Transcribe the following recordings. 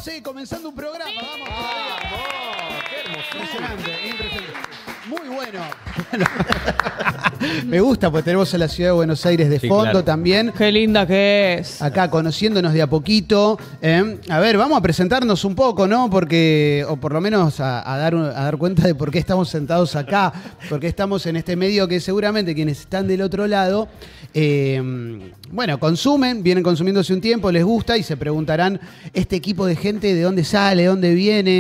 Comenzando un programa. Vamos. ¡Qué hermosura! Impresionante. Muy bueno. Me gusta, porque tenemos a la ciudad de Buenos Aires de fondo claro. también. Qué linda que es. Acá conociéndonos de a poquito. A ver, vamos a presentarnos un poco, ¿no? Porque, o por lo menos a dar cuenta de por qué estamos sentados acá, por qué estamos en este medio que seguramente quienes están del otro lado, bueno, vienen consumiendo hace un tiempo, les gusta y se preguntarán, este equipo de gente, ¿de dónde sale? ¿De dónde viene?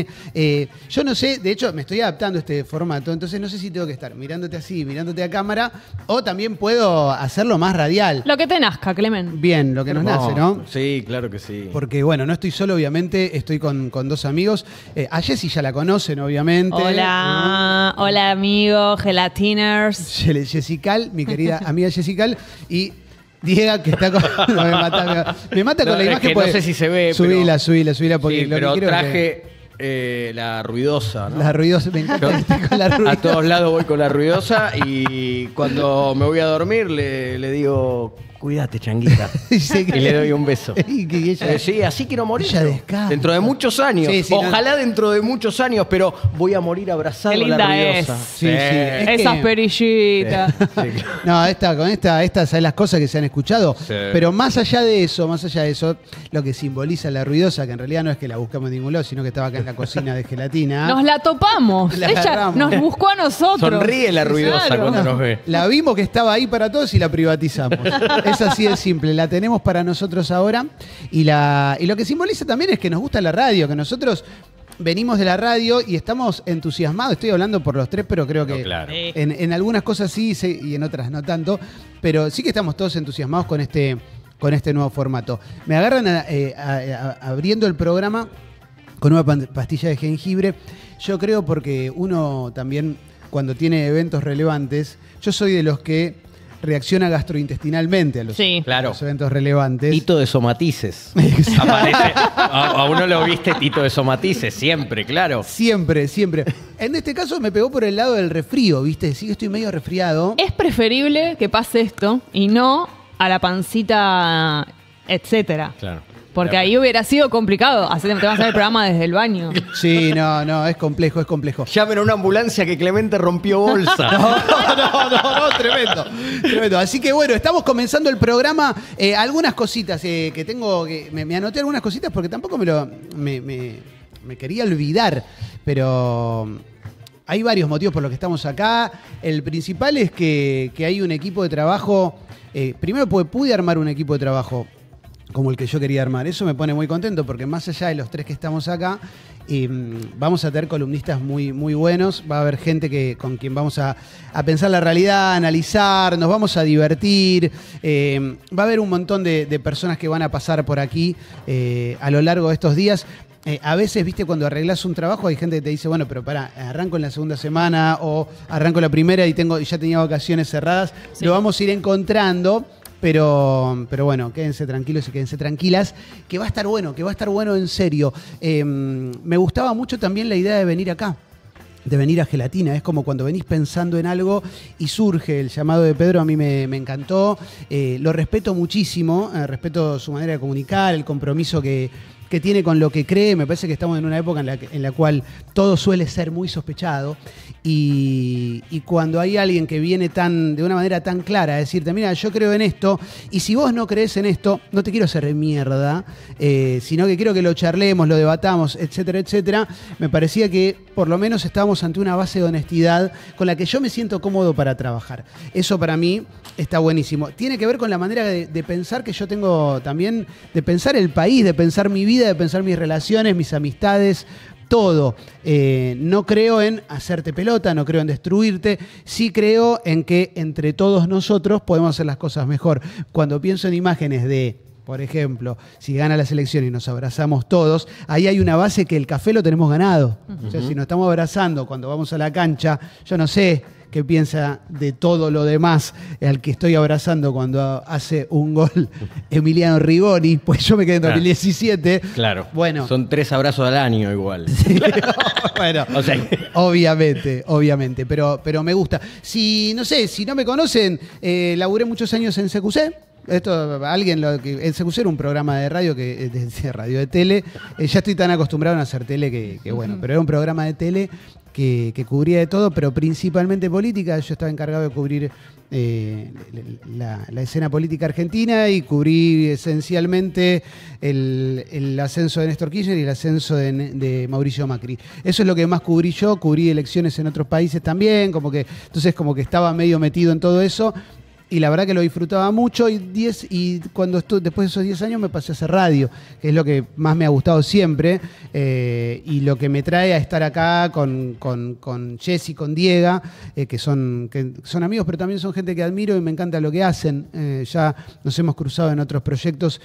Yo no sé, de hecho me estoy adaptando a este formato, entonces no sé si tengo que estar mirándote así, mirándote a cámara, o también puedo hacerlo más radial. Lo que te nazca, Clemen. Bien, lo que nos nace, ¿no? Sí, claro que sí. Porque, bueno, no estoy solo, obviamente, estoy con dos amigos. A Jessy ya la conocen, obviamente. Hola, hola amigo, gelatiners. Jessical, mi querida amiga Jessical, y Diego, que está con... No, me mata con la es imagen. que no sé si se ve, subila, porque sí, lo pero que quiero traje la ruidosa, ¿no? La ruidosa, me encanta que esté con la ruidosa. A todos lados voy con la ruidosa y cuando me voy a dormir le digo, cuídate, changuita. Y le doy un beso. Y ella, Sí, así quiero morir. ella descansa. Dentro de muchos años. Sí, Ojalá dentro de muchos años, pero voy a morir abrazado Qué a la linda ruidosa. es. Sí, es Esas que- perillitas. Sí. No, estas son las cosas que se han escuchado. Sí. Pero más allá de eso, lo que simboliza la ruidosa, que en realidad no es que la buscamos en ningún lado, sino que estaba acá en la cocina de gelatina. Nos la topamos. La Ella agarramos. nos buscó a nosotros. Sonríe la ruidosa Claro. cuando nos ve. La vimos que estaba ahí para todos y la privatizamos. Es así de simple. La tenemos para nosotros ahora. Y lo que simboliza también es que nos gusta la radio, que nosotros venimos de la radio y estamos entusiasmados. Estoy hablando por los tres, pero creo que No, claro. en algunas cosas sí y en otras no tanto. Pero sí que estamos todos entusiasmados con este nuevo formato. Me agarran abriendo el programa con una pastilla de jengibre. Yo creo porque uno también, cuando tiene eventos relevantes, yo soy de los que reacciona gastrointestinalmente a los eventos relevantes. Tito de Somatices. Aparece. A uno lo viste Tito de Somatices, siempre, claro. Siempre. En este caso me pegó por el lado del resfrío, ¿viste? Sí que estoy medio resfriado. Es preferible que pase esto y no a la pancita, etcétera. Claro. Porque ahí hubiera sido complicado. Te vas a hacer el programa desde el baño. Sí, no, es complejo. Llamen a una ambulancia que Clemente rompió bolsa. No, tremendo. Así que bueno, estamos comenzando el programa. Algunas cositas que tengo, me anoté algunas cositas porque tampoco me quería olvidar, pero hay varios motivos por los que estamos acá. El principal es que hay un equipo de trabajo, primero porque pude armar un equipo de trabajo como el que yo quería armar. Eso me pone muy contento porque más allá de los tres que estamos acá, vamos a tener columnistas muy, muy buenos. Va a haber gente con quien vamos a pensar la realidad, a analizar, nos vamos a divertir. Va a haber un montón de personas que van a pasar por aquí a lo largo de estos días. A veces, viste, cuando arreglas un trabajo hay gente que te dice, bueno, pero pará, arranco en la segunda semana o arranco la primera y ya tenía vacaciones cerradas. Sí. Lo vamos a ir encontrando. Pero bueno, quédense tranquilos y quédense tranquilas, que va a estar bueno en serio. Me gustaba mucho también la idea de venir acá, de venir a Gelatina. Es como cuando venís pensando en algo y surge el llamado de Pedro. A mí me encantó, lo respeto muchísimo, respeto su manera de comunicar, el compromiso que tiene con lo que cree. Me parece que estamos en una época en la cual todo suele ser muy sospechado y cuando hay alguien que viene de una manera tan clara a decirte, mira, yo creo en esto y si vos no crees en esto, no te quiero hacer mierda, sino que quiero que lo charlemos, lo debatamos, etcétera, etcétera. Me parecía que por lo menos estábamos ante una base de honestidad con la que yo me siento cómodo para trabajar. Eso para mí está buenísimo. Tiene que ver con la manera de pensar que yo tengo también, de pensar el país, de pensar mi vida, de pensar mis relaciones, mis amistades, todo. No creo en hacerte pelota, no creo en destruirte, sí creo en que entre todos nosotros podemos hacer las cosas mejor. Cuando pienso en imágenes de, por ejemplo, si gana la selección y nos abrazamos todos, ahí hay una base que el café lo tenemos ganado. O sea, si nos estamos abrazando cuando vamos a la cancha, yo no sé qué piensa de todo lo demás al que estoy abrazando cuando hace un gol Emiliano Rigoni, pues yo me quedé en 2017. Claro. Bueno. Son 3 abrazos al año igual. Sí. Bueno, O sea, obviamente, pero me gusta. Si no me conocen, laburé muchos años en CQC. Esto, alguien, el CQC era un programa de radio, de radio de tele. Ya estoy tan acostumbrado a hacer tele que bueno, pero era un programa de tele que cubría de todo, pero principalmente política. Yo estaba encargado de cubrir la escena política argentina y cubrí esencialmente el ascenso de Néstor Kirchner y el ascenso de Mauricio Macri. Eso es lo que más cubrí yo. Cubrí elecciones en otros países también, entonces como que estaba medio metido en todo eso. Y la verdad que lo disfrutaba mucho y cuando después de esos 10 años me pasé a hacer radio, que es lo que más me ha gustado siempre y lo que me trae a estar acá con Jessy, con Diego, que son amigos, pero también son gente que admiro y me encanta lo que hacen. Ya nos hemos cruzado en otros proyectos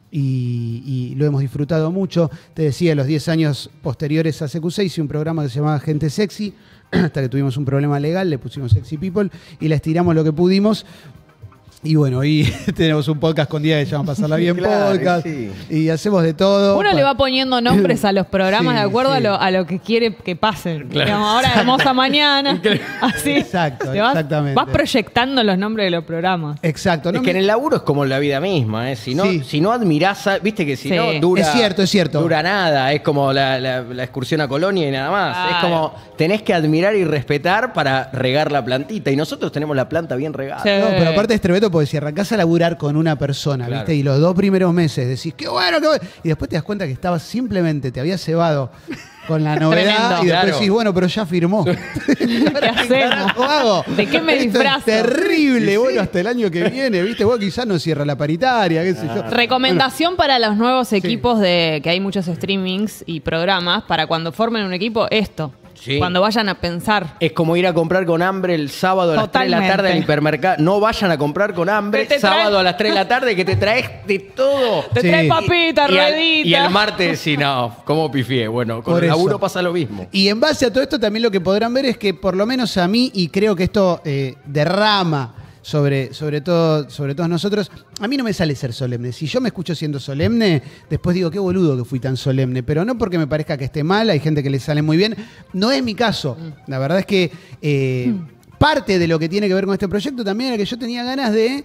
y lo hemos disfrutado mucho. Te decía, los 10 años posteriores a CQC hice un programa que se llamaba Gente Sexy, hasta que tuvimos un problema legal, le pusimos Sexy People y la estiramos lo que pudimos. Y bueno, hoy tenemos un podcast con Diego que se llama Pasarla Bien Podcast. Sí. Y hacemos de todo. Uno le va poniendo nombres a los programas de acuerdo a lo que quiere que pasen. Claro. Digamos, ahora Hermosa Mañana. Así. Exacto, exactamente. Vas proyectando los nombres de los programas. Exacto. Es que en el laburo es como la vida misma. Si no admirás, viste que si no dura. Es cierto. Dura nada. Es como la excursión a Colonia y nada más. Claro. Es como tenés que admirar y respetar para regar la plantita. Y nosotros tenemos la planta bien regada. Sí. No, pero aparte es tremendo porque si arrancás a laburar con una persona, claro, ¿viste? Y los 2 primeros meses decís, qué bueno, qué bueno. Y después te das cuenta que estabas simplemente, te habías cebado con la novedad. Tremendo, y después decís, bueno, pero ya firmó. ¿Qué hacemos? ¿De qué me disfrazo? Es terrible, sí. Bueno, hasta el año que viene, ¿viste? Bueno, quizás no cierra la paritaria, qué sé yo. Recomendación para los nuevos equipos que hay muchos streamings y programas, para cuando formen un equipo, esto. Sí. Cuando vayan a pensar. Es como ir a comprar con hambre el sábado a las 3 de la tarde al hipermercado. No vayan a comprar con hambre sábado a las 3 de la tarde, que te traes de todo. Te traes papita, ruedita. Y el martes, sí, no, ¿cómo pifié? Bueno, con el laburo pasa lo mismo. Y en base a todo esto también lo que podrán ver es que por lo menos a mí, y creo que esto derrama sobre todos nosotros, a mí no me sale ser solemne. Si yo me escucho siendo solemne, después digo, qué boludo que fui tan solemne, pero no porque me parezca que esté mal, hay gente que le sale muy bien. No es mi caso. La verdad es que parte de lo que tiene que ver con este proyecto también era que yo tenía ganas de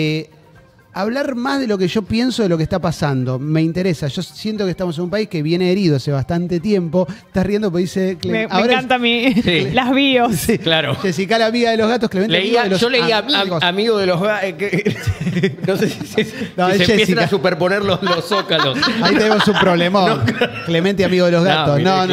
hablar más de lo que yo pienso de lo que está pasando. Me interesa. Yo siento que estamos en un país que viene herido hace bastante tiempo. Estás riendo porque dice... Me encanta a mí las bios. Sí, claro. Jessica, la amiga de los gatos. Clemente, yo leía amigo de los gatos. No sé si se empiezan a superponer los zócalos. Ahí tenemos un problemón. Clemente, amigo de los gatos. No.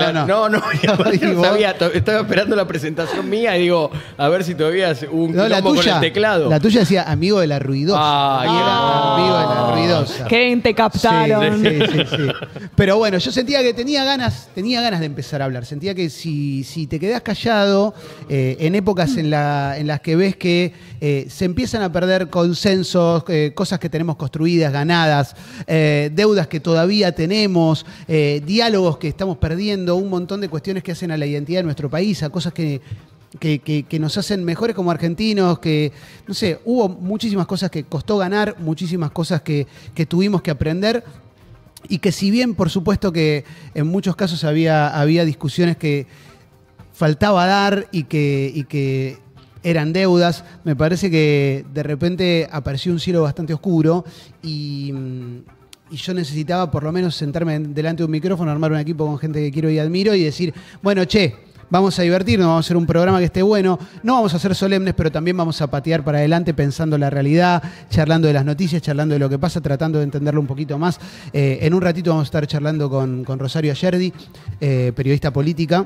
No sabía. Estaba esperando la presentación mía y digo, a ver si todavía hace un quilombo con el teclado. La tuya decía amigo de la ruidosa. Amigo de la ruidosa. Que te captaron. Sí. Pero bueno, yo sentía que tenía ganas de empezar a hablar. Sentía que si te quedás callado en épocas en las que ves que se empiezan a perder consensos, cosas que tenemos construidas, ganadas, deudas que todavía tenemos, diálogos que estamos perdiendo, un montón de cuestiones que hacen a la identidad de nuestro país, a cosas que nos hacen mejores como argentinos, que, no sé, hubo muchísimas cosas que costó ganar, muchísimas cosas que tuvimos que aprender, y que si bien, por supuesto que en muchos casos había discusiones que faltaba dar y que eran deudas, me parece que de repente apareció un cielo bastante oscuro y yo necesitaba por lo menos sentarme delante de un micrófono, armar un equipo con gente que quiero y admiro y decir, bueno, vamos a divertirnos, vamos a hacer un programa que esté bueno, no vamos a ser solemnes, pero también vamos a patear para adelante pensando la realidad, charlando de las noticias, charlando de lo que pasa, tratando de entenderlo un poquito más. En un ratito vamos a estar charlando con Rosario Ayerdi, periodista política,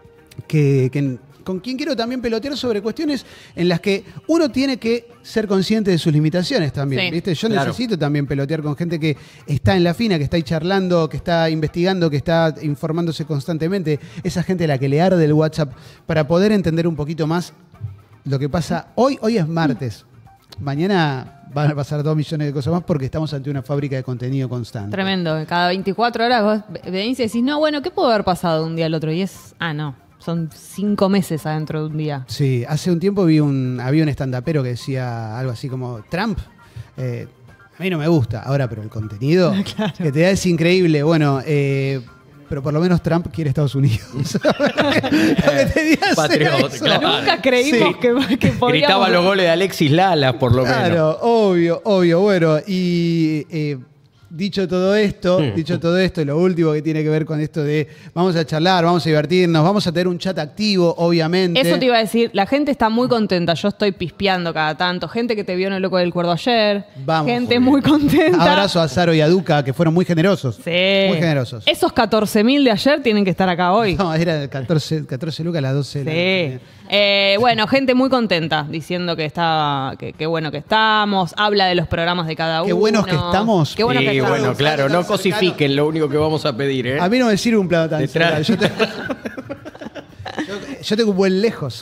con quien quiero también pelotear sobre cuestiones en las que uno tiene que ser consciente de sus limitaciones también, sí, ¿viste? Yo necesito también pelotear con gente que está en la fina, que está ahí charlando, que está investigando, que está informándose constantemente. Esa gente a la que le arde el WhatsApp para poder entender un poquito más lo que pasa. Hoy es martes. Mañana van a pasar 2 millones de cosas más porque estamos ante una fábrica de contenido constante. Tremendo. Cada 24 horas vos venís y decís, no, bueno, ¿qué pudo haber pasado de un día al otro? Y no. Son 5 meses adentro de un día. Sí, hace un tiempo había un estandapero que decía algo así como Trump. A mí no me gusta ahora, pero el contenido que te da es increíble. Bueno, pero por lo menos Trump quiere Estados Unidos. Porque te diga Patriota, eso. claro. Nunca creímos que podíamos... Gritaba los goles de Alexis Lalas, por lo menos. Claro, obvio. Bueno, y dicho todo esto, lo último que tiene que ver con esto de vamos a charlar, vamos a divertirnos, vamos a tener un chat activo, obviamente. Eso te iba a decir, la gente está muy contenta, yo estoy pispeando cada tanto, gente que te vio en el Loco del Cuerdo ayer, Vamos, gente muy contenta. Abrazo a Saro y a Duca, que fueron muy generosos. Sí. Muy generosos. Esos 14.000 de ayer tienen que estar acá hoy. No, era 14 lucas a las 12 de la Sí. Bueno, gente muy contenta diciendo que qué bueno que estamos, habla de los programas de cada uno. Qué buenos que estamos. Qué bueno Sí, que estamos. bueno, claro, no Tan cercano. cosifiquen lo único que vamos a pedir, ¿eh? A mí no me sirve un plano tan Detrás. cercano. Yo tengo un buen lejos.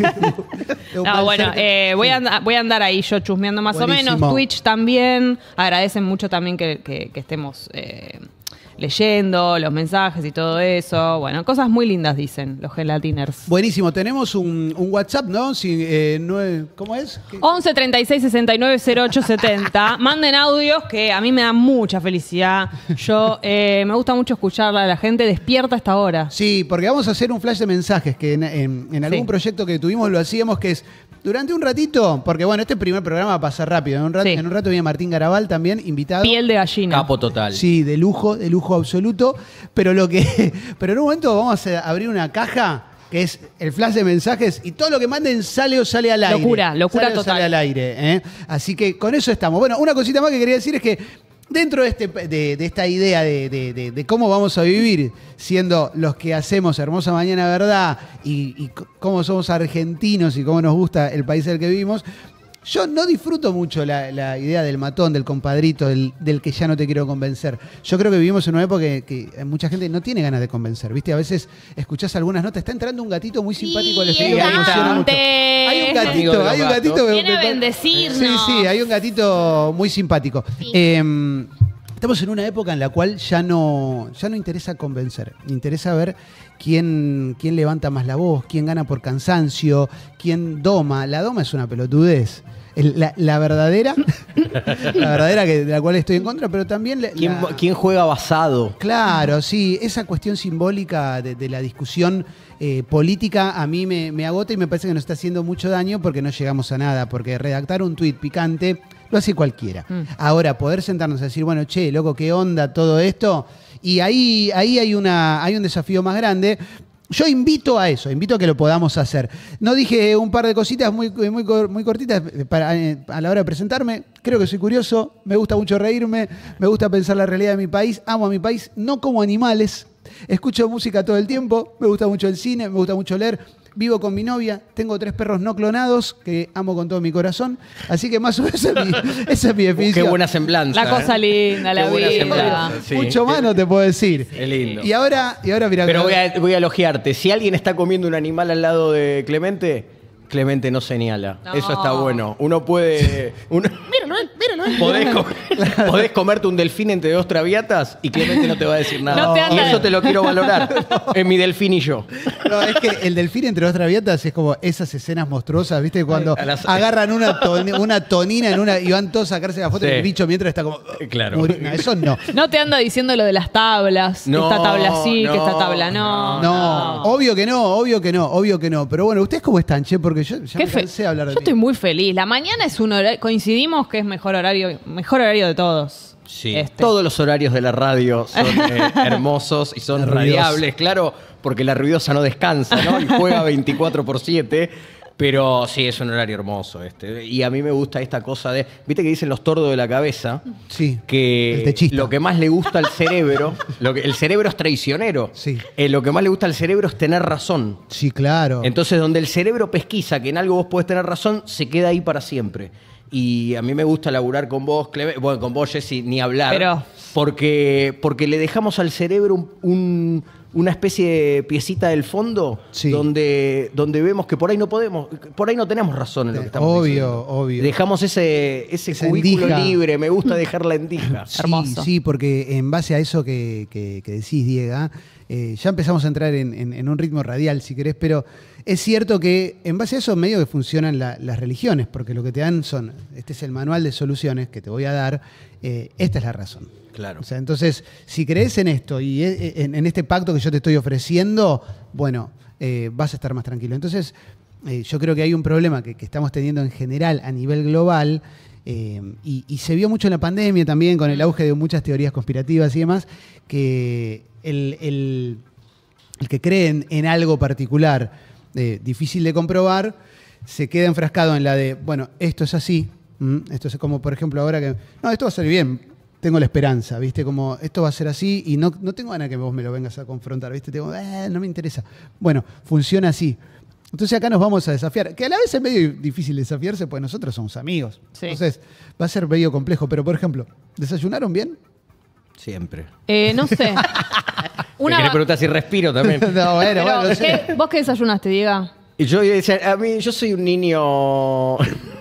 No, bueno, voy a andar ahí yo chusmeando más Buenísimo. o menos. Twitch también. Agradecen mucho también que estemos leyendo los mensajes y todo eso. Bueno, cosas muy lindas dicen los gelatiners. Buenísimo. Tenemos un WhatsApp, ¿no? ¿Cómo es? 11 36 69 08 70. Manden audios que a mí me dan mucha felicidad. Yo me gusta mucho escucharla. La gente despierta a esta hora. Sí, porque vamos a hacer un flash de mensajes que en algún Sí. proyecto que tuvimos lo hacíamos, que es durante un ratito, porque bueno, este primer programa va a pasar rápido. Sí. En un rato viene Martín Garabal también, invitado. Piel de gallina. Capo total. Sí, de lujo absoluto. Pero pero en un momento vamos a abrir una caja que es el flash de mensajes y todo lo que manden sale al aire. Locura Sale total. al aire, ¿eh? Así que con eso estamos. Bueno, una cosita más que quería decir es que dentro de esta idea de cómo vamos a vivir siendo los que hacemos Hermosa Mañana Verdad y cómo somos argentinos y cómo nos gusta el país en el que vivimos, yo no disfruto mucho la idea del matón, del compadrito, del que ya no te quiero convencer. Yo creo que vivimos en una época que mucha gente no tiene ganas de convencer, ¿viste? A veces escuchás algunas notas, está entrando un gatito muy simpático al estudio, me emociona mucho. Hay un Amigo de los gatito gatos. que Viene a bendecirnos. Sí, hay un gatito muy simpático. Estamos en una época en la cual ya no interesa convencer, interesa ver quién levanta más la voz, quién gana por cansancio, quién doma. La doma es una pelotudez. La verdadera, de la cual estoy en contra, pero también... ¿Quién juega basado? Claro, sí, esa cuestión simbólica de la discusión política a mí me agota y me parece que nos está haciendo mucho daño porque no llegamos a nada, porque redactar un tuit picante lo hace cualquiera. Ahora, poder sentarnos a decir, bueno, che, loco, ¿qué onda todo esto? Y ahí hay un desafío más grande. Yo invito a eso, invito a que lo podamos hacer. No dije un par de cositas muy cortitas a la hora de presentarme. Creo que soy curioso, me gusta mucho reírme, me gusta pensar la realidad de mi país, amo a mi país, no como animales. Escucho música todo el tiempo, me gusta mucho el cine, me gusta mucho leer. Vivo con mi novia, tengo 3 perros no clonados que amo con todo mi corazón. Así que más o menos esa es mi definición. Qué buena semblanza. La cosa linda, la Qué buena vida. semblanza, sí. Mucho más no te puedo decir. Es lindo. Y ahora mira. Pero voy a elogiarte. Si alguien está comiendo un animal al lado de Clemente no señala. No. Eso está bueno. Uno puede... Míralo. Podés comerte un delfín entre 2 traviatas y Clemente no te va a decir nada. No te Y anda- eso te lo quiero valorar. Es mi delfín y yo. No, es que el delfín entre 2 travietas es como esas escenas monstruosas, ¿viste? Cuando A las- agarran una tonina y van todos a sacarse la foto Sí. y el bicho mientras está como... Claro. No, eso no. No te anda diciendo lo de las tablas. No, esta tabla sí, que esta no, tabla no. No, obvio que no. Pero bueno, ¿ustedes cómo están, che? Porque yo ya Qué me cansé de hablar de Yo mí. estoy muy feliz. La mañana es un horario, coincidimos que es mejor horario de todos. Sí, Este. todos los horarios de la radio son hermosos y son La ruidosa. radiables, claro, porque la ruidosa no descansa, ¿no? Y juega 24/7. Pero sí, es un horario hermoso este. Y a mí me gusta esta cosa de... ¿Viste que dicen los tordos de la cabeza? Sí, el Que techista. lo que más le gusta al cerebro... el cerebro es traicionero. Sí. Lo que más le gusta al cerebro es tener razón. Sí, claro. Entonces, donde el cerebro pesquisa que en algo vos podés tener razón, se queda ahí para siempre. Y a mí me gusta laburar con vos, bueno, con vos, Jessy, ni hablar. Pero- Porque le dejamos al cerebro una especie de piecita del fondo Sí. donde vemos que por ahí no tenemos razón en lo que estamos diciendo. Obvio. Dejamos ese Esa cubículo endija. libre, me gusta dejar la endija. Sí, Hermoso. Sí, porque en base a eso que decís, Diego, ya empezamos a entrar en un ritmo radial, si querés, pero es cierto que en base a eso medio que funcionan las religiones, porque lo que te dan son, este es el manual de soluciones que te voy a dar, esta es la razón. Claro. O sea, entonces, si crees en esto y en este pacto que yo te estoy ofreciendo, bueno, vas a estar más tranquilo. Entonces, yo creo que hay un problema que estamos teniendo en general a nivel global, y se vio mucho en la pandemia también con el auge de muchas teorías conspirativas y demás, que el que cree en algo particular difícil de comprobar, se queda enfrascado en la de, bueno, esto es así, esto es como, por ejemplo, ahora que, no, esto va a salir bien, tengo la esperanza, ¿viste? Como, esto va a ser así y no tengo ganas que vos me lo vengas a confrontar, ¿viste? No me interesa. Bueno, funciona así. Entonces acá nos vamos a desafiar, que a la vez es medio difícil desafiarse, pues nosotros somos amigos. Sí. Entonces va a ser medio complejo, pero por ejemplo, ¿desayunaron bien? Siempre. No sé. Me querés preguntar si respiro también. No, bueno, Pero, bueno, sí. ¿vos qué desayunaste, Diego? Y yo decía, yo soy un niño...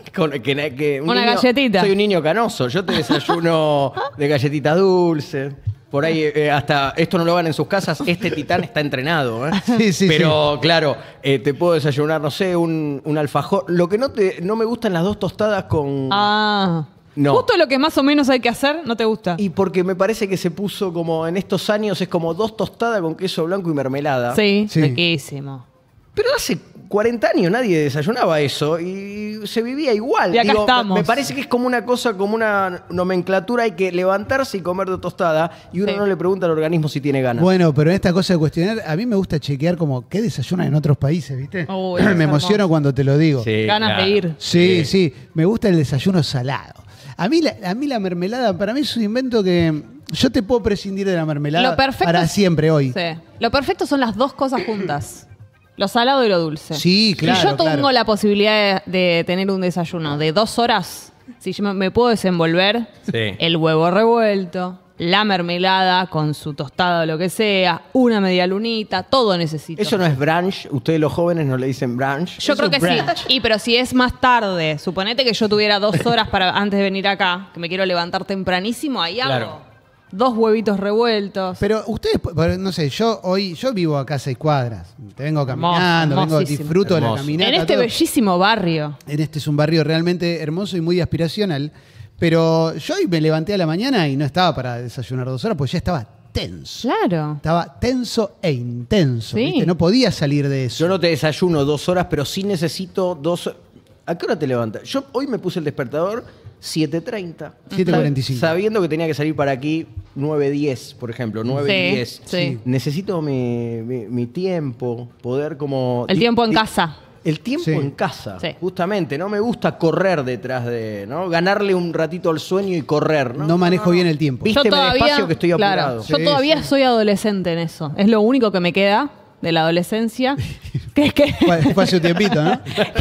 Una galletita. Soy un niño canoso. Yo te desayuno de galletitas dulces. Por ahí, hasta esto no lo hagan en sus casas, este titán está entrenado. Sí, sí, Pero claro, te puedo desayunar, no sé, un alfajor. Lo que no me gustan las 2 tostadas con... No. Justo lo que más o menos hay que hacer, ¿no te gusta? Y porque me parece que se puso como en estos años, es como 2 tostadas con queso blanco y mermelada. Sí, Sí. riquísimo. Pero hace 40 años nadie desayunaba eso y se vivía igual. Y acá estamos. Me parece que es como una cosa, como una nomenclatura, hay que levantarse y comer de tostada y uno Sí. no le pregunta al organismo si tiene ganas. Bueno, pero en esta cosa de cuestionar, a mí me gusta chequear como qué desayunan en otros países, ¿viste? Oh, eso es me emociono hermoso. cuando te lo digo. Sí, Ganas claro. de ir. Sí, sí, me gusta el desayuno salado. A mí la mermelada, para mí es un invento que yo te puedo prescindir de la mermelada Lo perfecto para es- siempre hoy. Sí. Lo perfecto son las dos cosas juntas. Lo salado y lo dulce. Sí, claro, Si yo tengo claro. la posibilidad de tener un desayuno de 2 horas, si yo me puedo desenvolver, Sí. el huevo revuelto, la mermelada con su tostada o lo que sea, una media lunita, todo necesito. Eso no es brunch. Ustedes los jóvenes no le dicen brunch. Yo creo que sí. Y pero si es más tarde, suponete que yo tuviera 2 horas para antes de venir acá, que me quiero levantar tempranísimo, ahí hago Claro. 2 huevitos revueltos. Pero ustedes, no sé, yo vivo acá a 6 cuadras. Te vengo caminando, hermosísimo. disfruto de la Hermoso. caminata. En este todo. bellísimo barrio. Este es un barrio realmente hermoso y muy aspiracional. Pero yo hoy me levanté a la mañana y no estaba para desayunar 2 horas, porque ya estaba tenso. Claro. Estaba tenso e intenso. Sí. ¿Viste? No podía salir de eso. Yo no te desayuno 2 horas, pero sí necesito 2 horas. ¿A qué hora te levantas? Yo hoy me puse el despertador 7:30. 7:45. Sabiendo que tenía que salir para aquí 9:10, por ejemplo, 9:10. sí. Necesito mi tiempo, poder como... El tiempo en casa. El tiempo Sí. en casa, Sí. justamente. No me gusta correr detrás de... ¿no? Ganarle un ratito al sueño y correr. No manejo bien el tiempo. Viste, Vísteme despacio que estoy apurado. Yo Sí, todavía sí. soy adolescente en eso. Es lo único que me queda de la adolescencia. Que es que Fue hace un tiempito, ¿no?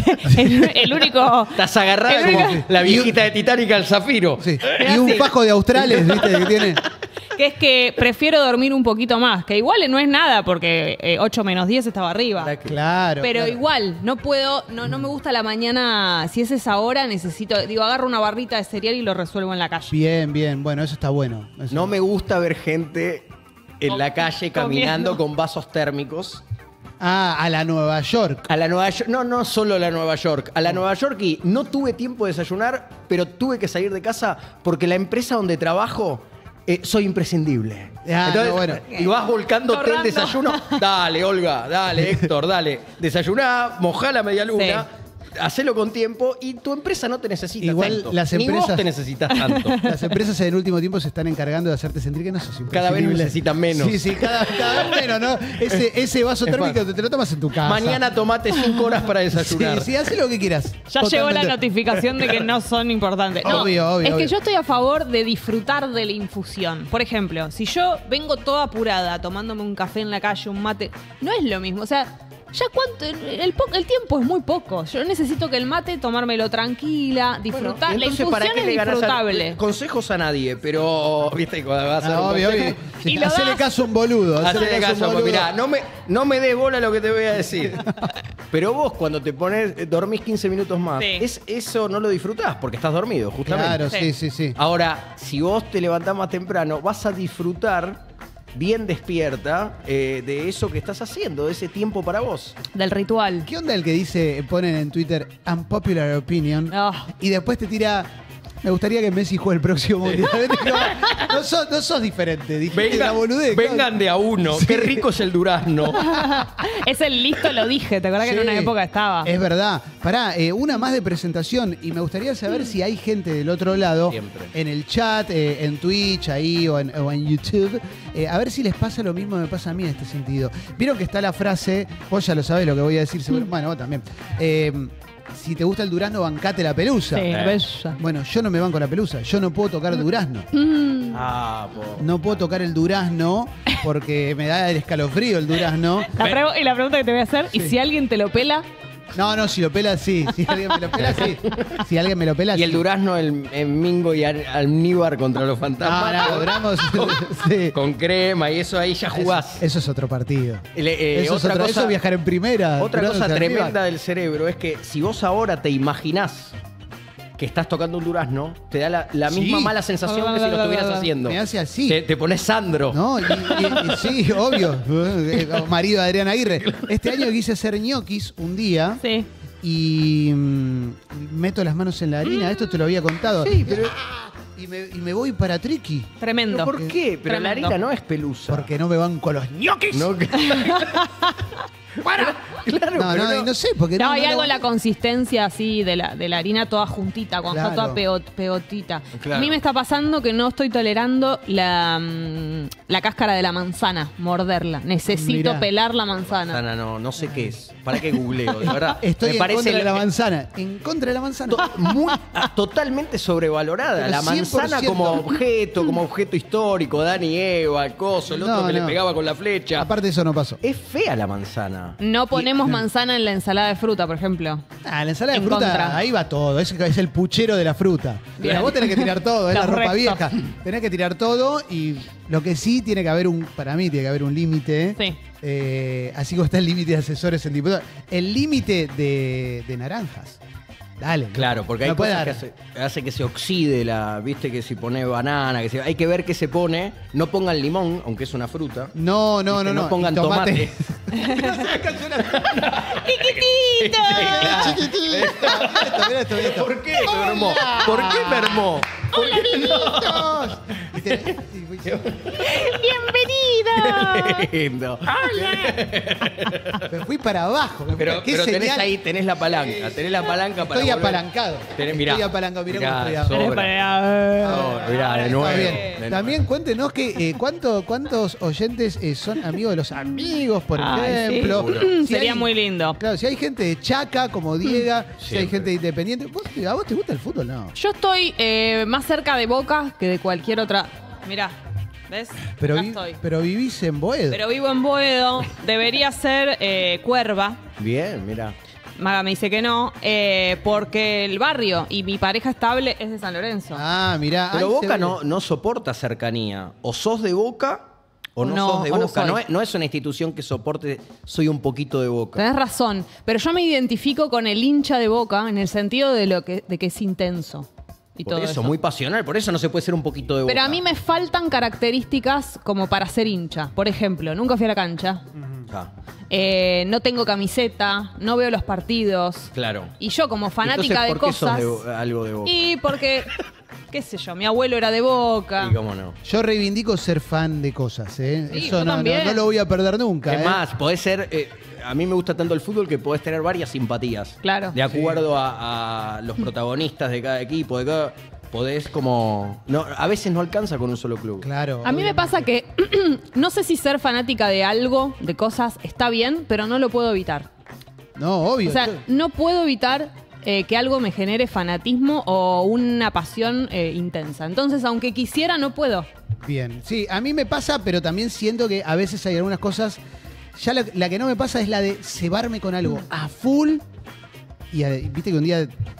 el único. Estás agarrada El como único- la viejita de Titanic al zafiro. Sí. Y un fajo de australes, ¿viste? Que tiene. Que es que prefiero dormir un poquito más. Que igual no es nada porque 8 menos 10 estaba arriba. Claro. Pero claro. igual, no puedo, no me gusta la mañana. Si es esa hora, necesito. Digo, agarro una barrita de cereal y lo resuelvo en la calle. Bien, bien. Bueno, eso está bueno. Eso- No me gusta ver gente en la calle caminando Comiendo. con vasos térmicos. Ah, a la Nueva York. A la Nueva York, no solo a la Nueva York, a la Nueva York y no tuve tiempo de desayunar, pero tuve que salir de casa porque la empresa donde trabajo soy imprescindible. Ah, no, bueno. Y vas volcándote el Torrando. desayuno. Dale, Olga, dale, Héctor, dale. Desayuná, mojá la media luna. Sí. Hacelo con tiempo y tu empresa no te necesita Igual tanto. las Ni vos empresas- te necesitas tanto. Las empresas en el último tiempo se están encargando de hacerte sentir que no sos Cada vez imprescindible. necesitan menos. Sí, sí, cada vez menos, ¿no? Ese vaso Es térmico más, te lo tomas en tu casa. Mañana tomate 5 horas para Sí, desayunar. sí, haz lo que quieras. Ya llegó la Totalmente. notificación de que no son importantes. No, Obvio, obvio, es que obvio. yo estoy a favor de disfrutar de la infusión. Por ejemplo, si yo vengo toda apurada tomándome un café en la calle, un mate, no es lo mismo. O sea, ya cuánto, el tiempo es muy poco. Yo necesito que el mate tomármelo tranquila, disfrutar. Bueno, la entonces, infusión ¿para qué es le ganás disfrutable. consejos a nadie? Pero, viste, cuando vas a dar Ah, un obvio, consejo, obvio. Sí, Y lo hacele das. caso a un boludo. hacele caso, a un pues, boludo. mirá, no me des bola a lo que te voy a decir. Pero vos cuando te pones, dormís 15 minutos más, Sí. eso no lo disfrutás porque estás dormido, justamente. Claro, sí, Sí. sí, sí. Ahora, si vos te levantás más temprano, vas a disfrutar bien despierta de eso que estás haciendo, de ese tiempo para vos. Del ritual. ¿Qué onda el que dice, ponen en Twitter, unpopular opinion, Ah. y después te tira, me gustaría que Messi juegue el próximo mundial? No sos diferente, dijiste la boludez. Vengan de a uno, qué rico es el durazno. Es el listo, lo dije. ¿Te acuerdas que en una época estaba? Es verdad. Pará, una más de presentación. Y me gustaría saber si hay gente del otro lado, Siempre. en el chat, en Twitch, ahí o en YouTube. A ver si les pasa lo mismo que me pasa a mí en este sentido. Vieron que está la frase, vos ya lo sabés lo que voy a decir, seguro. Bueno, vos también. Si te gusta el durazno, bancate la pelusa. Sí, bella. Bueno, yo no me banco la pelusa. Yo no puedo tocar durazno. Ah, No puedo tocar el durazno porque me da el escalofrío el durazno. Y la pregunta que te voy a hacer, ¿y si alguien te lo pela? No, si lo pela, sí. Si alguien me lo pela, sí. Si alguien me lo pela, Y el sí. durazno en Mingo y Almíbar contra los fantasmas. No, Duramos, sí. Con crema y eso ahí ya jugás. Eso es otro partido. Otra eso cosa, es viajar en primera. otra Duramos cosa hacia arriba. tremenda del cerebro es que si vos ahora te imaginás que estás tocando un durazno, te da la misma Sí. mala sensación que si lo estuvieras haciendo. Me hace así. Te pones Sandro. No, y sí, obvio. Marido de Adrián Aguirre. Este año quise hacer ñoquis un día Sí. y meto las manos en la harina. Esto te lo había contado. Sí, pero- Y me voy para Triqui. Tremendo. ¿Pero por qué? Pero la Tremendo. harina no es pelusa. Porque no me banco los ñoquis. No, ¡para! Claro, No, pero no, y no sé, porque No, hay no algo en lo- la consistencia así de la harina toda juntita, cuando está Claro. toda pegotita. Claro. A mí me está pasando que no estoy tolerando la cáscara de la manzana, morderla. Necesito Mirá. pelar la manzana. Sana, no sé qué es. ¿Para qué googleo? De verdad. Estoy me en parece contra de la el- manzana. En contra de la manzana. totalmente sobrevalorada. Pero La manzana 100%. como objeto histórico, Adán y Eva, el coso, el otro No, que le no. pegaba con la flecha. Aparte eso no pasó. Es fea la manzana. No ponemos manzana en la ensalada de fruta, por ejemplo. Ah, la ensalada de En fruta, contra. ahí va todo. Es el puchero de la fruta. Bien. Pero vos tenés que tirar todo, es la ropa Correcto. vieja. Tenés que tirar todo y lo que sí tiene que haber para mí tiene que haber un límite. Sí. Así como está el límite de asesores en diputados. El límite de naranjas. Dale. Claro, porque hay no puede cosas que dar. hace que se oxide viste que si pone banana, hay que ver qué se pone. No pongan limón, aunque es una fruta. No, no, Y que no. no pongan Y tomate. ¡Chiquitito! Chiquitito. Mirá esto. ¿Por qué mermó? ¿Por qué mermó? ¡Hola, niñitos! ¡Bienvenido! Lindo. Me fui para abajo. Pero ¿Qué tenés señal? ahí, tenés la palanca para Estoy volver. apalancado. Mirá. Estoy apalancado. Mirá cómo estoy ahora. sobra. Mirá, de Está nuevo. bien. de nuevo. También cuéntenos que cuántos oyentes son amigos de los amigos, por Ay, ejemplo. sí. Si Sería hay- muy lindo. Claro, si hay gente de Chaca como Diego, si hay Siempre. gente de Independiente. ¿A vos te gusta el fútbol? No. Yo estoy más cerca de Boca que de cualquier otra. Mirá, ¿ves? Pero, Acá estoy. pero vivís en Boedo. Pero vivo en Boedo. Debería ser Cuerva. Bien, mira. Maga me dice que no, porque el barrio y mi pareja estable es de San Lorenzo. Ah, mirá. Pero Ay, Boca se ve. no soporta cercanía. O sos de Boca o no, No, sos de o no Boca. soy. No es una institución que soporte, soy un poquito de Boca. Tenés razón, pero yo me identifico con el hincha de Boca en el sentido de que es intenso. Y Por todo eso, eso. muy pasional. Por eso no se puede ser un poquito de Boca. Pero a mí me faltan características como para ser hincha. Por ejemplo, nunca fui a la cancha. Ah, No tengo camiseta, no veo los partidos. claro. Y yo como fanática Entonces, de ¿por qué sos cosas. algo de Boca? Y porque, qué sé yo, mi abuelo era de Boca. Y cómo no. Yo reivindico ser fan de cosas, ¿eh? Sí, Eso yo también. no lo voy a perder nunca. Es ¿eh? más, podés ser. A mí me gusta tanto el fútbol que podés tener varias simpatías. Claro. De acuerdo a los protagonistas de cada equipo, podés como. No, a veces no alcanza con un solo club. Claro. A mí me pasa que no sé si ser fanática de algo, de cosas, está bien, pero no lo puedo evitar. No, obvio. O sea, no puedo evitar que algo me genere fanatismo o una pasión intensa. Entonces, aunque quisiera, no puedo. Bien. Sí, a mí me pasa, pero también siento que a veces hay algunas cosas. Ya la que no me pasa es la de cebarme con algo a full. Y viste que un día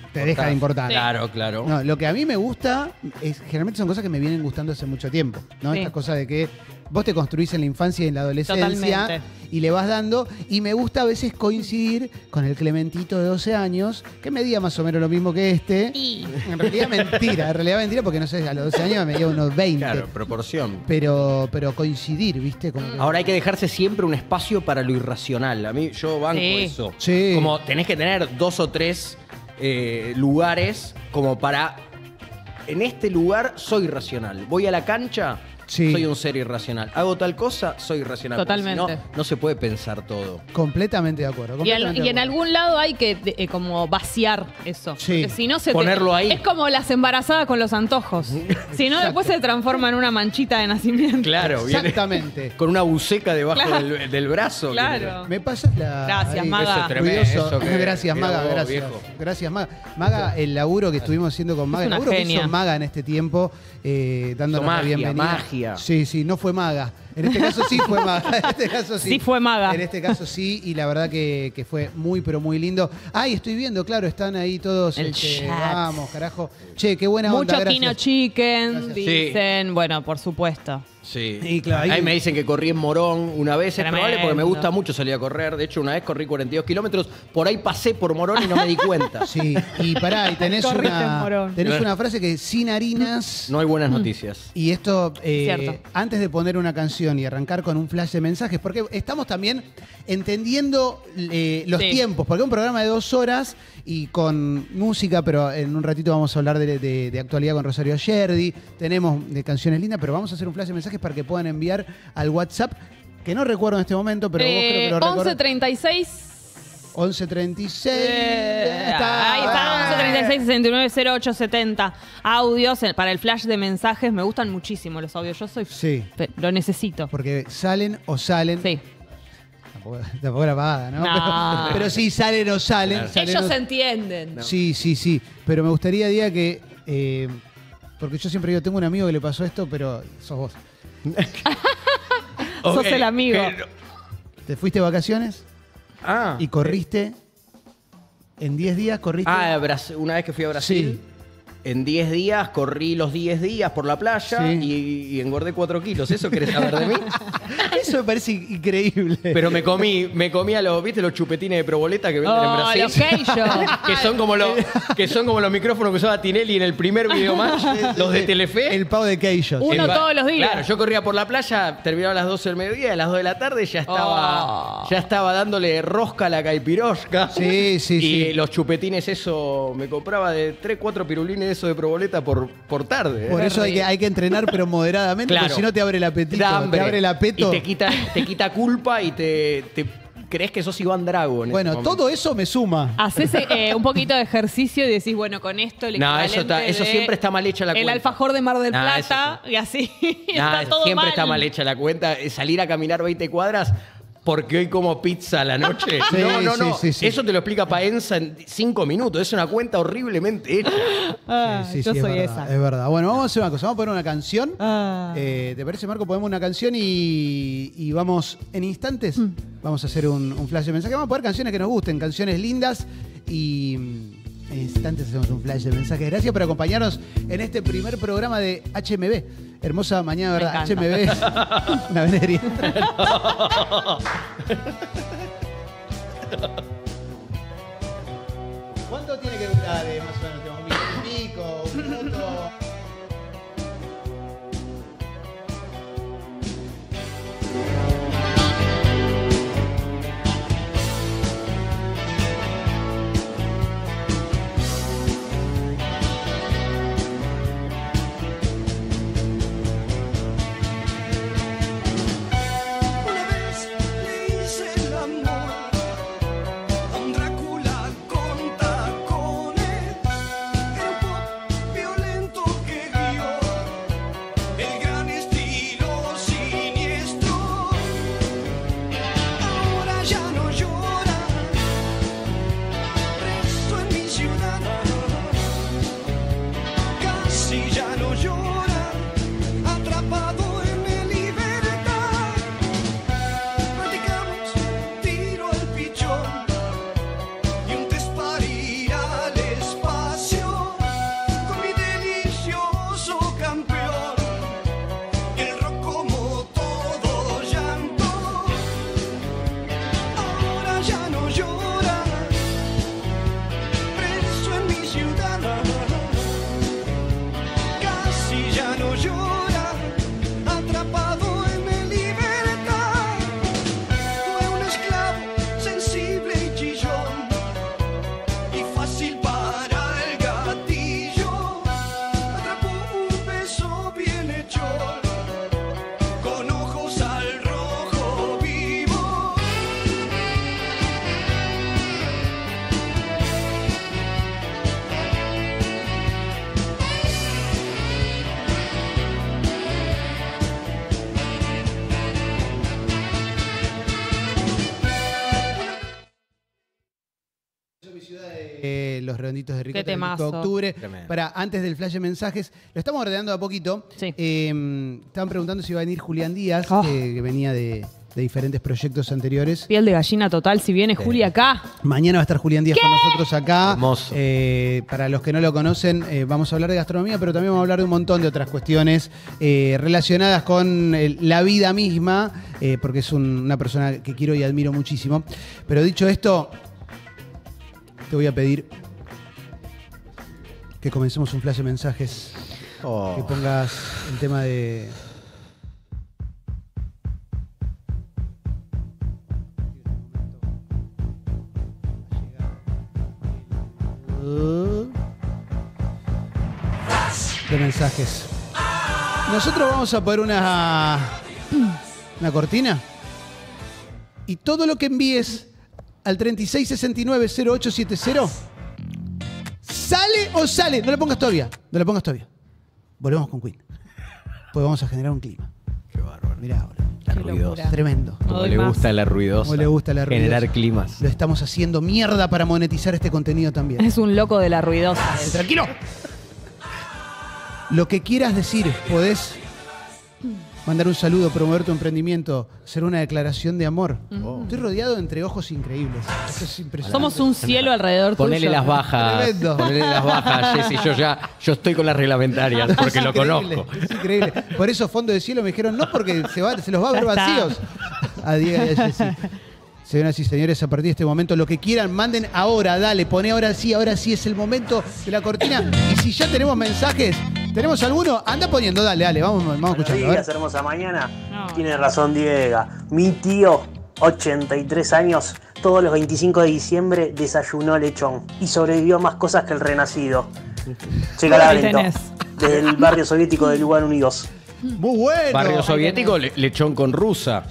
te deja de importar. Claro, claro. No, lo que a mí me gusta es generalmente son cosas que me vienen gustando hace mucho tiempo, ¿no? Sí. Estas cosas de que vos te construís en la infancia y en la adolescencia Totalmente. y le vas dando. Y me gusta a veces coincidir con el Clementito de 12 años, que medía más o menos lo mismo que este. Y En realidad mentira, porque no sé, a los 12 años medía unos 20. Claro, proporción. Pero coincidir, ¿viste? Como que- Ahora hay que dejarse siempre un espacio para lo irracional. A mí yo banco Sí. eso. Sí. Como tenés que tener 2 o 3 lugares como para... En este lugar soy racional. Voy a la cancha, Sí. soy un ser irracional. Hago tal cosa, soy irracional. Porque Totalmente. si no, no se puede pensar todo. Completamente de acuerdo. Y, completamente y de en acuerdo. algún lado hay que como vaciar eso. Sí. Porque si no se Ponerlo ahí. Es como las embarazadas con los antojos. Si no, después se transforma en una manchita de nacimiento. Claro, viene Exactamente. con una buceca debajo Claro. del brazo. Claro. Me pasas la. Gracias, ahí, Maga. Eso es tremendo. ruidoso. Eso que- Gracias, mira Maga. vos, Gracias. viejo. Gracias, Maga. Maga, el laburo que estuvimos haciendo con Maga, Es el una laburo que genia. hizo Maga en este tiempo, dándonos la Magia, bienvenida. magia. Sí, sí, no fue Maga. En este caso sí fue Maga. En este caso sí. Sí fue Maga. En este caso sí, y la verdad que fue muy, pero muy lindo. Ay, estoy viendo, claro, están ahí todos. El chat. Vamos, carajo. Che, qué buena Mucho onda. Gracias. Kino Chicken, Gracias. dicen. Bueno, por supuesto. Sí. Y claro, ahí- ahí me dicen que corrí en Morón una vez. Es Tremendo. probable porque me gusta mucho salir a correr. De hecho, una vez corrí 42 kilómetros. Por ahí pasé por Morón y no me di cuenta. Sí, y pará, y tenés Corriste en una, Morón. tenés una frase que sin harinas. No hay buenas noticias. Y esto, Cierto. antes de poner una canción y arrancar con un flash de mensajes, porque estamos también entendiendo los Sí. tiempos, porque es un programa de 2 horas y con música, pero en un ratito vamos a hablar de actualidad con Rosario Ayerdi, tenemos de canciones lindas, pero vamos a hacer un flash de mensajes para que puedan enviar al WhatsApp, que no recuerdo en este momento, pero vos creo que lo recordás. 1136. 1136. Ahí está, 1136 69 0870. Audios para el flash de mensajes. Me gustan muchísimo los audios. Yo soy. Sí. Lo necesito. Porque salen o salen. Sí. Tampoco la pagada, ¿no? No. Pero sí, salen o salen. salen Ellos o- se entienden. Sí, sí, sí. Pero me gustaría, Día, que. Porque yo siempre digo, tengo un amigo que le pasó esto, pero sos vos. Sos Ok, el amigo. pero- Te fuiste de vacaciones Ah. y corriste. En 10 días corriste. Una vez que fui a Brasil, en 10 días corrí los 10 días por la playa Sí. y engordé 4 kilos. ¿Eso querés saber de mí? Eso me parece increíble. Pero me comí a los, ¿viste los chupetines de proboleta que venden en Oh, Brasil? los queijos. que son como los micrófonos que usaba Tinelli en el primer video match, los de Telefe. El pavo de queijos. Uno El todos los días. Claro, yo corría por la playa, terminaba a las 12 del mediodía, a las 2 de la tarde Oh. ya estaba dándole rosca a la caipirosca. Sí, sí, y sí. los chupetines, eso, me compraba de 3, 4 pirulines de eso de proboleta por tarde. Por eso hay que entrenar, pero moderadamente, Claro. porque si no te abre el apetito. Da hambre. Te abre el apeto. Y te quita culpa y te crees que sos Iván Drago. en Bueno, ese momento. todo eso me suma. Haces un poquito de ejercicio y decís, bueno, con esto el No, equivalente eso de siempre está mal hecha la el cuenta. alfajor de Mar del No, Plata y así. Nada, está todo siempre mal. está mal hecha la cuenta. Salir a caminar 20 cuadras porque hoy como pizza a la noche. Sí, no. sí, sí. Eso te lo explica Paenza en 5 minutos. Es una cuenta horriblemente hecha. Ah, Sí, yo sí, soy es verdad, esa. es verdad. Bueno, vamos a hacer una cosa. Vamos a poner una canción. Ah. ¿Te parece, Marco? Ponemos una canción y vamos en instantes. Vamos a hacer un flash de mensaje. Vamos a poner canciones que nos gusten, canciones lindas. Y en instantes hacemos un flash de mensaje. Gracias por acompañarnos en este primer programa de HMB. Hermosa mañana, Me ¿verdad? encanta. HMB es una venería. ¿Cuánto tiene que durar más o menos? ¿Un minuto y pico? ¿Un minuto? Una vez le hice el amor a un Drácula con tacones. Era un pop violento Los Redonditos de Ricota Qué el 5 de temazo. octubre. Tremendo. Para antes del flash de mensajes, lo estamos ordenando a poquito. Sí. Estaban preguntando si iba a venir Julián Díaz, Oh. que venía de diferentes proyectos anteriores. Piel de gallina total, si viene Juli acá. Mañana va a estar Julián Díaz con nosotros acá. Hermoso. Para los que no lo conocen, vamos a hablar de gastronomía, pero también vamos a hablar de un montón de otras cuestiones relacionadas con la vida misma, porque es una persona que quiero y admiro muchísimo. Pero dicho esto, te voy a pedir que comencemos un flash de mensajes, Oh. que pongas el tema de... de mensajes. Nosotros vamos a poner una cortina y todo lo que envíes al 3669-0870 ¿sale o sale? No lo pongas todavía. No lo pongas todavía. Volvemos con Queen. Pues vamos a generar un clima. Qué bárbaro. Mirá ahora. La Qué ruidosa. locura. Tremendo. No Como doy le más. gusta la ruidosa. Como le gusta la ruidosa. Generar climas. Lo estamos haciendo mierda para monetizar este contenido también. Es un loco de la ruidosa. Tranquilo. Lo que quieras decir, podés mandar un saludo, promover tu emprendimiento, hacer una declaración de amor. Estoy rodeado entre ojos increíbles. Esto es impresionante. Somos un cielo alrededor Ponele tuyo. las bajas. Tremendo. Ponele las bajas, Jessy. Yo estoy con las reglamentarias porque Es lo increíble, conozco. Es increíble. Por eso Fondo de Cielo me dijeron, no, porque se los va a ver Ya está. vacíos. A Diego y a Jessy. Señoras y señores, a partir de este momento, lo que quieran, manden ahora, dale, poné ahora sí es el momento de la cortina. Y si ya tenemos mensajes, ¿tenemos alguno? Anda poniendo, dale, vamos Buenos escuchando. a ver. días, hermosa mañana. No. Tiene razón Diego. Mi tío, 83 años, todos los 25 de diciembre desayunó lechón y sobrevivió a más cosas que el renacido. Checa la Ahí tenés. del barrio soviético de Lugar Unidos. Muy bueno. Barrio soviético, lechón con rusa.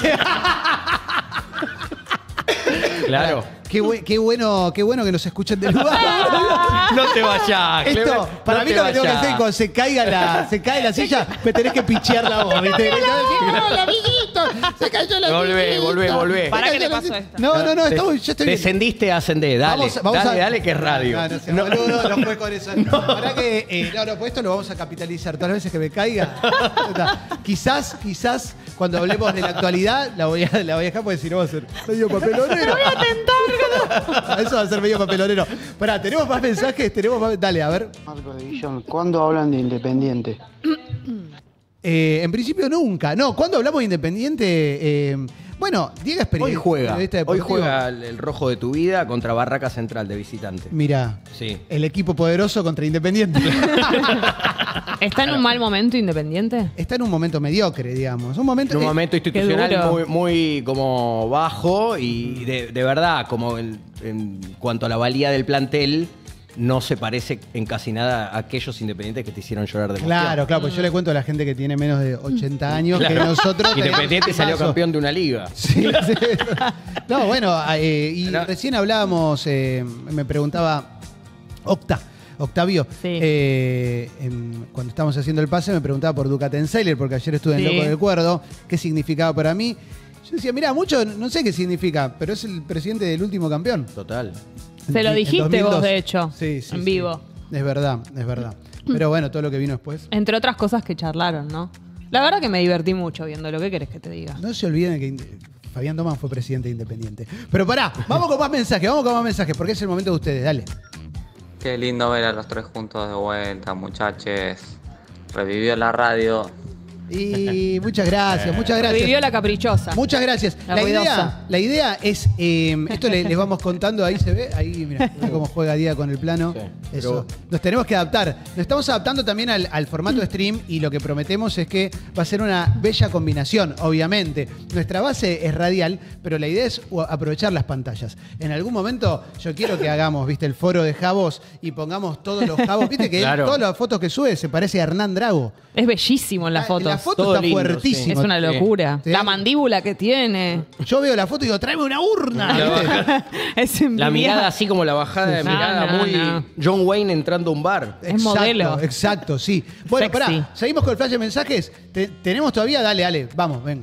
Claro. Qué bueno que nos escuchen del lugar. No te vayas, Esto, Clemen, para no mí te lo que tengo que vayas. hacer cuando se cae la silla, me tenés que pichear la voz, ¿viste? ¡Hola, amiguito! Se cayó la Volvé. ¿Para qué le pasó esto? No, yo estoy bien. Descendiste, ascendé. Dale, dale, dale, que es radio. No seas boludo, no fue con eso. Para que, pues esto lo vamos a capitalizar. Todas las veces que me caiga. Quizás, cuando hablemos de la actualidad, la voy a dejar porque si no va a ser medio papelonero. Voy a tentar. Eso va a ser medio papelonero. Pará, ¿tenemos más mensajes? Dale, a ver. Marco de Villón, ¿cuándo hablan de Independiente? En principio nunca. No, ¿cuándo hablamos de Independiente? Bueno, Diego es Hoy juega. periodista Hoy deportivo. juega el rojo de tu vida contra Barraca Central de visitante. Mirá, Sí. el equipo poderoso contra Independiente. ¿Está en un mal momento Independiente? Está en un momento mediocre, digamos. Un momento, En un momento Qué institucional duro. muy como bajo y de verdad, como en cuanto a la valía del plantel, no se parece en casi nada a aquellos independientes que te hicieron llorar de emoción. Claro, pues yo le cuento a la gente que tiene menos de 80 años que Claro. nosotros. Independiente tenemos salió paso. campeón de una liga. Sí. No, bueno, y No. recién hablábamos, me preguntaba Octavio, Sí. cuando estábamos haciendo el pase, me preguntaba por Ducatenseiler, porque ayer estuve en Sí. Loco del Cuerdo, qué significaba para mí. Yo decía, mira, mucho, no sé qué significa, pero es el presidente del último campeón. Total. Se lo En dijiste 2002. vos, de hecho, Sí, sí, en sí. vivo. Es verdad. Pero bueno, todo lo que vino después. Entre otras cosas que charlaron, ¿no? La verdad que me divertí mucho viendo lo que querés que te diga. No se olviden que Fabián Domán fue presidente de Independiente. Pero pará, vamos con más mensajes, porque es el momento de ustedes, dale. Qué lindo ver a los tres juntos de vuelta, muchachos. Revivió la radio. Y muchas gracias. Revivió la caprichosa. Muchas gracias. La La idea es, esto les vamos contando, ahí se ve, ahí mira cómo juega Día con el plano. Sí, Eso. pero- Nos tenemos que adaptar. Nos estamos adaptando también al formato de stream y lo que prometemos es que va a ser una bella combinación, obviamente. Nuestra base es radial, pero la idea es aprovechar las pantallas. En algún momento yo quiero que hagamos, viste, el foro de Javos y pongamos todos los Javos. Viste que él, Claro. todas las fotos que sube se parece a Hernán Drago. Es bellísimo en las fotos. La foto Todo está lindo, fuertísima. Es una Sí. locura. Sí. La mandíbula que tiene. Yo veo la foto y digo, tráeme una urna. ¿viste? Es La envidiable. mirada así como la bajada de No, mirada no, muy no. John Wayne entrando a un bar. Es modelo. Exacto, sí. Bueno, Sexy. pará, seguimos con el flash de mensajes. ¿Tenemos todavía? Dale, vamos, venga.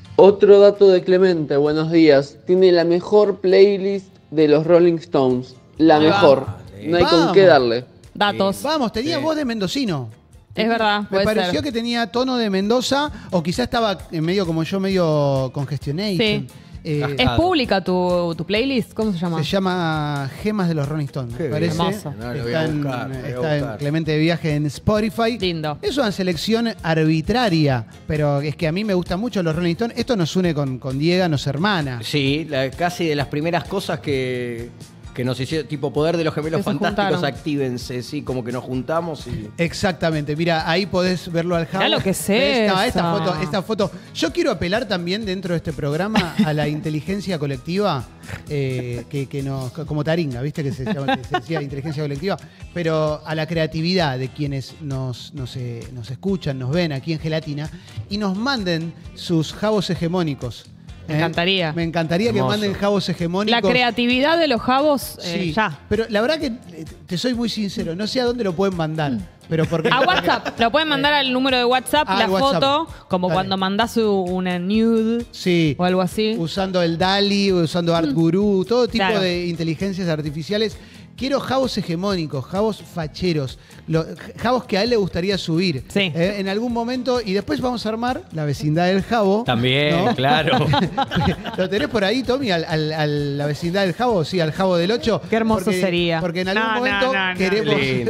Otro dato de Clemente, buenos días. Tiene la mejor playlist de los Rolling Stones. la Ahí va. mejor. No hay con Vamos. qué darle. Datos. Vamos, tenía voz de mendocino. Es verdad, Me puede pareció ser. que tenía tono de Mendoza, o quizá estaba en medio como yo, medio congestionado. Sí. ¿Es pública tu playlist? ¿Cómo se llama? Se llama Gemas de los Rolling Stones, Qué me parece. hermoso. No, lo voy Está, a en, buscar, lo voy a está en buscar. Clemente de Viaje en Spotify. Lindo. Es una selección arbitraria, pero es que a mí me gustan mucho los Rolling Stones. Esto nos une con Diego, nos hermana. Sí, casi de las primeras cosas que nos hicieron, tipo Poder de los Gemelos Que se Fantásticos, juntaron. actívense, sí, como que nos juntamos y... Exactamente, mira, ahí podés verlo al Javo. Mirá lo que es ¿Ves? No, eso. esta foto. Yo quiero apelar también dentro de este programa a la inteligencia colectiva, que nos, como Taringa, ¿viste? Que se decía inteligencia colectiva, pero a la creatividad de quienes nos escuchan, nos ven aquí en Gelatina y nos manden sus jabos hegemónicos. Me encantaría. Me encantaría que Hermoso. manden jabos hegemónicos. La creatividad de los jabos, Sí, ya. pero la verdad que te soy muy sincero, no sé a dónde lo pueden mandar, pero porque A WhatsApp. Lo pueden mandar al número de WhatsApp, Ah, la al WhatsApp. foto, como Dale. cuando mandás una nude sí, o algo así. usando el DALI, usando Art Guru, todo tipo Claro. de inteligencias artificiales. Quiero jabos hegemónicos, jabos facheros, jabos que a él le gustaría subir Sí. en algún momento y después vamos a armar la vecindad del jabo. También, ¿no? claro. ¿Lo tenés por ahí, Tommy, a la vecindad del jabo? Sí, al jabo del 8. Qué hermoso sería. Porque en algún No, momento no, no. queremos... Lindo.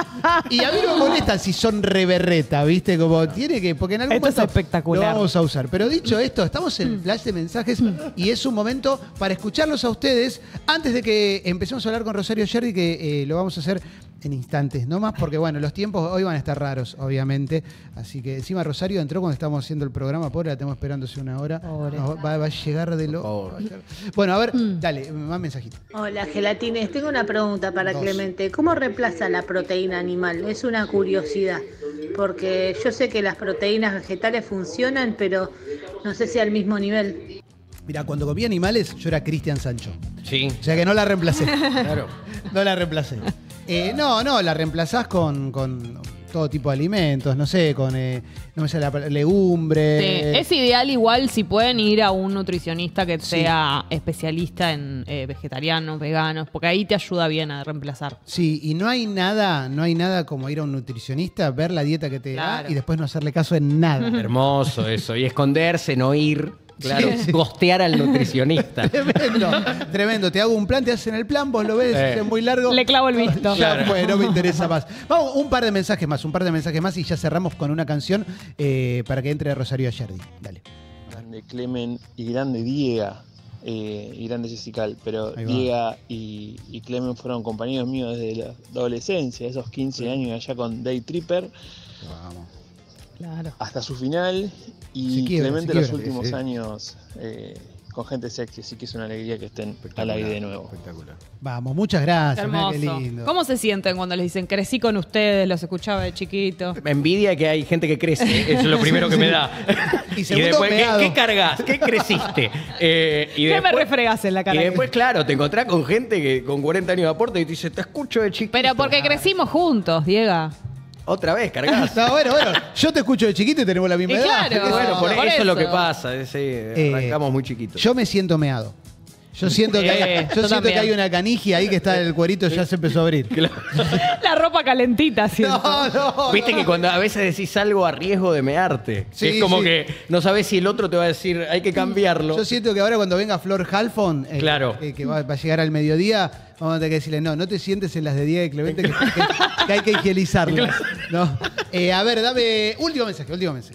Y a mí no me molesta si son reberreta, ¿viste? Como tiene que. Porque en algún Esto es momento espectacular. lo vamos a usar. Pero dicho esto, estamos en el flash de mensajes y es un momento para escucharlos a ustedes antes de que empecemos a hablar con Rosario Sherry, que lo vamos a hacer en instantes, no más, porque bueno, los tiempos hoy van a estar raros, obviamente. Así que encima Rosario entró cuando estábamos haciendo el programa, pobre, la tenemos esperándose una hora. Pobre. No, va a llegar de lo. favor. va a llegar. Bueno, a ver, dale, más mensajitos. Hola, Gelatines. Tengo una pregunta para Dos. Clemente. ¿Cómo reemplaza la proteína animal? Es una curiosidad, porque yo sé que las proteínas vegetales funcionan, pero no sé si al mismo nivel. Mira, cuando comía animales, yo era Cristian Sancho. Sí, O sea que no la reemplacé. claro. No la reemplacé. No, la reemplazás con todo tipo de alimentos, no sé, con no me sale la palabra, legumbre. Sí, es ideal igual si pueden ir a un nutricionista que Sí. sea especialista en vegetarianos, veganos, porque ahí te ayuda bien a reemplazar. Sí, y no hay nada como ir a un nutricionista, ver la dieta que te da Claro. y después no hacerle caso en nada. Hermoso eso. Y esconderse, no ir. Claro, Sí, sí. gostear al nutricionista. Tremendo, tremendo. Te hago un plan, te hacen el plan, vos lo ves, es muy largo. Le clavo el visto. Ya Claro. fue, no me interesa más. Vamos, un par de mensajes más y ya cerramos con una canción para que entre Rosario Ayerdi. Dale. Grande Clemen y grande Diega y grande Jessical, pero Ahí va. Diega y Clemen fueron compañeros míos desde la adolescencia, esos 15 años allá con Day Tripper Vamos. Claro. hasta su final y Se quiebra, Clemente se los quiebra. últimos Sí. años con gente sexy, así que es una alegría que estén al aire de nuevo. Espectacular. Vamos, muchas gracias. mirá Hermoso. qué lindo. ¿Cómo se sienten cuando les dicen crecí con ustedes, los escuchaba de chiquito? Me envidia que hay gente que crece. Eso es lo primero que me da. Y segundo, después, meado. ¿qué cargas? ¿Qué creciste? Y ¿Qué me refregás en la cara? Y después, claro, te encontrás con gente que con 40 años de aporte y te dice, te escucho de chiquito. Pero porque crecimos juntos, Diego. Otra vez, cargás. No, bueno, yo te escucho de chiquito y tenemos la misma Y edad. claro. Bueno, por por eso es lo que eso. pasa. Arrancamos muy chiquitos. Yo me siento meado. Yo siento que hay, yo siento también. que hay una canigia ahí que está el cuerito, ya se empezó a abrir. La ropa calentita, siento. No, Viste no. que cuando a veces decís algo a riesgo de mearte, Sí, es como sí. que no sabes si el otro te va a decir hay que cambiarlo. Yo siento que ahora cuando venga Flor Halfon, Claro. que va a llegar al mediodía, vamos a tener que decirle, no te sientes en las de Diego y Clemente, que hay que higienizarlas. ¿no? A ver, dame último mensaje.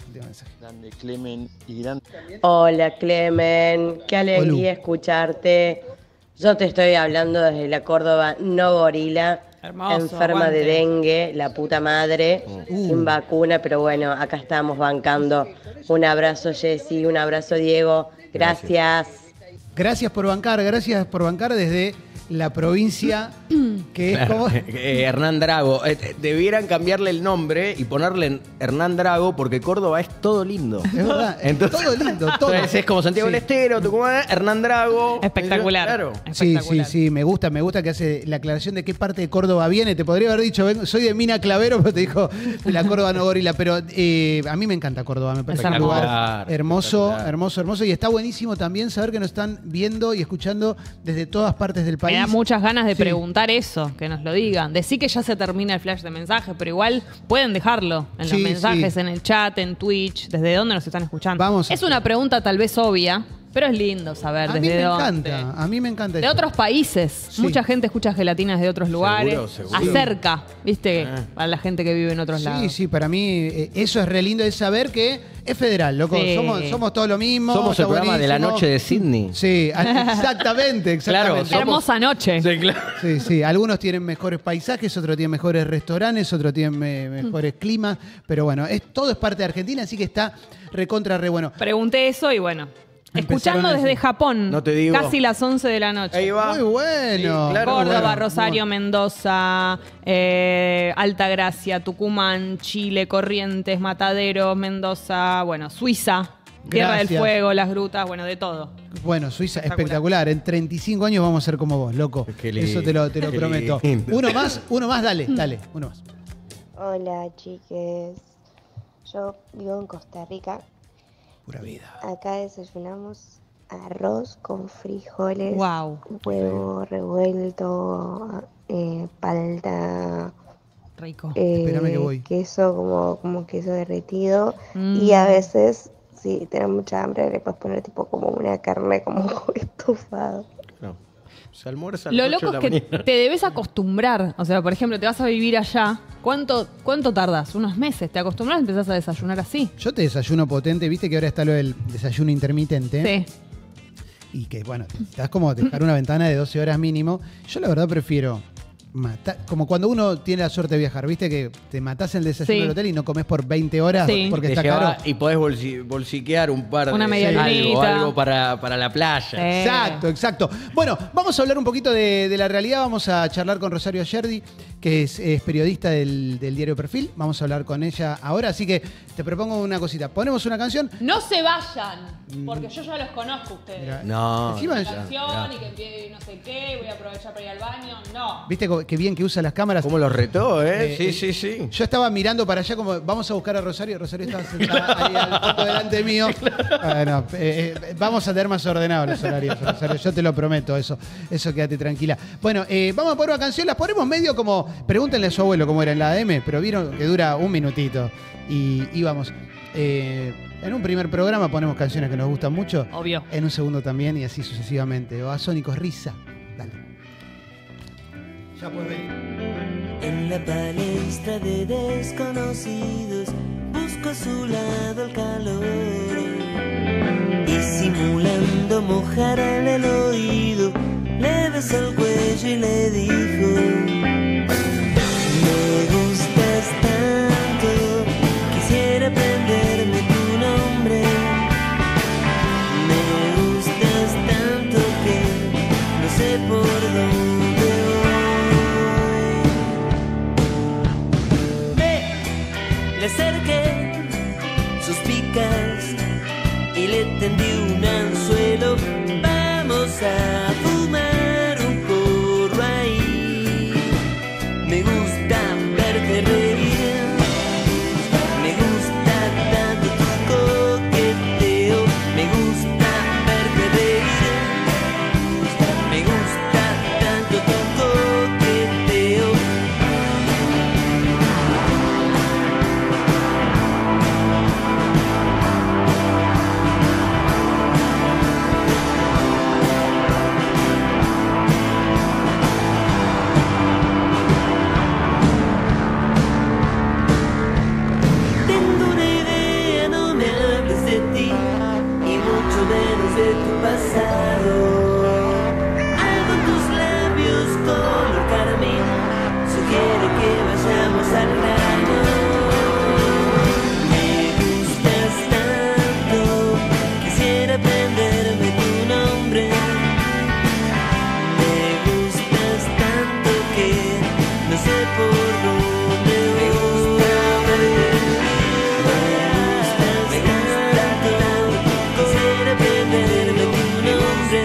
Grande Clemen y grande... Hola Clemen, qué alegría Olú. escucharte. Yo te estoy hablando desde la Córdoba no gorila, Hermoso, enferma aguante. de dengue, la puta madre, sin vacuna, pero bueno, acá estamos bancando. Un abrazo Jessy, un abrazo Diego, gracias. Gracias por bancar desde la provincia que es como... Hernán Drago. Debieran cambiarle el nombre y ponerle Hernán Drago porque Córdoba es todo lindo. Es verdad, todo lindo, todo. Entonces es como Santiago Sí. del Estero, Tucumán, Hernán Drago. Espectacular. Claro. Sí, Espectacular. sí, me gusta que hace la aclaración de qué parte de Córdoba viene. Te podría haber dicho, soy de Mina Clavero, pero te dijo de la Córdoba no gorila. Pero a mí me encanta Córdoba, me parece Es un lugar hermoso. hermoso, Espectacular. hermoso. Y está buenísimo también saber que nos están viendo y escuchando desde todas partes del país. da muchas ganas de Sí. preguntar eso, que nos lo digan. Decí que ya se termina el flash de mensajes, pero igual pueden dejarlo en los Sí, mensajes, sí. en el chat, en Twitch, desde dónde nos están escuchando. Vamos a es una pregunta tal vez obvia, pero es lindo saber A mí desde me dónde. encanta, a mí me encanta De eso. otros países. Sí. Mucha gente escucha gelatinas de otros lugares. seguro. Acerca, ¿viste? Para la gente que vive en otros Sí, lados. sí, para mí eso es re lindo de saber que es federal, loco. Sí. Somos todo lo mismo. Somos está el programa de la buenísimo. noche de Sydney. Sí, exactamente, exactamente. Claro, Hermosa noche. Sí, claro. Sí, sí. Algunos tienen mejores paisajes, otros tienen mejores restaurantes, otros tienen mejores climas. Pero bueno, todo es parte de Argentina, así que está recontra re bueno. Pregunté eso y bueno. Empezaron Escuchando a desde decir- Japón. No te digo. Casi las 11 de la noche. Ahí va. Muy bueno. Sí, claro. Córdoba, Bueno, Rosario, muy- Mendoza, Altagracia, Tucumán, Chile, Corrientes, Mataderos, Mendoza, bueno, Suiza, Tierra del Gracias. Fuego, las grutas, bueno, de todo. Bueno, Suiza, espectacular. En 35 años vamos a ser como vos, loco. Qué lindo, Eso te lo qué prometo. lindo. Uno más, dale, uno más. Hola, chiques. Yo vivo en Costa Rica. Pura vida. Acá desayunamos arroz con frijoles, Wow. huevo revuelto, palta, Rico. Espérame que voy. queso como queso derretido. Mm. Y a veces, si tenés mucha hambre, le puedes poner tipo como una carne como estufado. No. Se almuerza a Lo las 8 loco es de que la mañana. te debes acostumbrar. O sea, por ejemplo, te vas a vivir allá. ¿Cuánto tardas? Unos meses. ¿Te acostumbras y empezás a desayunar así? Yo te desayuno potente, viste que ahora está lo del desayuno intermitente. Sí. Y que, bueno, te das como dejar una ventana de 12 horas mínimo. Yo la verdad prefiero matar, como cuando uno tiene la suerte de viajar, viste que te matás en el desayuno Sí. del hotel y no comes por 20 horas Sí. porque Te está lleva- caro. Y podés bolsiquear un par Una de media lunita. algo para la playa. Sí. Exacto, exacto. Bueno, vamos a hablar un poquito de la realidad. Vamos a charlar con Rosario Ayerdi, que es periodista del diario Perfil. Vamos a hablar con ella ahora. Así que te propongo una cosita. Ponemos una canción. No se vayan, porque yo ya los conozco a ustedes. Mirá, No. Encima Una ya- canción y que empiece no sé qué, voy a aprovechar para ir al baño. No. ¿Viste qué bien que usa las cámaras? ¿Cómo lo retó, Eh, Sí. Yo estaba mirando para allá como vamos a buscar a Rosario. Rosario estaba sentada ahí al fondo delante mío. Bueno, vamos a tener más ordenado los horarios, Rosario. Yo te lo prometo, eso quédate tranquila. Bueno, vamos a poner una canción. Las ponemos medio como, pregúntenle a su abuelo cómo era en la ADM, pero vieron que dura un minutito. Y vamos. En un primer programa ponemos canciones que nos gustan mucho. Obvio. En un segundo también y así sucesivamente. Babasónicos, Risa. Dale. Ya puedes venir. En la palestra de desconocidos busco a su lado el calor y simulando mojarle el oído le besó el cuello y le dijo: me gustas tanto, quisiera aprenderme tu nombre. Me gustas tanto que no sé por dónde voy. Le acerqué suspicaz y le tendí un anzuelo. Vamos a fumar un porro ahí. Me gusta verte reír. Me gusta tanto tu coqueteo. Me gusta verte reír. Me gusta tanto tu coqueteo. Tengo una idea, no me hables de ti y mucho menos de tu pasado. Algo en tus labios color carmín sugiere que vayamos al grano. Me gustas tanto, quisiera aprenderme tu nombre. Me gustas tanto que no sé por dónde voy. Quisiera aprenderme tu nombre.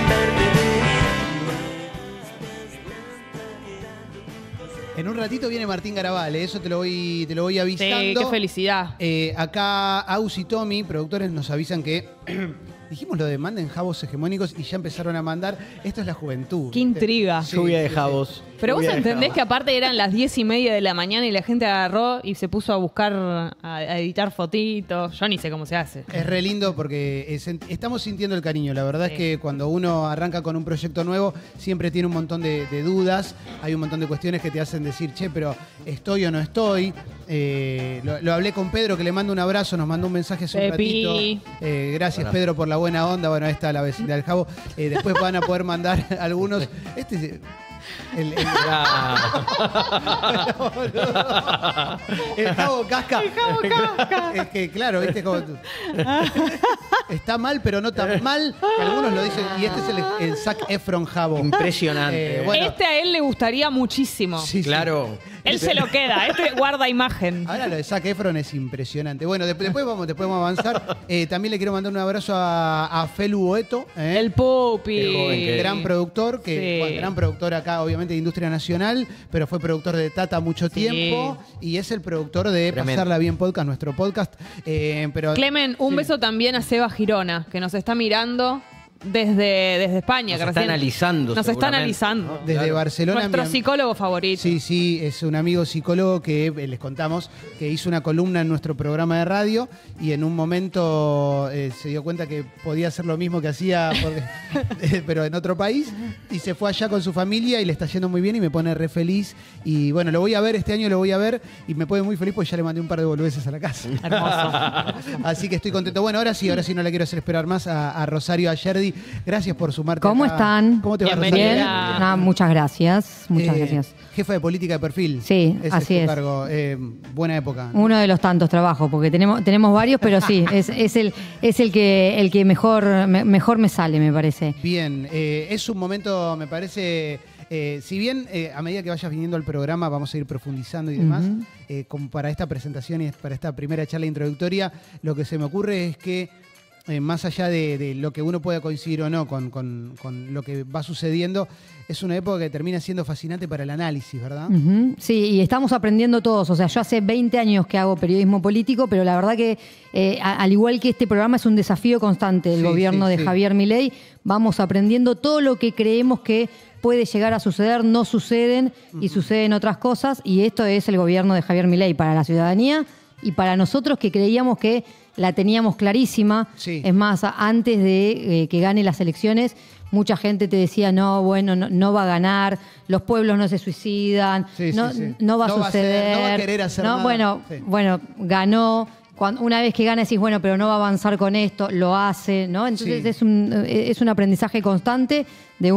En un ratito viene Martín Garabal, eso te lo voy avisando. Sí, qué felicidad. Acá Aus y Tommy, productores, nos avisan que dijimos lo de manden jabos hegemónicos y ya empezaron a mandar. Esto es la juventud. Qué intriga. Sí, Lluvia de sí, jabos. Pero vos Lluvia de entendés jabos. que aparte eran las 10:30 de la mañana y la gente agarró y se puso a buscar, a editar fotitos. Yo ni sé cómo se hace. Es re lindo porque estamos sintiendo el cariño. La verdad Sí. es que cuando uno arranca con un proyecto nuevo, siempre tiene un montón de dudas. Hay un montón de cuestiones que te hacen decir, che, pero ¿estoy o no estoy? Lo hablé con Pedro, que le mando un abrazo, nos mandó un mensaje hace un Pepi. ratito. Gracias, Abrazo. Pedro, por la buena onda. Bueno, ahí está la vecindad del Jabo. Después van a poder mandar algunos. Este es el Jabo Casca. Es que, claro, viste como. Está mal, pero no tan mal. Algunos lo dicen. Y este es el Zac Efron Jabo. Impresionante. Bueno. Este a él le gustaría muchísimo. Sí, sí. Claro. Él se lo queda. Este guarda imagen. Ahora lo de Zac Efron es impresionante. Bueno, después vamos a avanzar. También le quiero mandar un abrazo a Felu Boeto. El Pupi. Qué joven que es. Gran productor, Sí. bueno, gran productor acá, obviamente, de Industria Nacional, pero fue productor de Tata mucho tiempo y es el productor de Tremendo. Pasarla Bien Podcast, nuestro podcast. Pero, Clemen, un sí. beso también a Seba Girona, que nos está mirando desde España. Nos que está recién analizando, Nos está seguramente. analizando. Desde Claro. Barcelona. Nuestro mi am- psicólogo favorito. Sí, es un amigo psicólogo que les contamos que hizo una columna en nuestro programa de radio y en un momento se dio cuenta que podía hacer lo mismo que hacía, pero en otro país, y se fue allá con su familia y le está yendo muy bien y me pone re feliz. Y bueno, lo voy a ver, este año lo voy a ver y me pone muy feliz porque ya le mandé un par de boludeces a la casa. Hermoso. Así que estoy contento. Bueno, ahora sí no la quiero hacer esperar más a Rosario Ayerdi. Gracias por sumarte. ¿Cómo acá. están? ¿Cómo te va, Bienvenida. Rosario? Bien. No, muchas gracias. Muchas gracias. Jefa de política de perfil. Sí, Ese así es tu es. cargo. Buena época. Uno de los tantos trabajos, porque tenemos varios, pero sí, es el que mejor me sale, me parece. Bien, es un momento, me parece, si bien a medida que vayas viniendo al programa vamos a ir profundizando y demás, como para esta presentación y para esta primera charla introductoria, lo que se me ocurre es que más allá de lo que uno pueda coincidir o no con lo que va sucediendo, es una época que termina siendo fascinante para el análisis, ¿verdad? Ujú. Sí, y estamos aprendiendo todos. O sea, yo hace 20 años que hago periodismo político, pero la verdad que, al igual que este programa, es un desafío constante del Sí, gobierno sí, de sí. Javier Milei. Vamos aprendiendo todo lo que creemos que puede llegar a suceder, no suceden y suceden otras cosas. Y esto es el gobierno de Javier Milei para la ciudadanía y para nosotros que creíamos que la teníamos clarísima. Sí. Es más, antes de que gane las elecciones, mucha gente te decía, no va a ganar, los pueblos no se suicidan, Sí, no, sí, sí. no va a No va a hacer- suceder. no va a querer hacer No, nada. Bueno, Sí. bueno, ganó. Una vez que gana decís, bueno, pero no va a avanzar con esto, lo hace, ¿no? Entonces Sí. es un aprendizaje constante de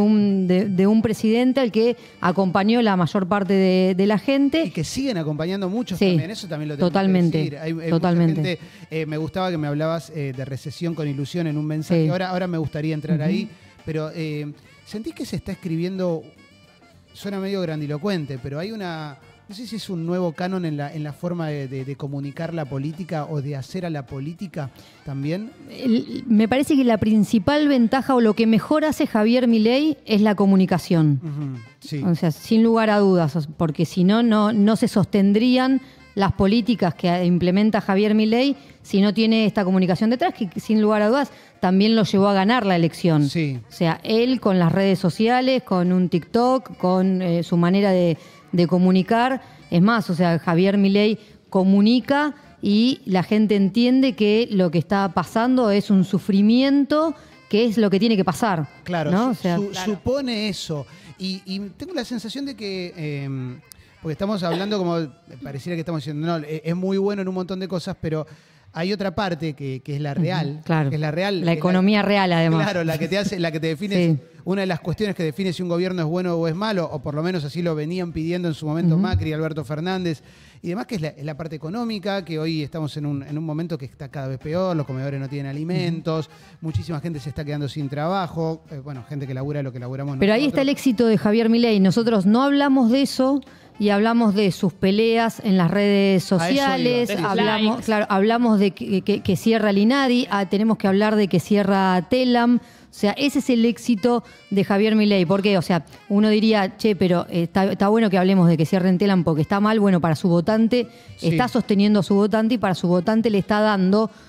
un presidente al que acompañó la mayor parte de la gente. Y que siguen acompañando muchos Sí, también, eso también lo tenemos totalmente, que decir. Hay mucha totalmente. gente, me gustaba que me hablabas de recesión con ilusión en un mensaje, Sí. ahora me gustaría entrar ahí, pero ¿sentís que se está escribiendo, suena medio grandilocuente, pero hay no sé si es un nuevo canon en la forma de comunicar la política o de hacer a la política también? Me parece que la principal ventaja o lo que mejor hace Javier Milei es la comunicación. Ujú, sí. O sea, sin lugar a dudas, porque si no se sostendrían las políticas que implementa Javier Milei si no tiene esta comunicación detrás, que sin lugar a dudas también lo llevó a ganar la elección. Sí. O sea, él con las redes sociales, con un TikTok, con su manera de comunicar. Es más, o sea, Javier Milei comunica y la gente entiende que lo que está pasando es un sufrimiento, que es lo que tiene que pasar. Claro, ¿no? O sea, supone eso. Y tengo la sensación de que, porque estamos hablando como, pareciera que estamos diciendo, no, es muy bueno en un montón de cosas, pero hay otra parte que es la real. claro. Que es la real. La economía real, además. Claro, la que te define, Sí. una de las cuestiones que define si un gobierno es bueno o es malo, o por lo menos así lo venían pidiendo en su momento Macri, Alberto Fernández, y demás, que es la parte económica, que hoy estamos en un momento que está cada vez peor, los comedores no tienen alimentos, muchísima gente se está quedando sin trabajo, bueno, gente que labura lo que laburamos Pero ahí está el éxito de Javier Milei. Nosotros no hablamos de eso y hablamos de sus peleas en las redes sociales, A eso iba, sí. hablamos de que cierra el INADI, tenemos que hablar de que cierra Telam. O sea, ese es el éxito de Javier Milei. ¿Por qué? O sea, uno diría, che, pero está bueno que hablemos de que cierren Telam porque está mal. Bueno, para su votante, Sí. está sosteniendo a su votante y para su votante le está dando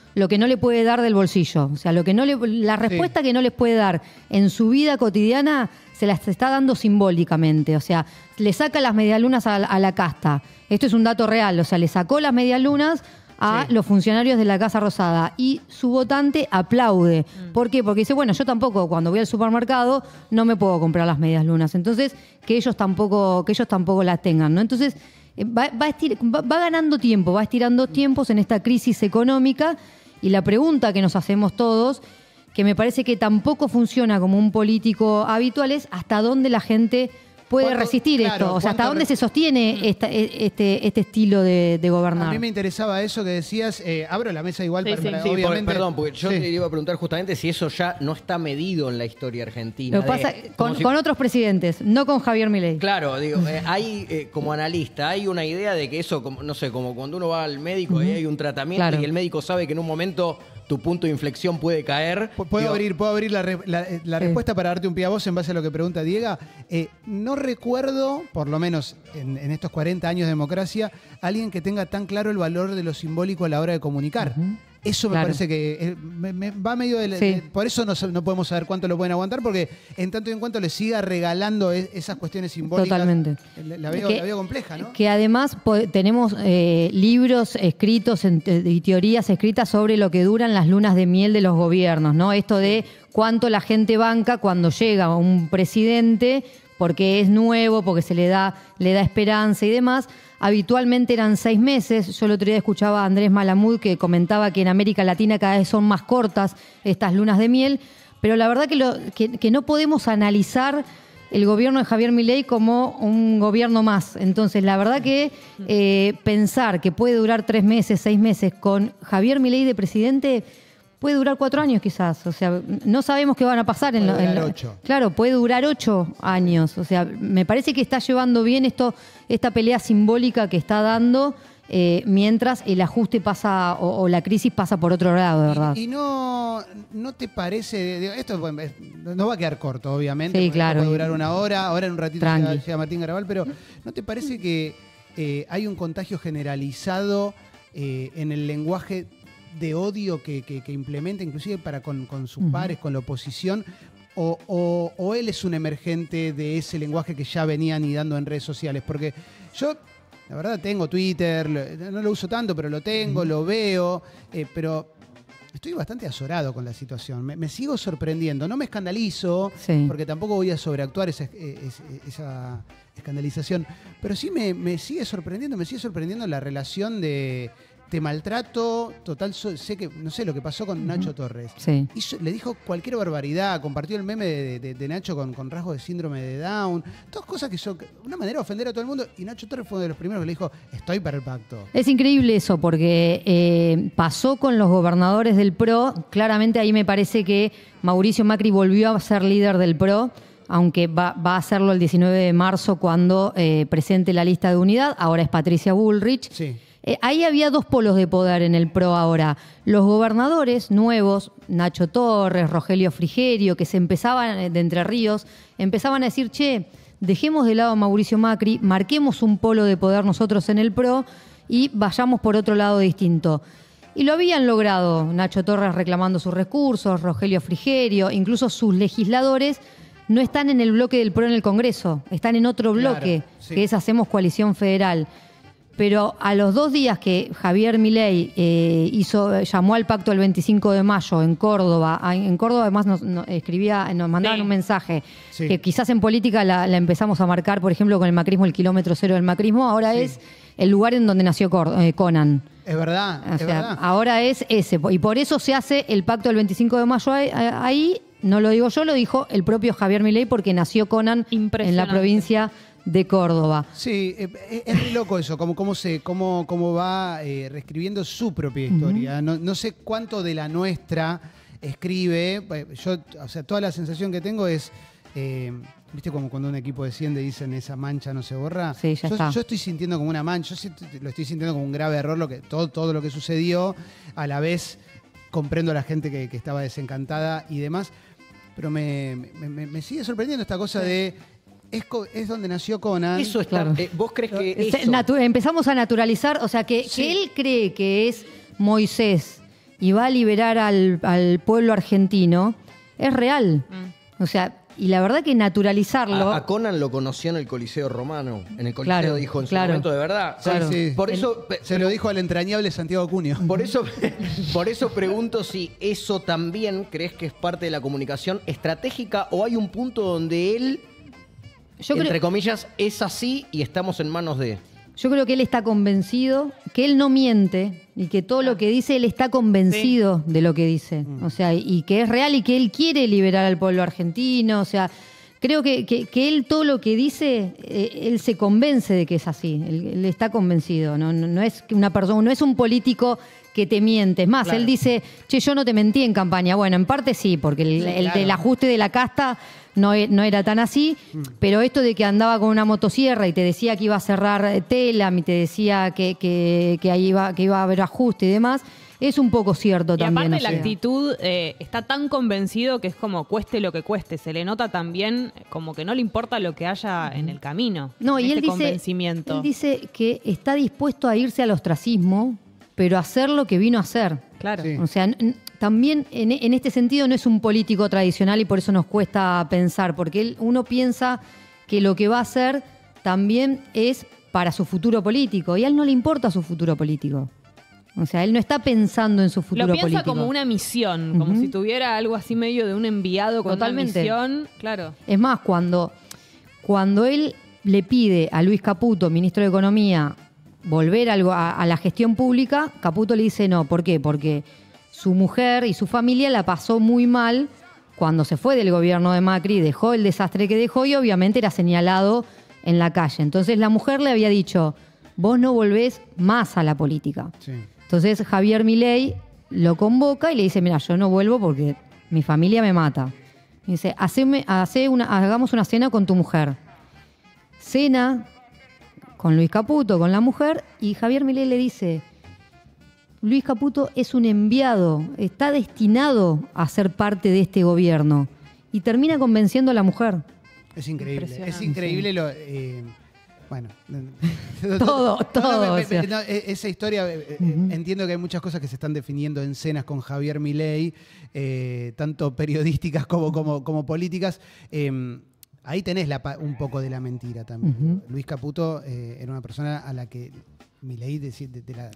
lo que no le puede dar del bolsillo. O sea, la respuesta que no les puede dar en su vida cotidiana se las está dando simbólicamente. O sea, le saca las medialunas a la casta. Esto es un dato real. O sea, le sacó las medialunas a los funcionarios de la Casa Rosada y su votante aplaude. ¿Por qué? Porque dice, bueno, yo tampoco, cuando voy al supermercado, no me puedo comprar las medias lunas. Entonces, que ellos tampoco las tengan, ¿no? Entonces, va ganando tiempo, va estirando tiempos en esta crisis económica, y la pregunta que nos hacemos todos, que me parece que tampoco funciona como un político habitual, es hasta dónde la gente puede resistir esto. O sea, ¿hasta dónde se sostiene este estilo de gobernar? A mí me interesaba eso que decías. Abro la mesa igual para Sí, obviamente. perdón, porque yo te iba a preguntar justamente si eso ya no está medido en la historia argentina. Lo pasa con otros presidentes, no con Javier Milei. Claro, digo, hay como analista, hay una idea de que eso, no sé, como cuando uno va al médico y hay un tratamiento y el médico sabe que en un momento tu punto de inflexión puede caer. ¿Puedo abrir la respuesta para darte un pie a vos en base a lo que pregunta Diego? No recuerdo, por lo menos en estos 40 años de democracia, alguien que tenga tan claro el valor de lo simbólico a la hora de comunicar. Eso me parece que me va medio por eso no podemos saber cuánto lo pueden aguantar, porque en tanto y en cuanto le siga regalando esas cuestiones simbólicas. Totalmente. La veo compleja, ¿no? Que además tenemos libros escritos y teorías escritas sobre lo que duran las lunas de miel de los gobiernos, ¿no? Esto de cuánto la gente banca cuando llega un presidente, porque es nuevo, porque se le da esperanza y demás. Habitualmente eran 6 meses. Yo el otro día escuchaba a Andrés Malamud que comentaba que en América Latina cada vez son más cortas estas lunas de miel, pero la verdad que no podemos analizar el gobierno de Javier Milei como un gobierno más. Entonces, la verdad que pensar que puede durar 3 meses, 6 meses con Javier Milei de presidente puede durar 4 años quizás. O sea, no sabemos qué van a pasar. Puede durar 8. Claro, puede durar 8 años. O sea, me parece que está llevando bien esta pelea simbólica que está dando, mientras el ajuste pasa o la crisis pasa por otro lado, de verdad. Y no te parece, esto no va a quedar corto, obviamente. Sí, claro. Puede durar 1 hora, ahora en un ratito llega Martín Garabal, pero ¿no te parece que hay un contagio generalizado en el lenguaje de odio que implementa, inclusive para con sus pares, con la oposición? O él es un emergente de ese lenguaje que ya venía anidando en redes sociales? Porque yo, la verdad, tengo Twitter, no lo uso tanto, pero lo tengo, lo veo, pero estoy bastante azorado con la situación. Me sigo sorprendiendo. No me escandalizo, porque tampoco voy a sobreactuar esa escandalización, pero sí me sigue sorprendiendo la relación de te maltrato total. No sé lo que pasó con Nacho Torres. Le dijo cualquier barbaridad, compartió el meme de Nacho con rasgos de síndrome de Down, todas cosas que son una manera de ofender a todo el mundo, y Nacho Torres fue uno de los primeros que le dijo, estoy para el pacto. Es increíble eso, porque pasó con los gobernadores del PRO. Claramente ahí me parece que Mauricio Macri volvió a ser líder del PRO, aunque va a hacerlo el 19 de marzo cuando presente la lista de unidad. Ahora es Patricia Bullrich. Ahí había 2 polos de poder en el PRO ahora. Los gobernadores nuevos, Nacho Torres, Rogelio Frigerio, que se empezaban de Entre Ríos, empezaban a decir, che, dejemos de lado a Mauricio Macri, marquemos un polo de poder nosotros en el PRO y vayamos por otro lado distinto. Y lo habían logrado, Nacho Torres reclamando sus recursos, Rogelio Frigerio, incluso sus legisladores no están en el bloque del PRO en el Congreso, están en otro bloque, que es Hacemos Coalición Federal. Pero a los 2 días que Javier Milei llamó al pacto el 25 de mayo en Córdoba además nos mandaban un mensaje, que quizás en política la empezamos a marcar, por ejemplo, con el macrismo, el kilómetro cero del macrismo, ahora es el lugar en donde nació Conan. Es verdad, o sea, ahora es ese. Y por eso se hace el pacto del 25 de mayo ahí. No lo digo yo, lo dijo el propio Javier Milei, porque nació Conan en la provincia de Córdoba. Sí, es muy loco eso, cómo va reescribiendo su propia historia. No sé cuánto de la nuestra escribe. Yo, o sea, toda la sensación que tengo es, ¿viste como cuando un equipo desciende y dicen esa mancha no se borra? Sí, ya está. Yo estoy sintiendo como una mancha, lo estoy sintiendo como un grave error todo lo que sucedió. A la vez comprendo a la gente que estaba desencantada y demás, pero me sigue sorprendiendo esta cosa de... Es donde nació Conan. Eso está. Claro. ¿Vos crees que empezamos a naturalizar, o sea, que él cree que es Moisés y va a liberar al pueblo argentino, es real. O sea, y la verdad que naturalizarlo... A Conan lo conoció en el Coliseo Romano. En el Coliseo Claro, dijo en su claro. momento, de verdad. Claro. Sí. Por eso, Se lo dijo al entrañable Santiago Cunio. por eso pregunto si eso también crees que es parte de la comunicación estratégica o hay un punto donde él, entre comillas, es así y estamos en manos de... Yo creo que él está convencido, que él no miente y que todo lo que dice, él está convencido de lo que dice. O sea, y que es real y que él quiere liberar al pueblo argentino. O sea, creo que él todo lo que dice, él se convence de que es así. Él está convencido. No es una persona, no es un político que te miente. Es más, Claro. él dice, che, yo no te mentí en campaña. Bueno, en parte sí, porque el claro. del ajuste de la casta no era tan así, pero esto de que andaba con una motosierra y te decía que iba a cerrar Telam y te decía que ahí iba a haber ajuste y demás, es un poco cierto Y también. aparte o la sea. actitud está tan convencido que es como cueste lo que cueste. Se le nota también como que no le importa lo que haya en el camino. No, y ese él dice, convencimiento. él dice que está dispuesto a irse al ostracismo, pero a hacer lo que vino a hacer. Claro. Sí. O sea, también en este sentido no es un político tradicional y por eso nos cuesta pensar, porque uno piensa que lo que va a hacer también es para su futuro político y a él no le importa su futuro político. O sea, él no está pensando en su futuro Lo piensa político. como una misión, como si tuviera algo así medio de un enviado con Totalmente. una misión. Claro. Es más, cuando él le pide a Luis Caputo, ministro de Economía, volver a la gestión pública, Caputo le dice no. ¿Por qué? Porque su mujer y su familia la pasó muy mal cuando se fue del gobierno de Macri, dejó el desastre que dejó y obviamente era señalado en la calle. Entonces la mujer le había dicho, vos no volvés más a la política. Sí. Entonces Javier Milei lo convoca y le dice, mira, yo no vuelvo porque mi familia me mata. Y dice, hagamos una cena con tu mujer. Cena con Luis Caputo, con la mujer, y Javier Milei le dice, Luis Caputo es un enviado, está destinado a ser parte de este gobierno. Y termina convenciendo a la mujer. Es increíble. Impresionante. Es increíble lo... bueno. Todo. O sea. Esa historia, entiendo que hay muchas cosas que se están definiendo en cenas con Javier Milei, tanto periodísticas como políticas. Ahí tenés un poco de la mentira también. Luis Caputo era una persona a la que Milei decía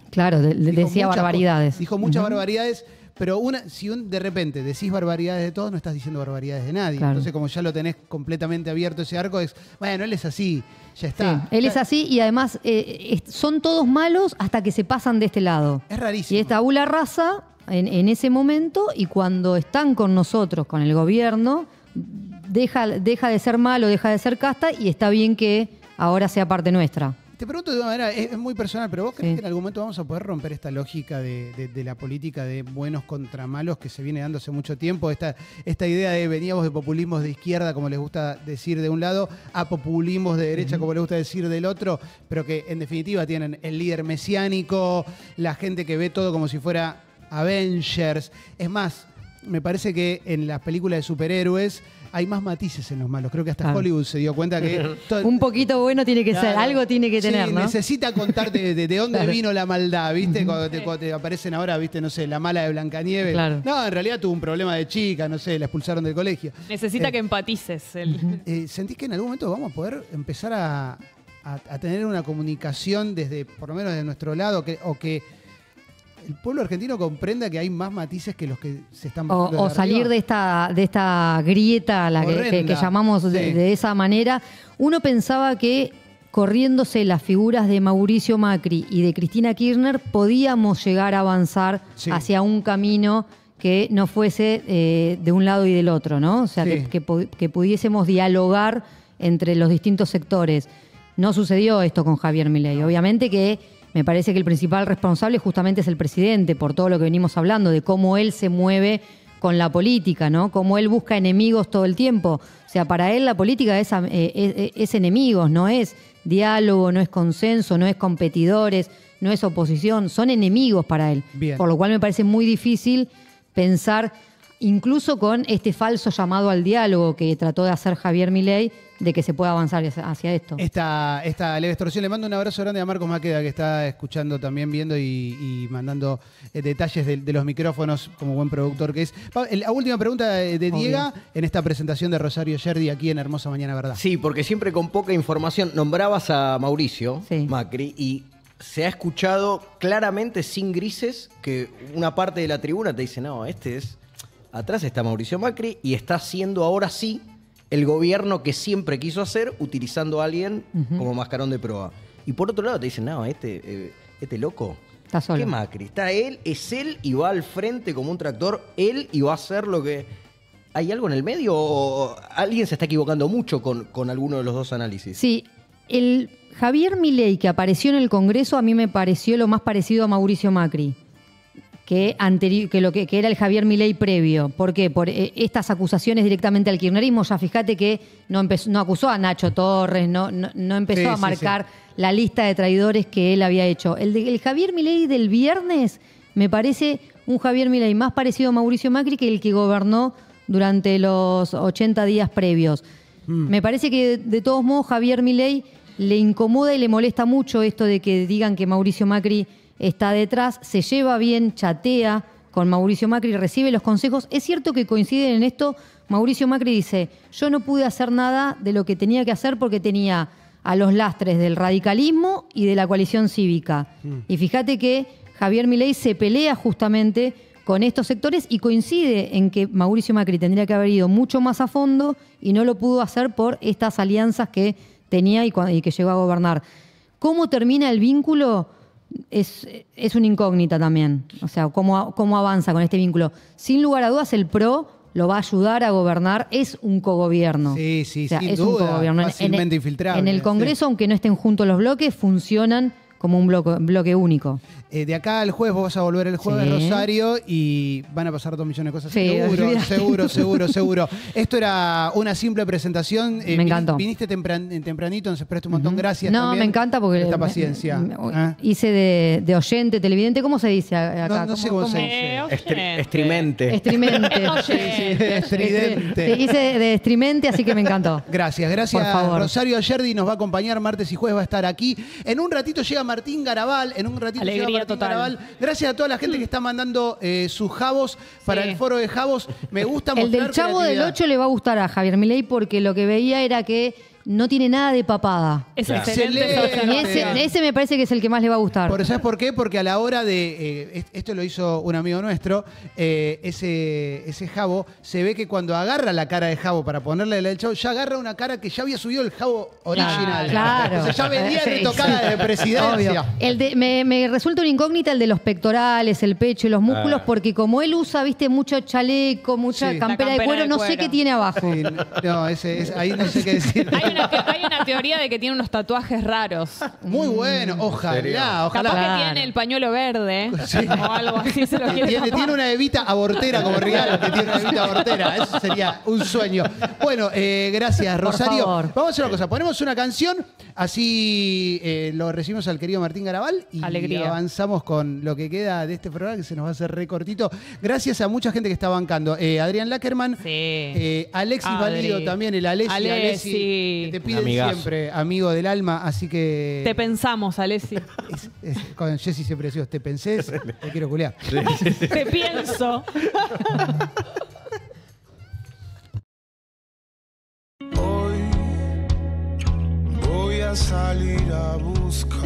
Decía barbaridades. Dijo muchas barbaridades, pero si de repente decís barbaridades de todos, no estás diciendo barbaridades de nadie. Claro. Entonces, como ya lo tenés completamente abierto ese arco, bueno, él es así, ya está. Sí, él es así y además son todos malos hasta que se pasan de este lado. Es rarísimo. Y es tabula rasa en ese momento y cuando están con nosotros, con el gobierno, deja de ser malo, deja de ser casta y está bien que ahora sea parte nuestra. Te pregunto de una manera, es muy personal, pero ¿vos crees que en algún momento vamos a poder romper esta lógica de la política de buenos contra malos que se viene dando hace mucho tiempo? Esta idea de veníamos de populismos de izquierda, como les gusta decir de un lado, a populismos de derecha, como les gusta decir del otro, pero que en definitiva tienen el líder mesiánico, la gente que ve todo como si fuera Avengers. Es más, me parece que en las películas de superhéroes hay más matices en los malos. Creo que hasta Hollywood se dio cuenta que... Un poquito bueno tiene que ser, algo tiene que tener, ¿no? Necesita contarte de dónde vino la maldad, ¿viste? Cuando te aparecen ahora, ¿viste? No sé, la mala de Blancanieves. Claro. No, en realidad tuvo un problema de chica, no sé, la expulsaron del colegio. Necesita que empatices. ¿Sentís que en algún momento vamos a poder empezar a tener una comunicación desde, por lo menos de nuestro lado, o que el pueblo argentino comprenda que hay más matices que los que se están bajando O de salir de esta grieta a la que llamamos de esa manera? Uno pensaba que corriéndose las figuras de Mauricio Macri y de Cristina Kirchner podíamos llegar a avanzar hacia un camino que no fuese de un lado y del otro, ¿no? O sea, que pudiésemos dialogar entre los distintos sectores. No sucedió esto con Javier Milei. Obviamente que me parece que el principal responsable justamente es el presidente, por todo lo que venimos hablando, de cómo él se mueve con la política, ¿no? Cómo él busca enemigos todo el tiempo. O sea, para él la política es enemigos, no es diálogo, no es consenso, no es competidores, no es oposición, son enemigos para él. Bien. Por lo cual me parece muy difícil pensar incluso con este falso llamado al diálogo que trató de hacer Javier Milei, de que se pueda avanzar hacia esto. Esta leve extorsión. Le mando un abrazo grande a Marcos Maqueda, que está escuchando también, viendo y mandando detalles de los micrófonos, como buen productor que es. La última pregunta de Diego en esta presentación de Rosario Yerdi aquí en Hermosa Mañana Verdad. Sí, porque siempre con poca información. Nombrabas a Mauricio Macri y se ha escuchado claramente, sin grises, que una parte de la tribuna te dice, no, atrás está Mauricio Macri y está haciendo ahora sí el gobierno que siempre quiso hacer, utilizando a alguien como mascarón de proa. Y por otro lado te dicen, no, este loco, está solo. ¿Qué Macri? Está él, es él y va al frente como un tractor, él y va a hacer lo que... ¿Hay algo en el medio o alguien se está equivocando mucho con alguno de los dos análisis? Sí, el Javier Milei que apareció en el Congreso a mí me pareció lo más parecido a Mauricio Macri. Que era el Javier Milei previo. ¿Por qué? Por estas acusaciones directamente al kirchnerismo. Ya fíjate que no acusó a Nacho Torres, no empezó a marcar la lista de traidores que él había hecho. El Javier Milei del viernes me parece un Javier Milei más parecido a Mauricio Macri que el que gobernó durante los 80 días previos. Me parece que de todos modos Javier Milei le incomoda y le molesta mucho esto de que digan que Mauricio Macri está detrás, se lleva bien, chatea con Mauricio Macri, recibe los consejos. Es cierto que coinciden en esto. Mauricio Macri dice, yo no pude hacer nada de lo que tenía que hacer porque tenía a los lastres del radicalismo y de la coalición cívica. Y fíjate que Javier Milei se pelea justamente con estos sectores y coincide en que Mauricio Macri tendría que haber ido mucho más a fondo y no lo pudo hacer por estas alianzas que tenía y que llegó a gobernar. ¿Cómo termina el vínculo? Es una incógnita también. O sea, cómo avanza con este vínculo. Sin lugar a dudas, el PRO lo va a ayudar a gobernar. Es un cogobierno. Sí, o sea, sin es duda, un cogobierno. fácilmente infiltrable. En el Congreso, aunque no estén juntos los bloques, funcionan como un bloque único. De acá al jueves, vos vas a volver el jueves, Rosario, y van a pasar 2 millones de cosas. Sí, seguro. Esto era una simple presentación. Me encantó. Viniste tempranito, nos esperaste un montón. Gracias. No, también me encanta porque... esta paciencia. Hice de oyente, televidente. ¿Cómo se dice acá? No sé cómo se dice. Estrimente. Estridente. Hice de estrimente, así que me encantó. Gracias. Por favor. Rosario Yerdi nos va a acompañar martes y jueves, va a estar aquí. En un ratito llega Martín Garabal. Alegría total. Garabal. Gracias a toda la gente que está mandando sus jabos para el foro de jabos. Me gusta mostrar el del Chavo del 8 le va a gustar a Javier Milei porque lo que veía era que no tiene nada de papada. Es excelente. Ese me parece que es el que más le va a gustar. ¿Sabes por qué? Porque a la hora de... esto lo hizo un amigo nuestro. Ese jabo, se ve que cuando agarra la cara de jabo para ponerle el Chavo, ya agarra una cara que ya había subido el jabo original. Claro. O sea, ya venía de tocada de presidencia. Me resulta una incógnita el de los pectorales, el pecho y los músculos, porque como él usa, viste, mucho chaleco, mucha campera de cuero, no sé qué tiene abajo. Sí, no, ahí no sé qué decir. Hay una teoría de que tiene unos tatuajes raros. Muy bueno, ojalá. Capaz que tiene el pañuelo verde o algo así. Se lo tiene una evita abortera como regalo, que tiene una evita abortera. Eso sería un sueño. Bueno, gracias, Rosario. Vamos a hacer una cosa. Ponemos una canción, así lo recibimos al querido Martín Garabal y avanzamos con lo que queda de este programa, que se nos va a hacer re cortito. Gracias a mucha gente que está bancando. Adrián Lackerman, Alexis Valido también, el Alessi. Que te piden siempre, amigo del alma, así que... Te pensamos, Alessi. Con Jessy siempre decimos, te pensés, te quiero culiar. Te pienso. Hoy voy a salir a buscar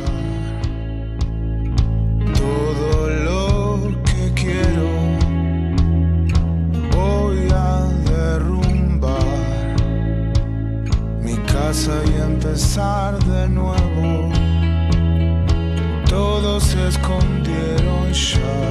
todo lo que quiero. Voy a derrumbar mi casa y empezar de nuevo. Todos se escondieron ya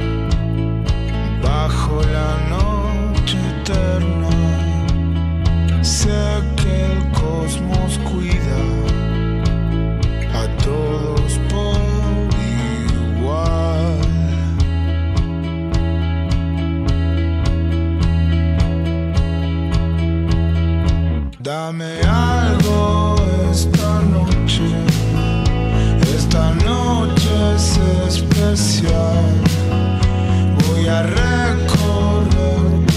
bajo la noche eterna. Sé que el cosmos cuida a todos por igual. Dame algo esta noche es especial. Voy a recorrer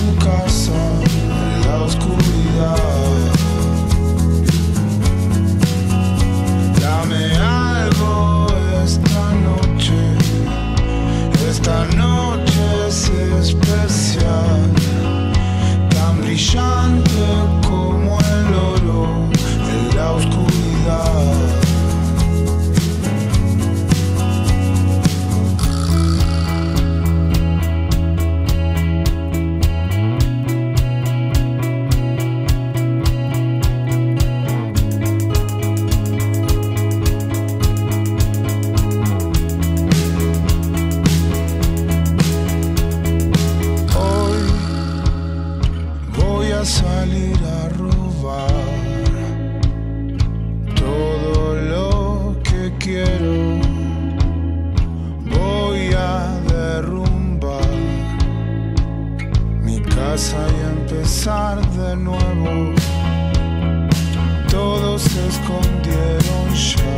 escondieron ya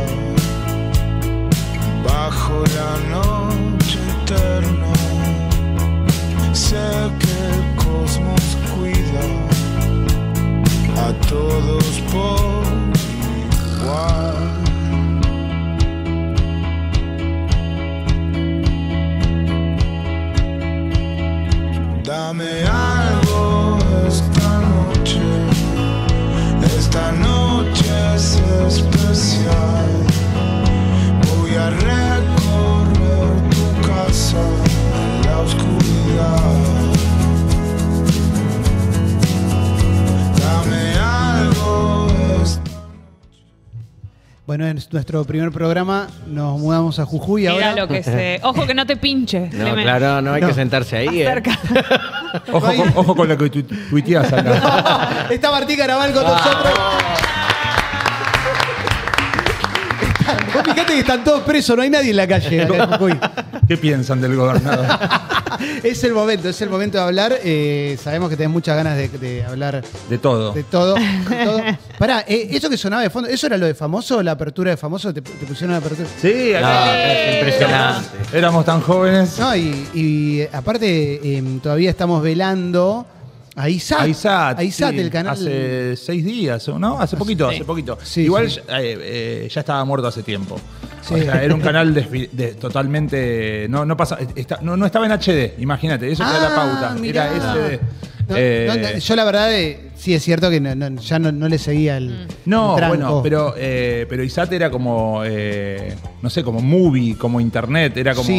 bajo la noche eterna. Sé que el cosmos cuida a todos por igual. Dame algo esta noche es especial. Voy a recorrer tu casa en la oscuridad. Dame algo esta noche. Bueno, en nuestro primer programa nos mudamos a Jujuy y Mira ahora... lo que se... Ojo que no te pinche. No, claro, no hay que sentarse ahí. Ojo con lo que tuiteás acá. Está Martín Caraval con nosotros. Vos fíjate que están todos presos, no hay nadie en la calle acá en Jujuy. ¿Qué piensan del gobernador? Es el momento de hablar. Sabemos que tenés muchas ganas de hablar de todo. De todo. Pará, eso que sonaba de fondo, ¿eso era lo de Famoso? ¿La apertura de Famoso? ¿Te pusieron la apertura? Sí, es impresionante. Éramos tan jóvenes. No, y aparte todavía estamos velando a ISAT, sí, el canal. Hace 6 días, ¿no? Hace poquito. Sí, Igual sí. Ya estaba muerto hace tiempo. Sí. O sea, era un canal totalmente... No estaba en HD, imagínate. Eso era la pauta. Mirá. Era SD. Yo la verdad, sí es cierto que ya no le seguía el tranco. Bueno, pero ISAT era como, no sé, como movie, como internet, era como, Sí.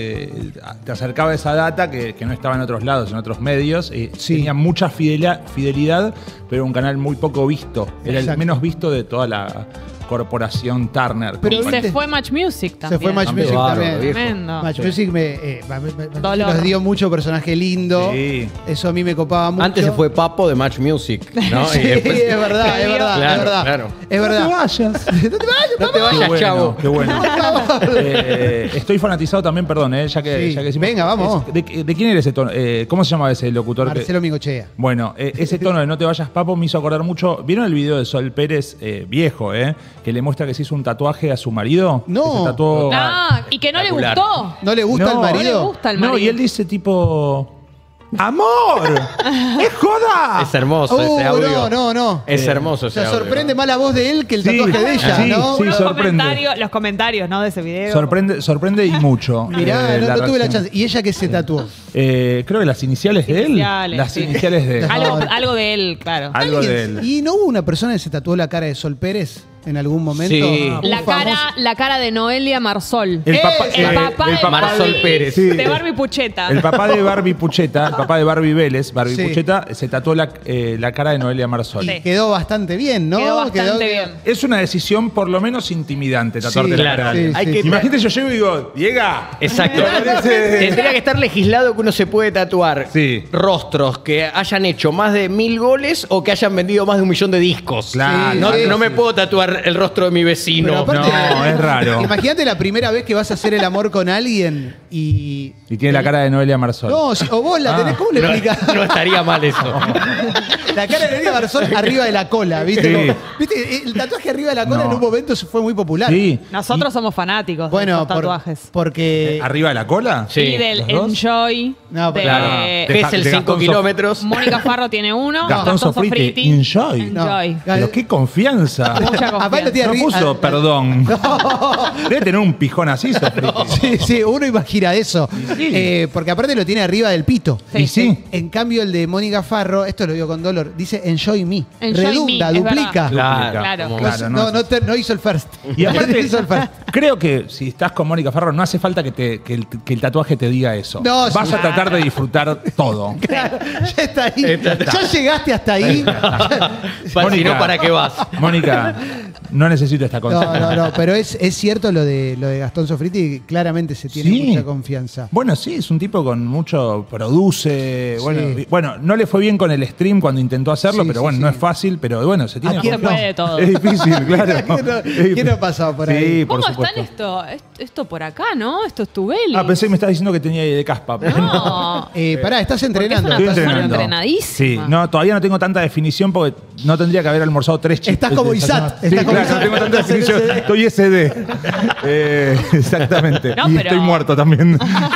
te acercaba esa data que no estaba en otros lados, en otros medios, tenía mucha fidelidad, pero un canal muy poco visto, era el Exacto. menos visto de toda la corporación Turner. Y se fue Match Music también. Se fue Match Music también. Tremendo. Match Music me Dolor. nos dio mucho personaje lindo. Sí. Eso a mí me copaba mucho. Antes se fue Papo de Match Music, ¿no? Sí, Y después- es verdad. Claro. Es verdad. No te vayas. No te vayas, Qué bueno, chavo. qué bueno. Estoy fanatizado también, perdón, ya que decimos- Venga, vamos. ¿De quién era ese tono? ¿Cómo se llama ese locutor? Marcelo Mingochea. Bueno, ese tono de No te vayas, Papo me hizo acordar mucho. ¿Vieron el video de Sol Pérez, viejo, que le muestra que se hizo un tatuaje a su marido? No. Que se tatuó. Ah, y que no le Espectacular. gustó. ¿No le gusta No, el No le marido? gusta el marido. No, y él dice tipo... ¡Amor! ¡Es joda! Es hermoso ese audio. No. Es hermoso O ese sea, audio. sorprende más la voz de él que el Sí, tatuaje de ella, sí, ¿no? sí. sorprende. Los comentarios, ¿no? De ese video. Sorprende y mucho. Mirá, no tuve la reacción. chance. ¿Y ella qué se tatuó? Creo que las iniciales de él. Iniciales, Las sí. iniciales de él. Algo de él, claro. Algo de él. ¿Y no hubo una persona que se tatuó la cara de Sol Pérez en algún momento? Sí. Un La famoso. cara de Noelia Marsol. El papá, el papá de Marsol Barbie, Pérez. Sí. de Barbie Pucheta. El papá de Barbie Pucheta, el papá de Barbie Vélez, Barbie Sí. Pucheta, se tatuó la cara de Noelia Marsol. Y quedó bastante bien, ¿no? Quedó bastante bien. Es una decisión por lo menos intimidante tatuarte Sí, la cara. sí, Hay sí. que Imagínate, yo llego y digo, Diega. Exacto. Tendría que estar legislado que uno se puede tatuar Sí. rostros que hayan hecho más de 1000 goles o que hayan vendido más de 1 millón de discos. Claro. No, Sí, no sí. me puedo tatuar el rostro de mi vecino. Pero aparte, No, es raro. Imagínate la primera vez que vas a hacer el amor con alguien y... Y tiene la cara de Noelia Marsol. No, o vos la tenés, ¿cómo le explicás? No estaría mal eso. La cara de Noelia Marsol arriba de la cola, ¿viste? Sí. Como- ¿Viste? El tatuaje arriba de la cola No. en un momento se fue muy popular. Sí. Nosotros somos fanáticos de Bueno, esos tatuajes. porque... ¿Arriba de la cola? Sí. Y del ¿los dos? Enjoy. No, de claro. ¿Qué es el de 5 Gastón kilómetros? Mónica Farro tiene uno. Gastón Sofriti. Enjoy. Enjoy. Pero qué confianza. Mucha Aparte lo tiene No arri- puso perdón. Debe tener un pijón así, Sofriti. Sí, sí, uno imagina eso. Porque aparte lo tiene arriba del pito. Y sí. En cambio, el de Mónica Farro, esto lo digo con dolor, dice Enjoy Me. Enjoy Redunda, me, es duplica. verdad. Claro. como- Claro, No hizo el first. Y aparte, hizo el first. creo que si estás con Mónica Farro, no hace falta que el tatuaje te diga eso. No, Vas sí. a tratar de disfrutar todo. Claro, ya está ahí. Ya está. Ya llegaste hasta ahí. Si no, ¿para qué vas? Mónica, no necesito esta cosa. No, pero es cierto lo de Gastón Sofriti, claramente se tiene Sí, mucha ¿qué confianza. Bueno, sí, es un tipo con mucho, produce, Sí. bueno, no le fue bien con el stream cuando intentó hacerlo, Sí, pero sí, bueno, sí. no es fácil, pero bueno, se tiene ¿A quién Se puede de todo. Es difícil, claro. ¿Quién no ha pasado por ahí? Sí, por ¿Cómo supuesto. están esto por acá, no? Esto es Tubeli. Pensé que me estabas diciendo que tenía de caspa. pero No. Pará, estás entrenando. Porque es una Estoy persona entrenando. entrenadísima. Sí, no, todavía no tengo tanta definición porque no tendría que haber almorzado 3 chips. Estás como Isat. Sí, Estás como claro, Isat. no tengo tanta definición. Estoy SD. Exactamente. No, y pero- estoy muerto también.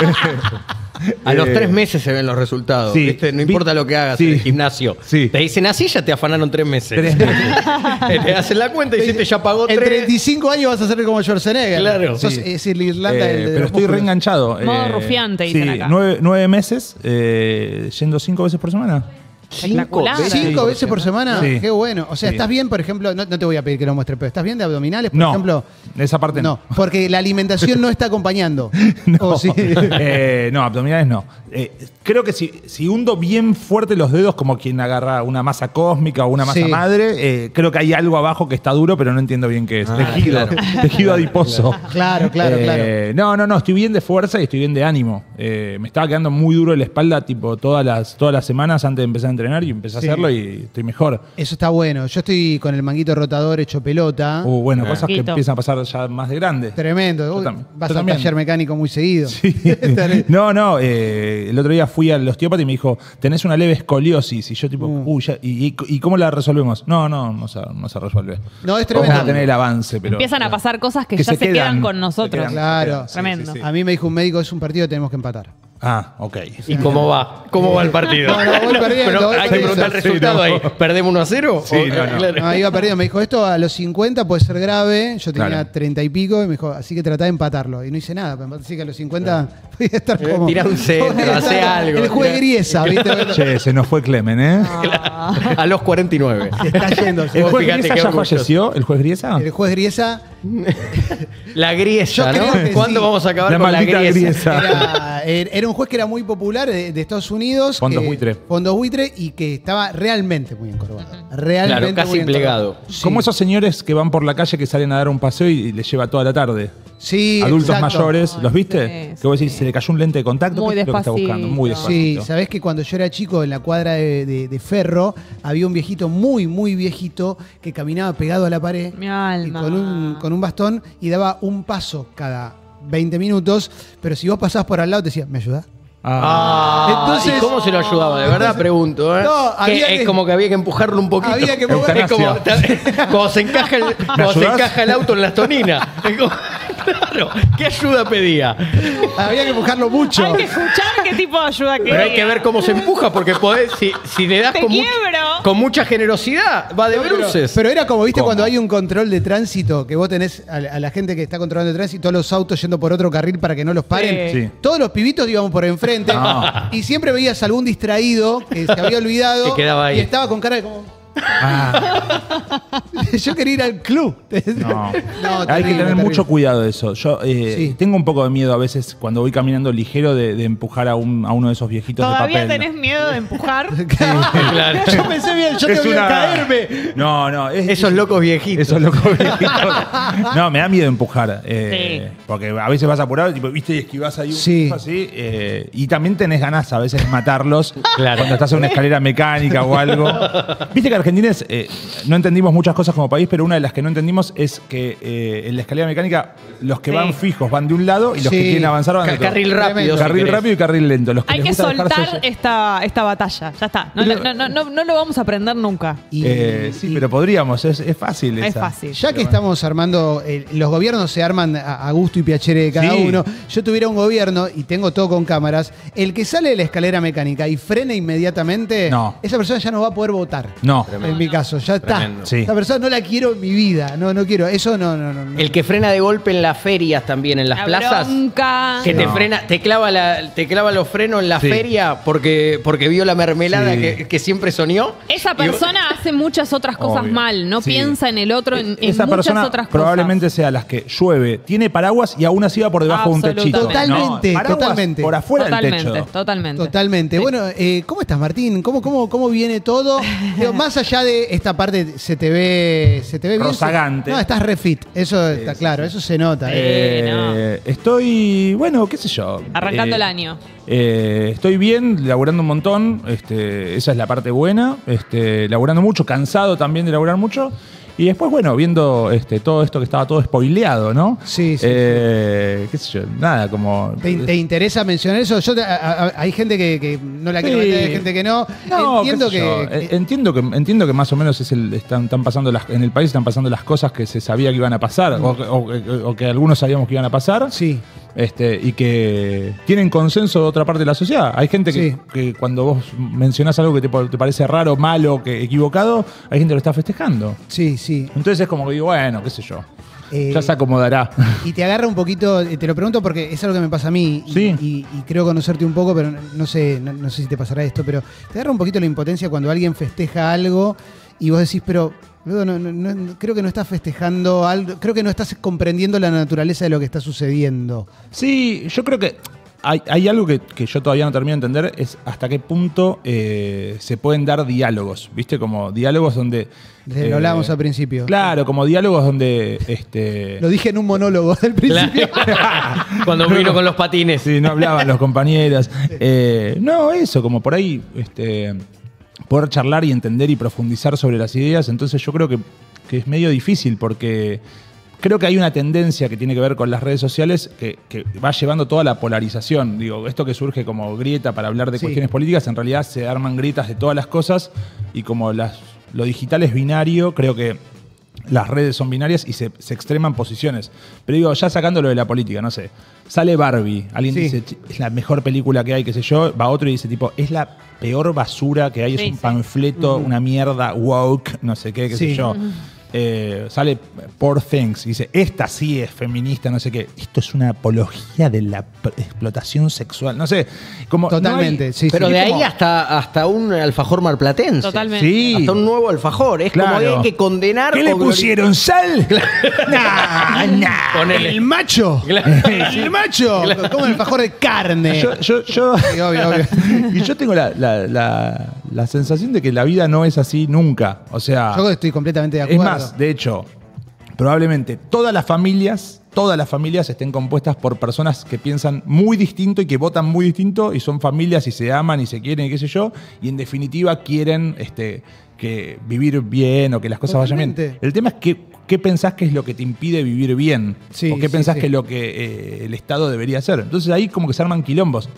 A los 3 meses se ven los resultados. sí. ¿viste? No importa lo que hagas Sí. en el gimnasio. Sí. Te dicen así, ya te afanaron 3 meses. 3 meses. Te hacen la cuenta y dices, ya pagó En 3. 35 años vas a ser como Schwarzenegger. Claro. Sos, Sí. es el Irlanda del de pero los estoy músculos. reenganchado. Modo rufiante, dicen acá. 9 meses, yendo 5 veces por semana. Espectacular. 5 veces por semana. Sí. Qué bueno. O sea, Sí. ¿estás bien, por ejemplo? No te voy a pedir que lo muestres, pero ¿estás bien de abdominales, por No, ejemplo? esa parte no. No, porque la alimentación no está acompañando. No, ¿O sí? no, abdominales no. Creo que si hundo bien fuerte los dedos, como quien agarra una masa cósmica o una masa Sí. madre, creo que hay algo abajo que está duro, pero no entiendo bien qué es. Tejido, claro. tejido adiposo. Claro, claro. No, estoy bien de fuerza y estoy bien de ánimo. Me estaba quedando muy duro en la espalda, tipo, todas las semanas antes de empezar a entrenar y empecé a Sí. hacerlo y estoy mejor. Eso está bueno. Yo estoy con el manguito rotador hecho pelota. Bueno, cosas que Poquito. empiezan a pasar ya más de grande. Tremendo. Uy, también. vas Yo al también. taller mecánico muy seguido. No, el otro día fui al osteópata y me dijo, tenés una leve escoliosis. Y yo tipo, ¿y cómo la resolvemos? No se resuelve. No, es Vamos tremendo. a tener el avance, pero... Empiezan a pasar cosas que Que ya se se quedan quedan, con nosotros. se Claro. Sí, Tremendo. sí, sí. A mí me dijo un médico, es un partido, tenemos que empatar. Ah, ok. ¿Y cómo va? ¿Cómo va el partido? No, voy perdiendo, Pero voy hay que perdiendo. preguntar el Sí, resultado no. ahí. ¿Perdemos 1-0? Sí, no. Claro. No, iba perdido. Me dijo, esto a los 50 puede ser grave. Yo tenía Claro. 30 y pico. Y me dijo, así que tratá de empatarlo. Y no hice nada. Así que a los 50 voy a estar como... Tirá un centro, voy a hacé estar algo. El juez Griesa, ¿viste? Che, se nos fue Clemen, ¿eh? A los 49. Se está yendo. ¿El juez Fíjate Griesa qué ya orgulloso. falleció? ¿El juez Griesa? El juez Griesa La griesa, Yo creo ¿no? que ¿Cuándo sí. vamos a acabar La con la maldita griesa? griesa. era un juez que era muy popular de Estados Unidos. Fondos buitre. Fondos buitre y que estaba realmente muy encorvado. Realmente Claro, casi muy encorvado. plegado. Sí. Como esos señores que van por la calle que salen a dar un paseo y les lleva toda la tarde. Sí, Adultos exacto. mayores, ¿los viste? Sí, Que vos decís, se le cayó un lente de contacto. Muy ¿Qué es lo que está despacito. buscando? Muy Sí, despacito. sabés que cuando yo era chico en la cuadra de Ferro había un viejito muy, muy viejito que caminaba pegado a la pared Mi y alma. con un bastón y daba un paso cada 20 minutos, pero si vos pasabas por al lado te decía, ¿me ayudás? Entonces- ¿y cómo se lo ayudaba? De verdad pregunto, ¿eh? No, había es que- como que había que empujarlo un poquito. Había que es empujar- como cuando se encaja el auto en las toninas. Es como- claro, ¿qué ayuda pedía? Había que empujarlo mucho. Hay que escuchar qué tipo de ayuda Pero hay que ver cómo se empuja, porque podés, si le das Te con, quiebro. con mucha generosidad, va de bruces. Pero era como, viste, ¿Cómo? cuando hay un control de tránsito, que vos tenés a la gente que está controlando el tránsito, todos los autos yendo por otro carril para que no los paren. Sí. Todos los pibitos íbamos por enfrente No. y siempre veías algún distraído que se había olvidado Que quedaba ahí. y estaba con cara de como... Yo quería ir al club. No. No, Hay que terrible, tener terrible. mucho cuidado de eso. Yo Sí. tengo un poco de miedo a veces cuando voy caminando ligero de empujar a uno de esos viejitos ¿Todavía de papel. tenés miedo de empujar? Claro. Yo pensé bien, yo Es te voy a una- caerme. No, Esos locos viejitos. Esos locos viejitos. No, me da miedo empujar. Sí. Porque a veces vas apurado, tipo, viste, y esquivás ahí un Sí. poco así. Y también tenés ganas a veces de matarlos Claro. cuando estás en una escalera mecánica o algo. Viste que argentines no entendimos muchas cosas como país, pero una de las que no entendimos es que en la escalera mecánica los que Sí. van fijos van de un lado y los Sí. que quieren avanzar van de otro. Carril rápido. si Carril querés. rápido y carril lento. Los que Hay les que gusta dejarse soltar esta batalla. Ya está. No lo vamos a aprender nunca. Y- sí, pero podríamos, es fácil. Es esa. fácil. Ya que estamos armando, los gobiernos se arman a gusto y piacere de cada Sí. uno. Yo tuviera un gobierno, y tengo todo con cámaras, el que sale de la escalera mecánica y frena inmediatamente, No. esa persona ya no va a poder votar. No. En mi caso, ya está. Tremendo. Sí. Esa persona no la quiero en mi vida. No quiero. Eso no. El que frena de golpe en las ferias también, en las La plazas. bronca. Que te No. frena, te clava los frenos en la Sí. feria porque vio la mermelada Sí. que siempre soñó. Esa persona hace muchas otras cosas Obvio. mal. No Sí. piensa en el otro, en Esa muchas persona otras cosas. probablemente sea las que llueve, tiene paraguas y aún así va por debajo de un techito. Totalmente, No, paraguas totalmente. por afuera Totalmente, del techo. totalmente. Totalmente. Bueno, ¿cómo estás, Martín? ¿Cómo viene todo? Digo, más allá allá de esta parte se te ve bien. Rozagante. No, estás refit. Eso está claro, eso se nota. Estoy, bueno, qué sé yo. Arrancando el año. Estoy bien, laburando un montón. Esa es la parte buena. Laburando mucho, cansado también de laburar mucho. Y después, bueno, viendo todo esto que estaba todo spoileado, ¿no? Sí. Qué sé yo, nada, como... ¿Te interesa mencionar eso? Hay gente que no la quiere meter, hay gente que no. Entiendo que más o menos están pasando en el país están pasando las cosas que se sabía que iban a pasar, o que algunos sabíamos que iban a pasar. Sí. Y que tienen consenso de otra parte de la sociedad. Hay gente que cuando vos mencionás algo que te parece raro, malo, equivocado, hay gente que lo está festejando. Sí. Entonces es como que digo, bueno, qué sé yo. Ya se acomodará. Y te agarra un poquito, te lo pregunto porque es algo que me pasa a mí y creo conocerte un poco, pero no sé si te pasará esto, pero te agarra un poquito la impotencia cuando alguien festeja algo y vos decís, pero no, creo que no estás festejando algo, creo que no estás comprendiendo la naturaleza de lo que está sucediendo. Sí, yo creo que hay algo que yo todavía no termino de entender, es hasta qué punto se pueden dar diálogos, ¿viste? Como diálogos donde... Lo hablábamos al principio. Claro, como diálogos donde... Lo dije en un monólogo del principio. Cuando vino con los patines. Sí, no hablaban los compañeros. No, eso, como por ahí... poder charlar y entender y profundizar sobre las ideas. Entonces yo creo que es medio difícil porque... Creo que hay una tendencia que tiene que ver con las redes sociales que va llevando toda la polarización. Digo, esto que surge como grieta para hablar de cuestiones políticas, en realidad se arman grietas de todas las cosas y como lo digital es binario, creo que las redes son binarias y se extreman posiciones. Pero digo, ya sacándolo de la política, no sé, sale Barbie, alguien dice, es la mejor película que hay, qué sé yo, va otro y dice tipo, es la peor basura que hay, es un panfleto, una mierda woke, no sé qué sé yo. Sale Poor Things y dice, esta sí es feminista, no sé qué. Esto es una apología de la explotación sexual. No sé, como... Totalmente, no hay, pero de ahí hasta un alfajor marplatense. Totalmente. Sí. Hasta un nuevo alfajor. Es como hay que condenar... ¿Qué le pusieron? ¿Sal? Nah, el macho. El macho. Como el alfajor de carne. Obvio. Y yo tengo la sensación de que la vida no es así nunca. O sea... Yo estoy completamente de acuerdo. Es más, de hecho, probablemente todas las familias estén compuestas por personas que piensan muy distinto y que votan muy distinto y son familias y se aman y se quieren y qué sé yo, y en definitiva quieren que vivir bien o que las cosas vayan bien. El tema es qué pensás que es lo que te impide vivir bien o qué pensás que es lo que el Estado debería hacer. Entonces ahí como que se arman quilombos.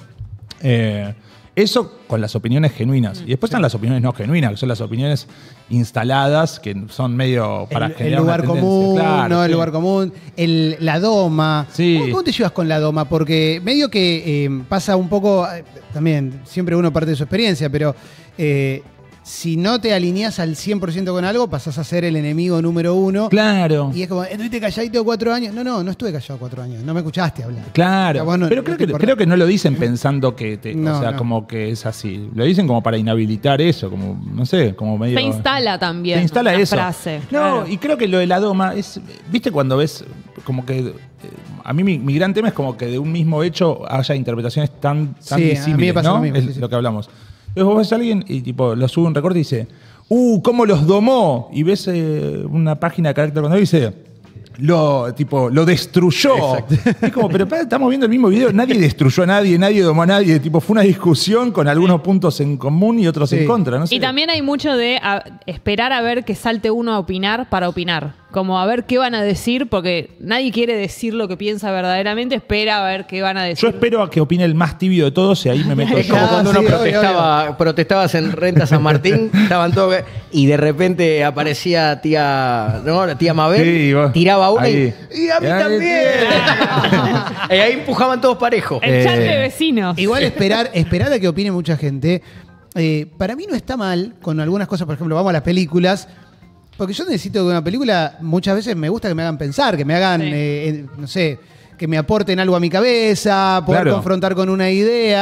Eso con las opiniones genuinas. Y después están las opiniones no genuinas, que son las opiniones instaladas, que son medio para generar el lugar una tendencia. común, Claro, el lugar común, la doma. Sí. ¿Cómo te llevas con la doma? Porque medio que pasa un poco, también, siempre uno parte de su experiencia, pero si no te alineás al 100% con algo, pasás a ser el enemigo número uno. Claro. Y es como, ¿estuviste calladito 4 años? No estuve callado 4 años. No me escuchaste hablar. Claro. O sea, pero creo que no lo dicen pensando que como que es así. Lo dicen como para inhabilitar eso, como, no sé, como medio... Se instala también. Se instala una eso. frase. No, Claro. y creo que lo de la doma es... ¿Viste cuando ves como que... a mí mi gran tema es como que de un mismo hecho haya interpretaciones tan disímiles, a mí me pasa ¿no? lo mismo, Es lo que hablamos. Entonces vos ves a alguien y tipo lo sube un recorte y dice, ¿cómo los domó? Y ves una página de carácter cuando dice, lo destruyó. Es como, pero estamos viendo el mismo video, nadie destruyó a nadie domó a nadie, tipo, fue una discusión con algunos puntos en común y otros en contra, no sé. Y también hay mucho de esperar a ver que salte uno a opinar para opinar. Como a ver qué van a decir, porque nadie quiere decir lo que piensa verdaderamente, espera a ver qué van a decir. Yo espero a que opine el más tibio de todos y ahí me meto. Es como cuando uno protestabas en Renta San Martín, estaban todos y de repente aparecía tía Mabel, tiraba una y a mí también. Y ahí empujaban todos parejos. El chat de vecinos. Igual esperar a que opine mucha gente. Para mí no está mal con algunas cosas, por ejemplo, vamos a las películas. Porque yo necesito que una película, muchas veces me gusta que me hagan pensar, que me hagan, no sé, que me aporten algo a mi cabeza, poder confrontar con una idea.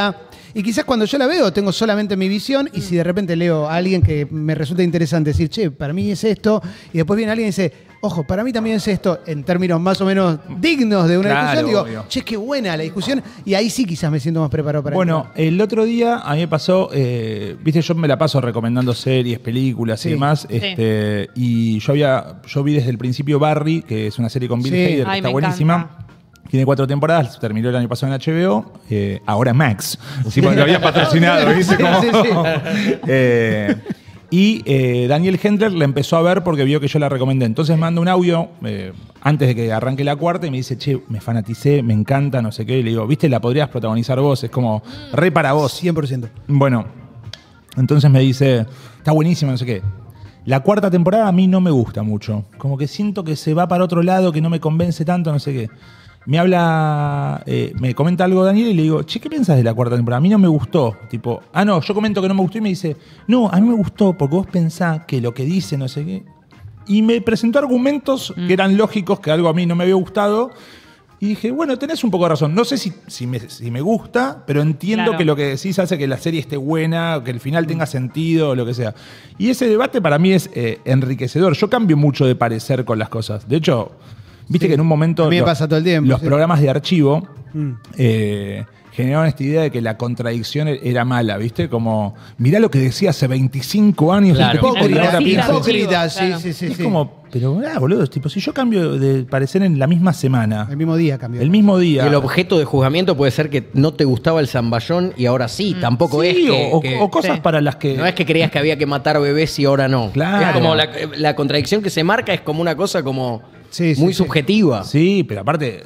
Y quizás cuando yo la veo tengo solamente mi visión y si de repente leo a alguien que me resulta interesante decir, che, para mí es esto, y después viene alguien y dice, ojo, para mí también es esto, en términos más o menos dignos de una discusión, digo, obvio. che, qué buena la discusión, y ahí sí quizás me siento más preparado para Bueno, el otro día a mí me pasó, viste, yo me la paso recomendando series, películas y demás, y yo vi desde el principio Barry, que es una serie con Bill Hader, que está buenísima. Encanta. Tiene 4 temporadas, terminó el año pasado en HBO, ahora Max. Sí, porque lo habían patrocinado, ¿viste? Y Daniel Hendler la empezó a ver porque vio que yo la recomendé. Entonces manda un audio antes de que arranque la cuarta y me dice, che, me fanaticé, me encanta, no sé qué. Y le digo, viste, la podrías protagonizar vos, es como re para vos. 100%. Bueno, entonces me dice, está buenísima, no sé qué. La cuarta temporada a mí no me gusta mucho. Como que siento que se va para otro lado, que no me convence tanto, no sé qué. Me habla, me comenta algo Daniel y le digo, che, ¿qué piensas de la cuarta temporada? A mí no me gustó. Tipo, no, yo comento que no me gustó y me dice, no, a mí me gustó porque vos pensás que lo que dice, no sé qué. Y me presentó argumentos que eran lógicos, que algo a mí no me había gustado. Y dije, bueno, tenés un poco de razón. No sé si me gusta, pero entiendo que lo que decís hace que la serie esté buena, que el final tenga sentido, o lo que sea. Y ese debate para mí es enriquecedor. Yo cambio mucho de parecer con las cosas. De hecho, viste que en un momento a mí me pasa todo el tiempo, los programas de archivo generaban esta idea de que la contradicción era mala, ¿viste? Como, mirá lo que decía hace 25 años. Claro. Hipócrita, sí. Es como, pero boludo, tipo, si yo cambio de parecer en la misma semana. El mismo día cambió. El mismo día. Y el objeto de juzgamiento puede ser que no te gustaba el zamballón y ahora sí. Tampoco es que... O cosas para las que... No es que creías que había que matar bebés y ahora no. Claro. Es como la contradicción que se marca es como una cosa como... muy subjetiva. Sí, pero aparte,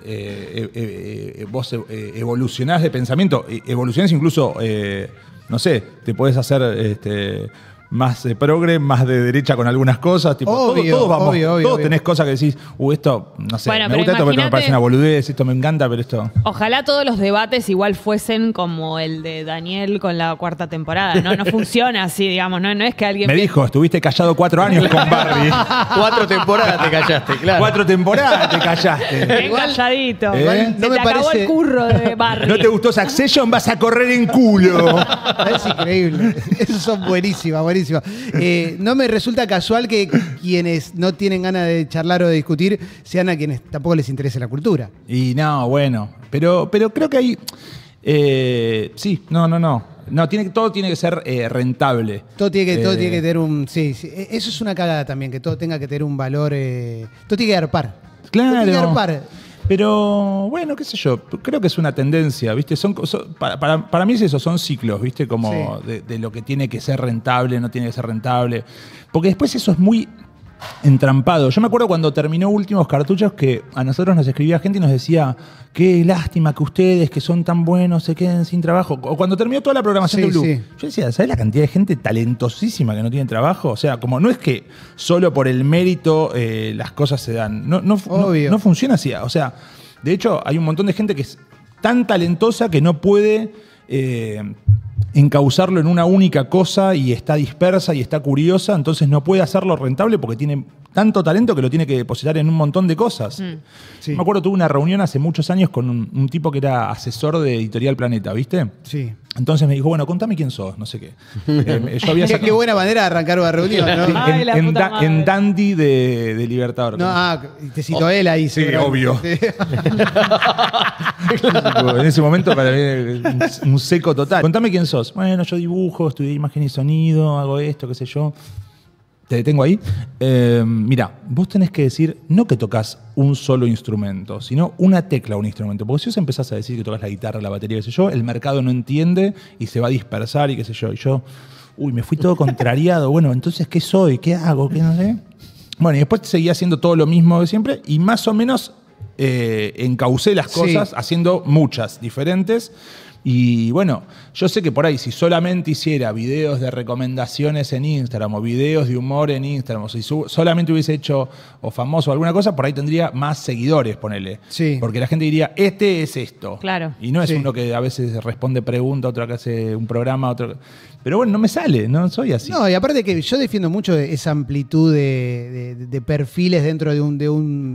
vos evolucionás de pensamiento, evolucionás incluso, no sé, te podés hacer más progre, más de derecha con algunas cosas. Tipo, todos tenés cosas que decís, esto, no sé, Bueno, me gusta esto porque me imagínate- parece una boludez, esto me encanta, pero esto... Ojalá todos los debates igual fuesen como el de Daniel con la cuarta temporada. No funciona así, digamos. No es que alguien... Me dijo, estuviste callado 4 años con Barbie. 4 temporadas te callaste, claro. 4 temporadas te callaste. Bien calladito. ¿Eh? Se te acabó el curro de Barry. ¿No te gustó Succession? Vas a correr en culo. Es increíble. Esos son buenísimas, buenísimas. No me resulta casual que quienes no tienen ganas de charlar o de discutir sean a quienes tampoco les interesa la cultura. Y no, bueno. Pero creo que hay... sí, no. No, todo tiene que ser rentable. Todo tiene que tener un... Sí, eso es una cagada también, que todo tenga que tener un valor... todo tiene que arpar. Claro. Todo tiene que arpar. Pero, bueno, qué sé yo, creo que es una tendencia, ¿viste? Para mí es eso, son ciclos, ¿viste? Como de lo que tiene que ser rentable, no tiene que ser rentable. Porque después eso es muy entrampado. Yo me acuerdo cuando terminó Últimos Cartuchos que a nosotros nos escribía gente y nos decía, qué lástima que ustedes, que son tan buenos, se queden sin trabajo. O cuando terminó toda la programación de Blue. Sí. Yo decía, ¿sabes la cantidad de gente talentosísima que no tiene trabajo? O sea, como no es que solo por el mérito las cosas se dan. No funciona así. O sea, de hecho, hay un montón de gente que es tan talentosa que no puede encauzarlo en una única cosa y está dispersa y está curiosa, entonces no puede hacerlo rentable porque tiene tanto talento que lo tiene que depositar en un montón de cosas. Sí. Me acuerdo, tuve una reunión hace muchos años con un tipo que era asesor de Editorial Planeta, ¿viste? Sí. Entonces me dijo, bueno, contame quién sos, no sé qué. Yo había Qué buena manera de arrancar una reunión, ¿no? en Dandy de Libertador. No, te citó él ahí. Sí, obvio. En ese momento para mí un seco total. Contame quién sos. Bueno, yo dibujo, estudié imagen y sonido, hago esto, qué sé yo. Te detengo ahí. Mira, vos tenés que decir no que tocas un solo instrumento, sino una tecla o un instrumento. Porque si vos empezás a decir que tocas la guitarra, la batería, qué sé yo, el mercado no entiende y se va a dispersar y qué sé yo. Y yo, me fui todo contrariado. Bueno, entonces, ¿qué soy? ¿Qué hago? ¿Qué no sé? Bueno, y después seguía haciendo todo lo mismo de siempre y más o menos encaucé las cosas haciendo muchas diferentes. Y bueno, yo sé que por ahí si solamente hiciera videos de recomendaciones en Instagram o videos de humor en Instagram, o si solamente hubiese hecho o famoso o alguna cosa, por ahí tendría más seguidores, ponele. Sí. Porque la gente diría, este es esto. Claro. Y no es uno que a veces responde preguntas, otro que hace un programa, otro... Pero bueno, no me sale, no soy así. No, y aparte que yo defiendo mucho esa amplitud de perfiles dentro de un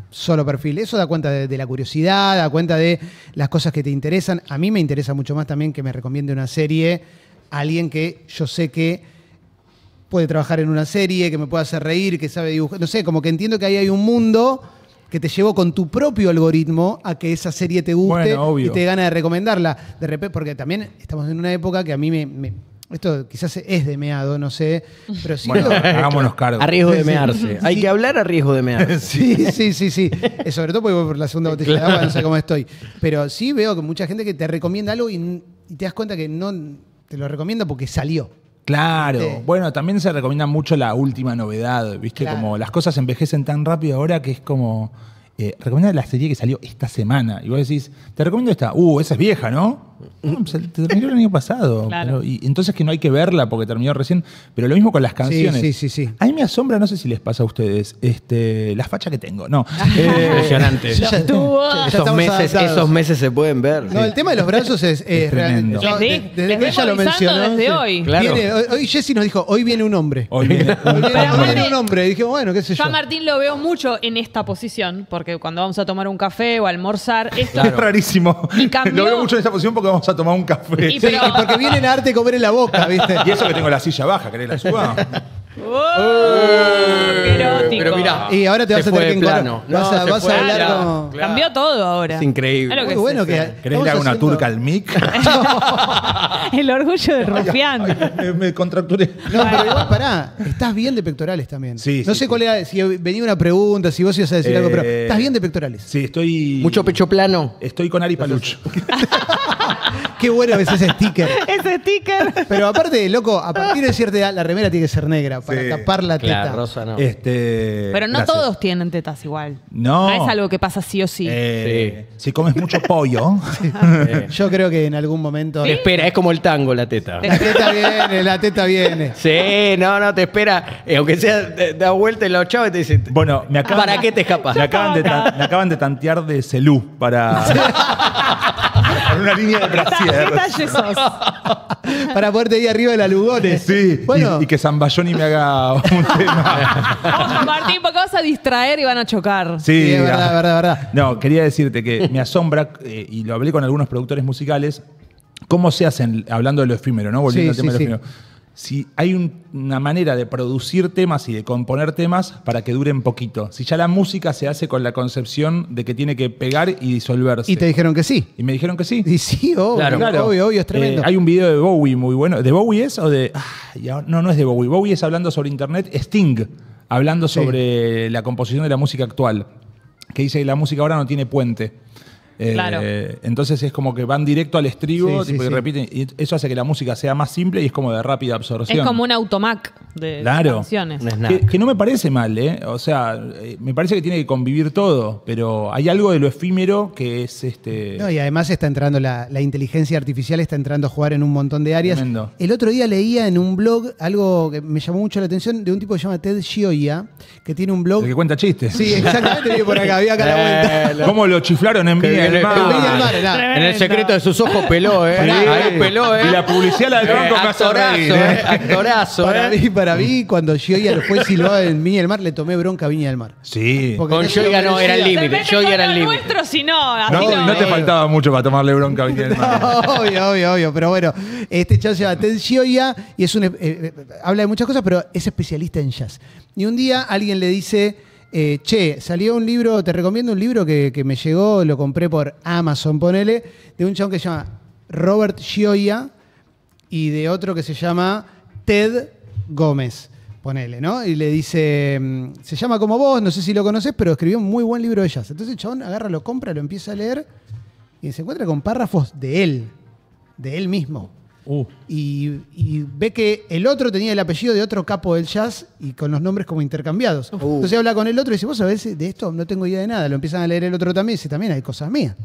solo perfil. Eso da cuenta de la curiosidad, da cuenta de las cosas que te interesan. A mí me interesa mucho más también que me recomiende una serie a alguien que yo sé que puede trabajar en una serie, que me pueda hacer reír, que sabe dibujar. No sé, como que entiendo que ahí hay un mundo que te llevó con tu propio algoritmo a que esa serie te guste y te gana de recomendarla. De repente, porque también estamos en una época que a mí esto quizás es de meado, no sé, pero sí. Bueno, hagámonos cargo. A riesgo de mearse. Hay que hablar a riesgo de mearse. Sí. Sobre todo porque voy por la segunda botella de agua, no sé cómo estoy. Pero sí veo que mucha gente que te recomienda algo y te das cuenta que no te lo recomienda porque salió. Claro. Bueno, también se recomienda mucho la última novedad, ¿viste? Claro. Como las cosas envejecen tan rápido ahora que es como... recomienda la serie que salió esta semana. Y vos decís, te recomiendo esta. Esa es vieja, ¿no? No, pues te terminó el año pasado. Claro. Y entonces que no hay que verla porque terminó recién. Pero lo mismo con las canciones. Sí. A mí me asombra, no sé si les pasa a ustedes, la facha que tengo. No. Impresionante. Ya Esos meses se pueden ver. No, el tema de los brazos es tremendo. Desde ella lo mencionó. Desde hoy. Claro. Hoy Jessy nos dijo, hoy viene un hombre. Hoy viene un hombre. Y dije, bueno, qué sé Yo yo. a Martín lo veo mucho en esta posición, porque cuando vamos a tomar un café o a almorzar, esto Es rarísimo. Y cambió. Lo veo mucho en esta posición porque vamos a tomar un café. Y pero- Y porque vienen a darte comer en la boca, ¿viste? Y eso que tengo la silla baja, ¿querés la suba? ¡Qué erótico! Pero mirá, Y ahora te vas se a tener fue que de encontrar. plano. Vas a se fue de hablar plano. como... Claro. Cambió todo ahora. Es increíble. Claro que Muy bueno sí. que... ¿Querés estamos le hago una haciendo- turca al mic? El orgullo del rufián. Me contracturé. No, pero igual, pará, estás bien de pectorales también. Sí, no sí, sé cuál era, si venía una pregunta, si vos ibas a decir algo, pero estás bien de pectorales. Sí, estoy... Mucho pecho plano. Estoy con Ari Paluch. Qué bueno es ese sticker. Ese sticker. Pero aparte, loco, a partir de cierta edad, la remera tiene que ser negra para Sí. tapar la teta. Claro, rosa no. Pero no Gracias. todos tienen tetas igual. No. Es algo que pasa sí o sí. Si comes mucho pollo. Yo creo que en algún momento... Te espera, es como el tango la teta. La teta viene. Sí, no, te espera. Aunque sea, da vuelta en la ochava y te dice, Bueno, ¿para qué te escapas? Me acaban de tantear de Celú para una línea de brasier. Detalles sos. Para poderte ir arriba de la Lugones. Sí, Bueno. y que Zamballoni me haga un tema. Ojo, Martín, porque vas a distraer y van a chocar. Sí, es verdad. No, quería decirte que me asombra, y lo hablé con algunos productores musicales, cómo se hacen, hablando de lo efímero, ¿no? Volviendo Sí, al tema sí, de lo efímero. Si hay una manera de producir temas y de componer temas para que duren poquito. Si ya la música se hace con la concepción de que tiene que pegar y disolverse. Y te dijeron que sí. Y me dijeron que sí. Y sí, obvio, es tremendo. Hay un video de Bowie muy bueno. ¿De Bowie es o de...? No es de Bowie. Bowie es hablando sobre internet. Sting, hablando sobre la composición de la música actual. Que dice que la música ahora no tiene puente. Claro. Entonces es como que van directo al estribo Sí, tipo, sí, y sí. repiten. Y eso hace que la música sea más simple y es como de rápida absorción. Es como un automac de Claro. canciones. Un snack. Que no me parece mal, ¿eh? O sea, me parece que tiene que convivir todo, pero hay algo de lo efímero que es No, y además está entrando la inteligencia artificial, está entrando a jugar en un montón de áreas. Tremendo. El otro día leía en un blog algo que me llamó mucho la atención de un tipo que se llama Ted Gioia, que tiene un blog. el que cuenta chistes. Sí, exactamente, vive por acá, acá a la vuelta. ¿Cómo lo chiflaron en Viña del Mar? En Viña del Mar, En el secreto de sus ojos peló, ¿eh? Sí. Ahí peló, ¿eh? Y la publicidad la del banco me hace actorazo, reír, ¿eh? Actorazo, Para mí, cuando Gioia fue silbado en Viña del Mar, le tomé bronca a Viña del Mar. Sí. Porque Con no se lo Gioia no, era el merecía. límite. Se Yo mete era con el lo límite. nuestro, si no, así No, no te faltaba mucho para tomarle bronca a Viña del Mar. Obvio. Pero bueno, este chavo se llama Ted Gioia y es habla de muchas cosas, pero es especialista en jazz. Y un día alguien le dice, che, salió un libro, te recomiendo un libro que me llegó, lo compré por Amazon, ponele, de un chavo que se llama Robert Gioia y de otro que se llama Ted Gómez. Ponele, ¿no? Y le dice, se llama como vos, no sé si lo conocés, pero escribió un muy buen libro de jazz. Entonces el chabón agarra, lo compra, lo empieza a leer y se encuentra con párrafos de él mismo. Y ve que el otro tenía el apellido de otro capo del jazz y con los nombres como intercambiados. Entonces habla con el otro y dice, vos sabés, de esto no tengo idea de nada. Lo empiezan a leer el otro también y dice, también hay cosas mías.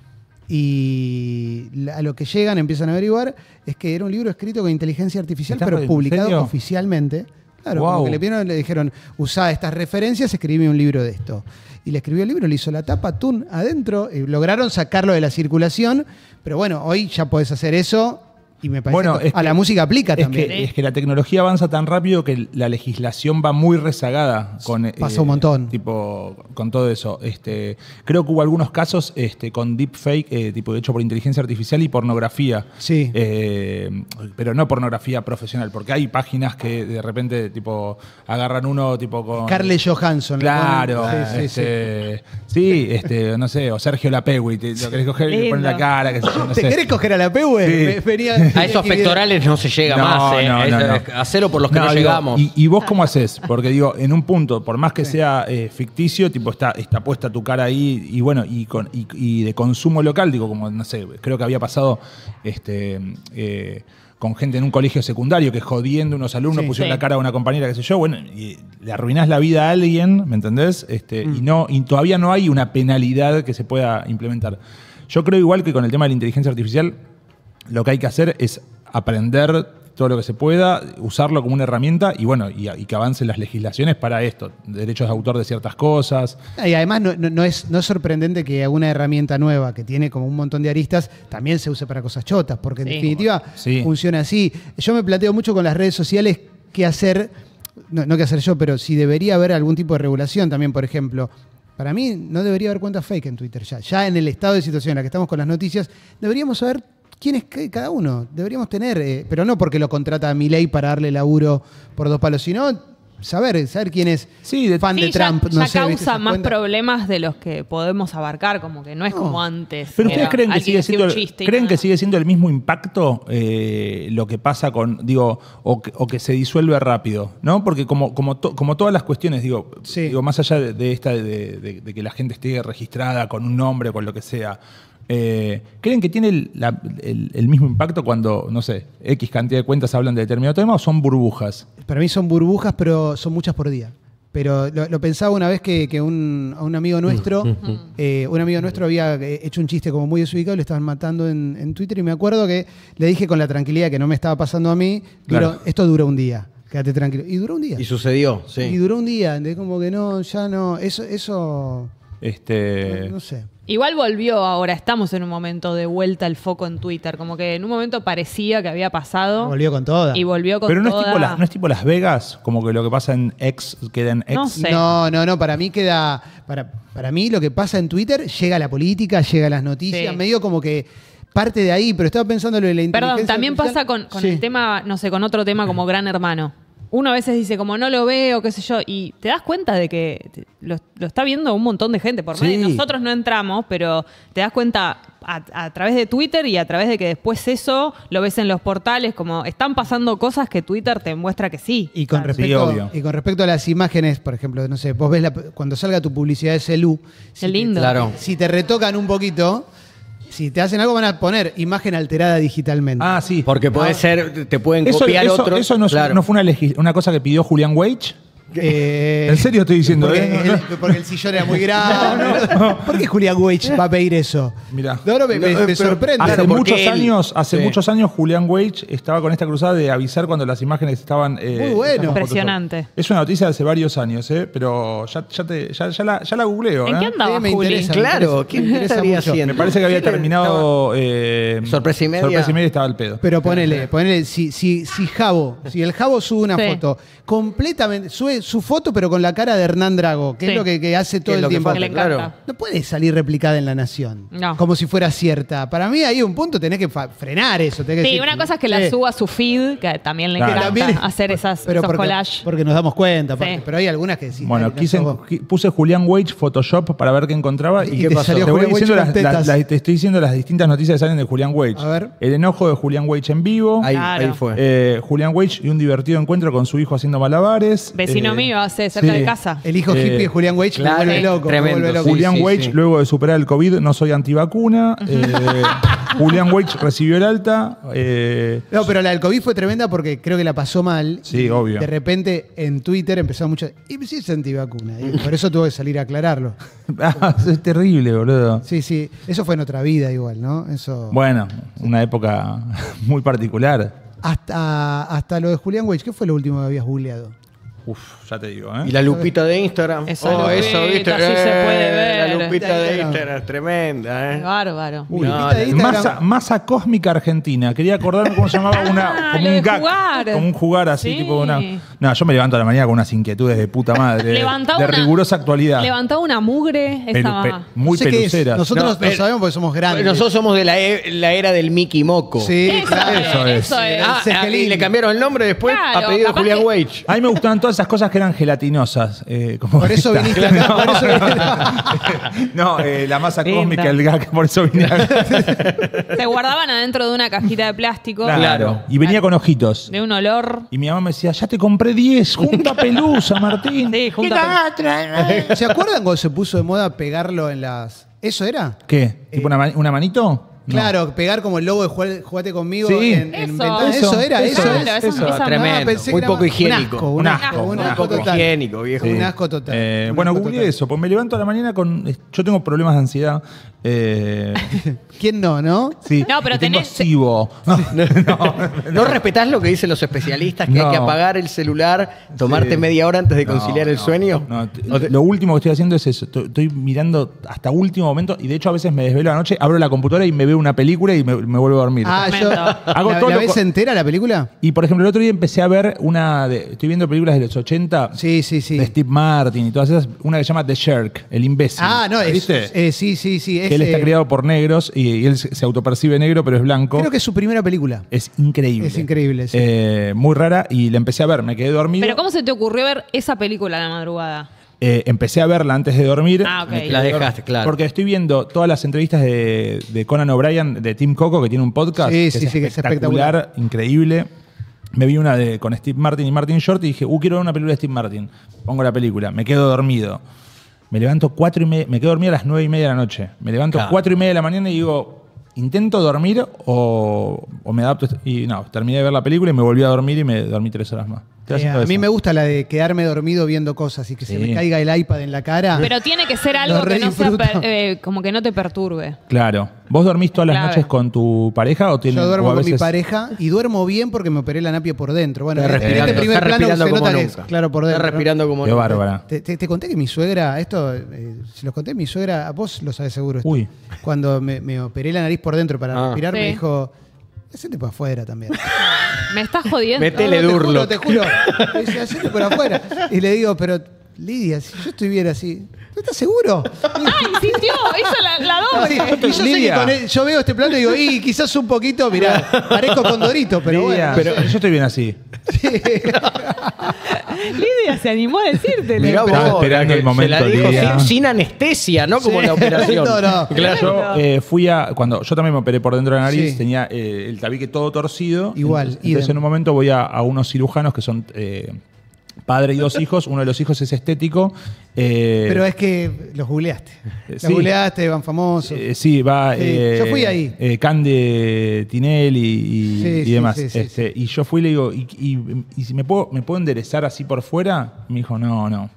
Y a lo que llegan, empiezan a averiguar, es que era un libro escrito con inteligencia artificial, ¿Estás pero en publicado serio? oficialmente. Claro, Wow. como que le dijeron, usá estas referencias, escribí un libro de esto. Y le escribió el libro, le hizo la tapa, tun, adentro, y lograron sacarlo de la circulación, pero bueno, hoy ya podés hacer eso Y me parece que a la música aplica también. Es que la tecnología avanza tan rápido que la legislación va muy rezagada. Pasa un montón. Tipo, con todo eso. Creo que hubo algunos casos con deepfake, tipo hecho por inteligencia artificial y pornografía. Sí. Pero no pornografía profesional, porque hay páginas que de repente tipo agarran uno tipo con... Scarlett Johansson. Claro. No sé, o Sergio Lapegui. Lo querés coger y le pones la cara. Que no sé. ¿Te querés coger a Lapegui? Sí. A esos pectorales no se llega más. A cero por los que no llegamos. ¿Y vos cómo haces? Porque digo, en un punto, por más que sea ficticio, tipo está puesta tu cara ahí y bueno, y de consumo local, digo, como no sé, creo que había pasado con gente en un colegio secundario que jodiendo unos alumnos pusieron la cara a una compañera, qué sé yo, bueno, y le arruinás la vida a alguien, ¿me entendés? Y todavía no hay una penalidad que se pueda implementar. Yo creo igual que con el tema de la inteligencia artificial, lo que hay que hacer es aprender todo lo que se pueda, usarlo como una herramienta y bueno, y que avancen las legislaciones para esto, derechos de autor de ciertas cosas. Y además no es sorprendente que una herramienta nueva que tiene como un montón de aristas también se use para cosas chotas, porque en definitiva funciona así. Yo me planteo mucho con las redes sociales qué hacer, no qué hacer yo, pero si debería haber algún tipo de regulación también, por ejemplo. Para mí no debería haber cuentas fake en Twitter ya. Ya en el estado de situación en la que estamos con las noticias, deberíamos saber quién es cada uno. Deberíamos tener, pero no porque lo contrata a Milei para darle laburo por 2 palos, sino saber quién es fan de Trump. Ya causa más problemas de los que podemos abarcar, como que no es como antes. Pero ustedes creen que sigue siendo el mismo impacto lo que pasa con, digo, o que se disuelve rápido, ¿no? Porque como todas las cuestiones, digo, más allá de esta de que la gente esté registrada con un nombre, con lo que sea, ¿creen que tiene el mismo impacto cuando, no sé, X cantidad de cuentas hablan de determinado tema o son burbujas? Para mí son burbujas, pero son muchas por día. Pero lo pensaba una vez que a un amigo nuestro, había hecho un chiste como muy desubicado, le estaban matando en Twitter y me acuerdo que le dije con la tranquilidad que no me estaba pasando a mí, esto dura un día. Quédate tranquilo. Y duró un día. Y sucedió, sí. Y duró un día. Como que ya no. Eso. No sé. Igual volvió ahora, estamos en un momento de vuelta al foco en Twitter, como que en un momento parecía que había pasado. Volvió con toda. Y volvió con toda. Pero no es tipo Las Vegas, como que lo que pasa en X queda en X. No sé. No, para mí queda. Para mí lo que pasa en Twitter llega a la política, llega a las noticias, medio como que parte de ahí, pero estaba pensando en lo de la inteligencia. Perdón, también pasa con el tema, no sé, con otro tema como Gran Hermano. Uno a veces dice como no lo veo, qué sé yo, y te das cuenta de que lo está viendo un montón de gente. Por medio. Nosotros no entramos, pero te das cuenta a través de Twitter y a través de que después eso lo ves en los portales, como están pasando cosas que Twitter te muestra que sí. Y con respecto a las imágenes, por ejemplo, no sé, vos ves cuando salga tu publicidad de Celu, Qué lindo. Si te retocan un poquito... Si te hacen algo van a poner imagen alterada digitalmente. Ah, sí. Porque puede ser, te pueden copiar otros. Eso no fue una cosa que pidió Julián Wage. ¿En serio estoy diciendo? Porque el sillón era muy grande. ¿Por qué Julián Wage va a pedir eso? Mirá. Me sorprende. Hace muchos años Julián Wage estaba con esta cruzada de avisar cuando las imágenes estaban... muy bueno. Impresionante. Es una noticia de hace varios años, pero ya la googleo. ¿En qué andaba Juli? Claro, ¿qué estaría haciendo? Me parece que había terminado... Sorpresa y media. Sorpresa y media estaba al pedo. Pero ponele si el Jabo sube una foto completamente... Sube su foto, pero con la cara de Hernán Drago, que es lo que hace todo el tiempo. No puede salir replicada en La Nación. No. Como si fuera cierta. Para mí, ahí un punto tenés que frenar eso. Tenés que decir, una cosa es que la suba a su feed, que también le encanta hacer esos collages. Porque nos damos cuenta. Pero hay algunas que sí. Bueno, puse Julián Wage Photoshop para ver qué encontraba. ¿Y qué pasó? Te estoy diciendo las distintas noticias que salen de Julián Wage. A ver. El enojo de Julián Wage en vivo. Ahí fue. Julián Wage y un divertido encuentro con su hijo haciendo malabares. Vecino mío hace cerca de casa. El hijo hippie de Julián Wage me vuelve loco. Tremendo. Julián Wage, luego de superar el COVID, no soy antivacuna. Julián Wage recibió el alta. No, pero la del COVID fue tremenda porque creo que la pasó mal. Sí, obvio. De repente en Twitter empezó mucho. Y sí es antivacuna. Y por eso tuvo que salir a aclararlo. Es terrible, boludo. Sí. Eso fue en otra vida igual, ¿no? Eso. Bueno, una época muy particular. Hasta lo de Julián Wage. ¿Qué fue lo último que habías googleado? Uf, ya te digo, Y la lupita de Instagram. Eso, ¿viste? Así se puede ver. La lupita de Instagram es tremenda, ¿eh? Bárbaro. Uy, masa cósmica argentina. Quería acordarme cómo se llamaba como un gag. Jugar. Como un jugar así, Sí. tipo una. No, yo me levanto a la mañana con unas inquietudes de puta madre. De rigurosa actualidad. Levantaba una mugre. Estaba. Muy No sé qué es. pelucera. Nosotros lo sabemos porque somos grandes. Nosotros somos de la era del Mickey Moco. Sí, claro. Eso es. Y le cambiaron el nombre después Claro, a pedido de capaz Julián que- Wage. A mí me gustaban todas esas cosas que eran gelatinosas. Como Por eso esta. viniste acá. Por eso viniste. No, la masa Linda. cósmica, el gag, por eso vine acá. Se guardaban adentro de una cajita de plástico. Claro. Y venía con ojitos. De un olor. Y mi mamá me decía, ya te compré 10, junta pelusa, Martín. Sí, junta. ¿Se acuerdan cuando se puso de moda pegarlo en las... ¿Eso era? ¿Qué? ¿Tipo una manito? No. Claro, pegar como el logo de Jugate conmigo Sí. en Eso. ventana. Eso era, eso Claro, es. esa Tremendo. pensé que Muy era poco un higiénico. asco, un asco poco total. higiénico, viejo. Un asco total. Bueno, Un asco googleé total. eso, pues me levanto a la mañana con... Yo tengo problemas de ansiedad. ¿Quién no? Sí, No, pero y tengo tenés- SIBO. ¿No respetás lo que dicen los especialistas? Que No. hay que apagar el celular, tomarte media hora antes de conciliar el sueño. No, lo último que estoy haciendo es eso. Estoy mirando hasta último momento y de hecho a veces me desvelo a la noche, abro la computadora y me veo una película y me vuelvo a dormir. Ah, yo... Hago ¿La, todo la lo ves co- entera la película? Y por ejemplo, el otro día empecé a ver estoy viendo películas de los 80 Sí, sí, sí. de Steve Martin y todas esas. Una que se llama The Shark, el imbécil. Ah, no, ¿viste? sí, sí, sí. Que él está criado por negros y él se autopercibe negro, pero es blanco. Creo que es su primera película. Es increíble. Es increíble, sí. Muy rara y la empecé a ver, me quedé dormido. Pero ¿cómo se te ocurrió ver esa película a la madrugada? Empecé a verla antes de dormir. Ah, ok. Me quedé La dejaste, claro. Porque estoy viendo todas las entrevistas de Conan O'Brien, de Tim Coco, que tiene un podcast. Sí, que sí, es sí, que es espectacular, increíble. Me vi una con Steve Martin y Martin Short y dije, quiero ver una película de Steve Martin. Pongo la película, me quedo dormido. Me levanto 4:30, me quedo dormido a las 9:30 de la noche. Me levanto 4:30 de la mañana y digo, ¿intento dormir o me adapto? Y no, terminé de ver la película y me volví a dormir y me dormí 3 horas más. Estoy haciendo A mí eso. me gusta la de quedarme dormido viendo cosas y que se me caiga el iPad en la cara. Pero tiene que ser algo Lo que no sea redisfruto. como que no te perturbe. Claro. ¿Vos dormís todas las Clave. noches con tu pareja o tienes Yo duermo o a con mi veces- pareja y duermo bien porque me operé la napia por dentro. Bueno, Está en respirando, este primer está plano respirando se como nota que es nunca. claro por Está dentro. respirando como Qué nunca. bárbara. Te conté que mi suegra, esto, si los conté, mi suegra, vos lo sabés seguro. Esto. Uy. Cuando me operé la nariz por dentro para respirar, Sí. me dijo, hacete por afuera también. Me estás jodiendo. Metele No, Durlock. te juro. Me dice, hacete por afuera. Y le digo, pero Lidia, si yo estoy bien así, ¿tú estás seguro? ¡Ay, sintió! Hizo la doble. Y yo sé que Lidia. con él, yo veo este plano y digo, y quizás un poquito, mirá, parezco Condorito, pero Lidia, bueno. pero yo estoy bien así. Lidia se animó a decírtelo. Mirá vos, Estaba esperando el se momento, la dijo Lidia. sin anestesia, ¿no? Como Sí. la operación. No, no. Claro. Yo fui cuando yo también me operé por dentro de la nariz, Sí. tenía el tabique todo torcido. Igual, Entonces idem. en un momento voy a unos cirujanos que son padre y 2 hijos. Uno de los hijos es estético. Pero es que los googleaste. Los sí. googleaste, van famosos. Sí, va. Sí, yo fui ahí. Cande Tinel y Sí, demás. sí, sí, sí. Y yo fui y le digo, ¿y si me puedo enderezar así por fuera? Me dijo, no.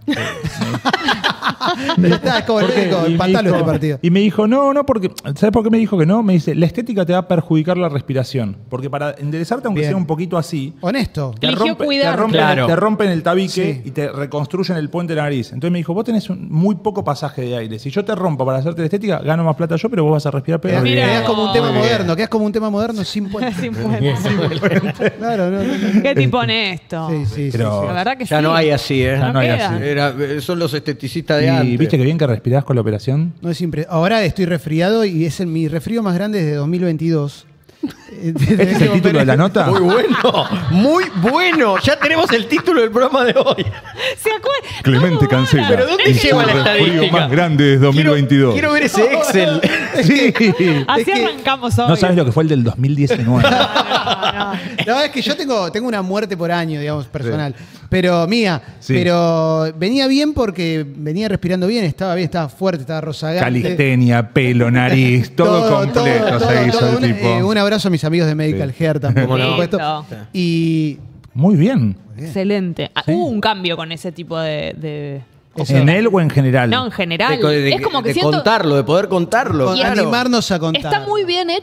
Pero está, es como el ¿Por qué? médico, Y me empatalo dijo- este partido. Y me dijo, no, porque. ¿Sabes por qué me dijo que no? Me dice, la estética te va a perjudicar la respiración. Porque para enderezarte, aunque Bien. sea un poquito así, Honesto. Eligió cuidar. Claro. te rompen el tabique Sí. y te reconstruyen el puente de la nariz. Entonces me dijo, vos tenés muy poco pasaje de aire. Si yo te rompo para hacerte la estética, gano más plata yo, pero vos vas a respirar peor. Mira. Quedás como un tema Muy bien. moderno, quedás como un tema moderno sin puente. Sin puente. Claro, no. Qué tipo honesto. Sí, sí, Pero- sí, La verdad que Ya sí. no hay así, ¿eh? Ya no hay queda. así. Son los esteticistas de Y antes. viste que bien que respirás con la operación. No es Ahora estoy resfriado y es mi resfrío más grande desde 2022. ¿Este es el título de la nota? Muy bueno, muy bueno. Ya tenemos el título del programa de hoy. ¿Se acuerdan? Clemente Cancela. ¿Pero dónde lleva la estadística? más grande de 2022. Quiero ver ese Excel. Sí. Así arrancamos hoy. No sabes lo que fue el del 2019. No, es que yo tengo una muerte por año, digamos, personal. Pero mía. Sí. Pero venía bien porque venía respirando bien, estaba fuerte, estaba rozagante. Calistenia, pelo, nariz, todo completo se hizo el tipo. Un abrazo a mis amigos de Medical Hair también, por no? supuesto. Listo. Y Muy bien. Excelente. Hubo un cambio con ese tipo de ¿En él o en general? No, en general. De es como que de siento. contarlo, de poder contarlo. con- claro. animarnos a contar. Está muy bien hecho.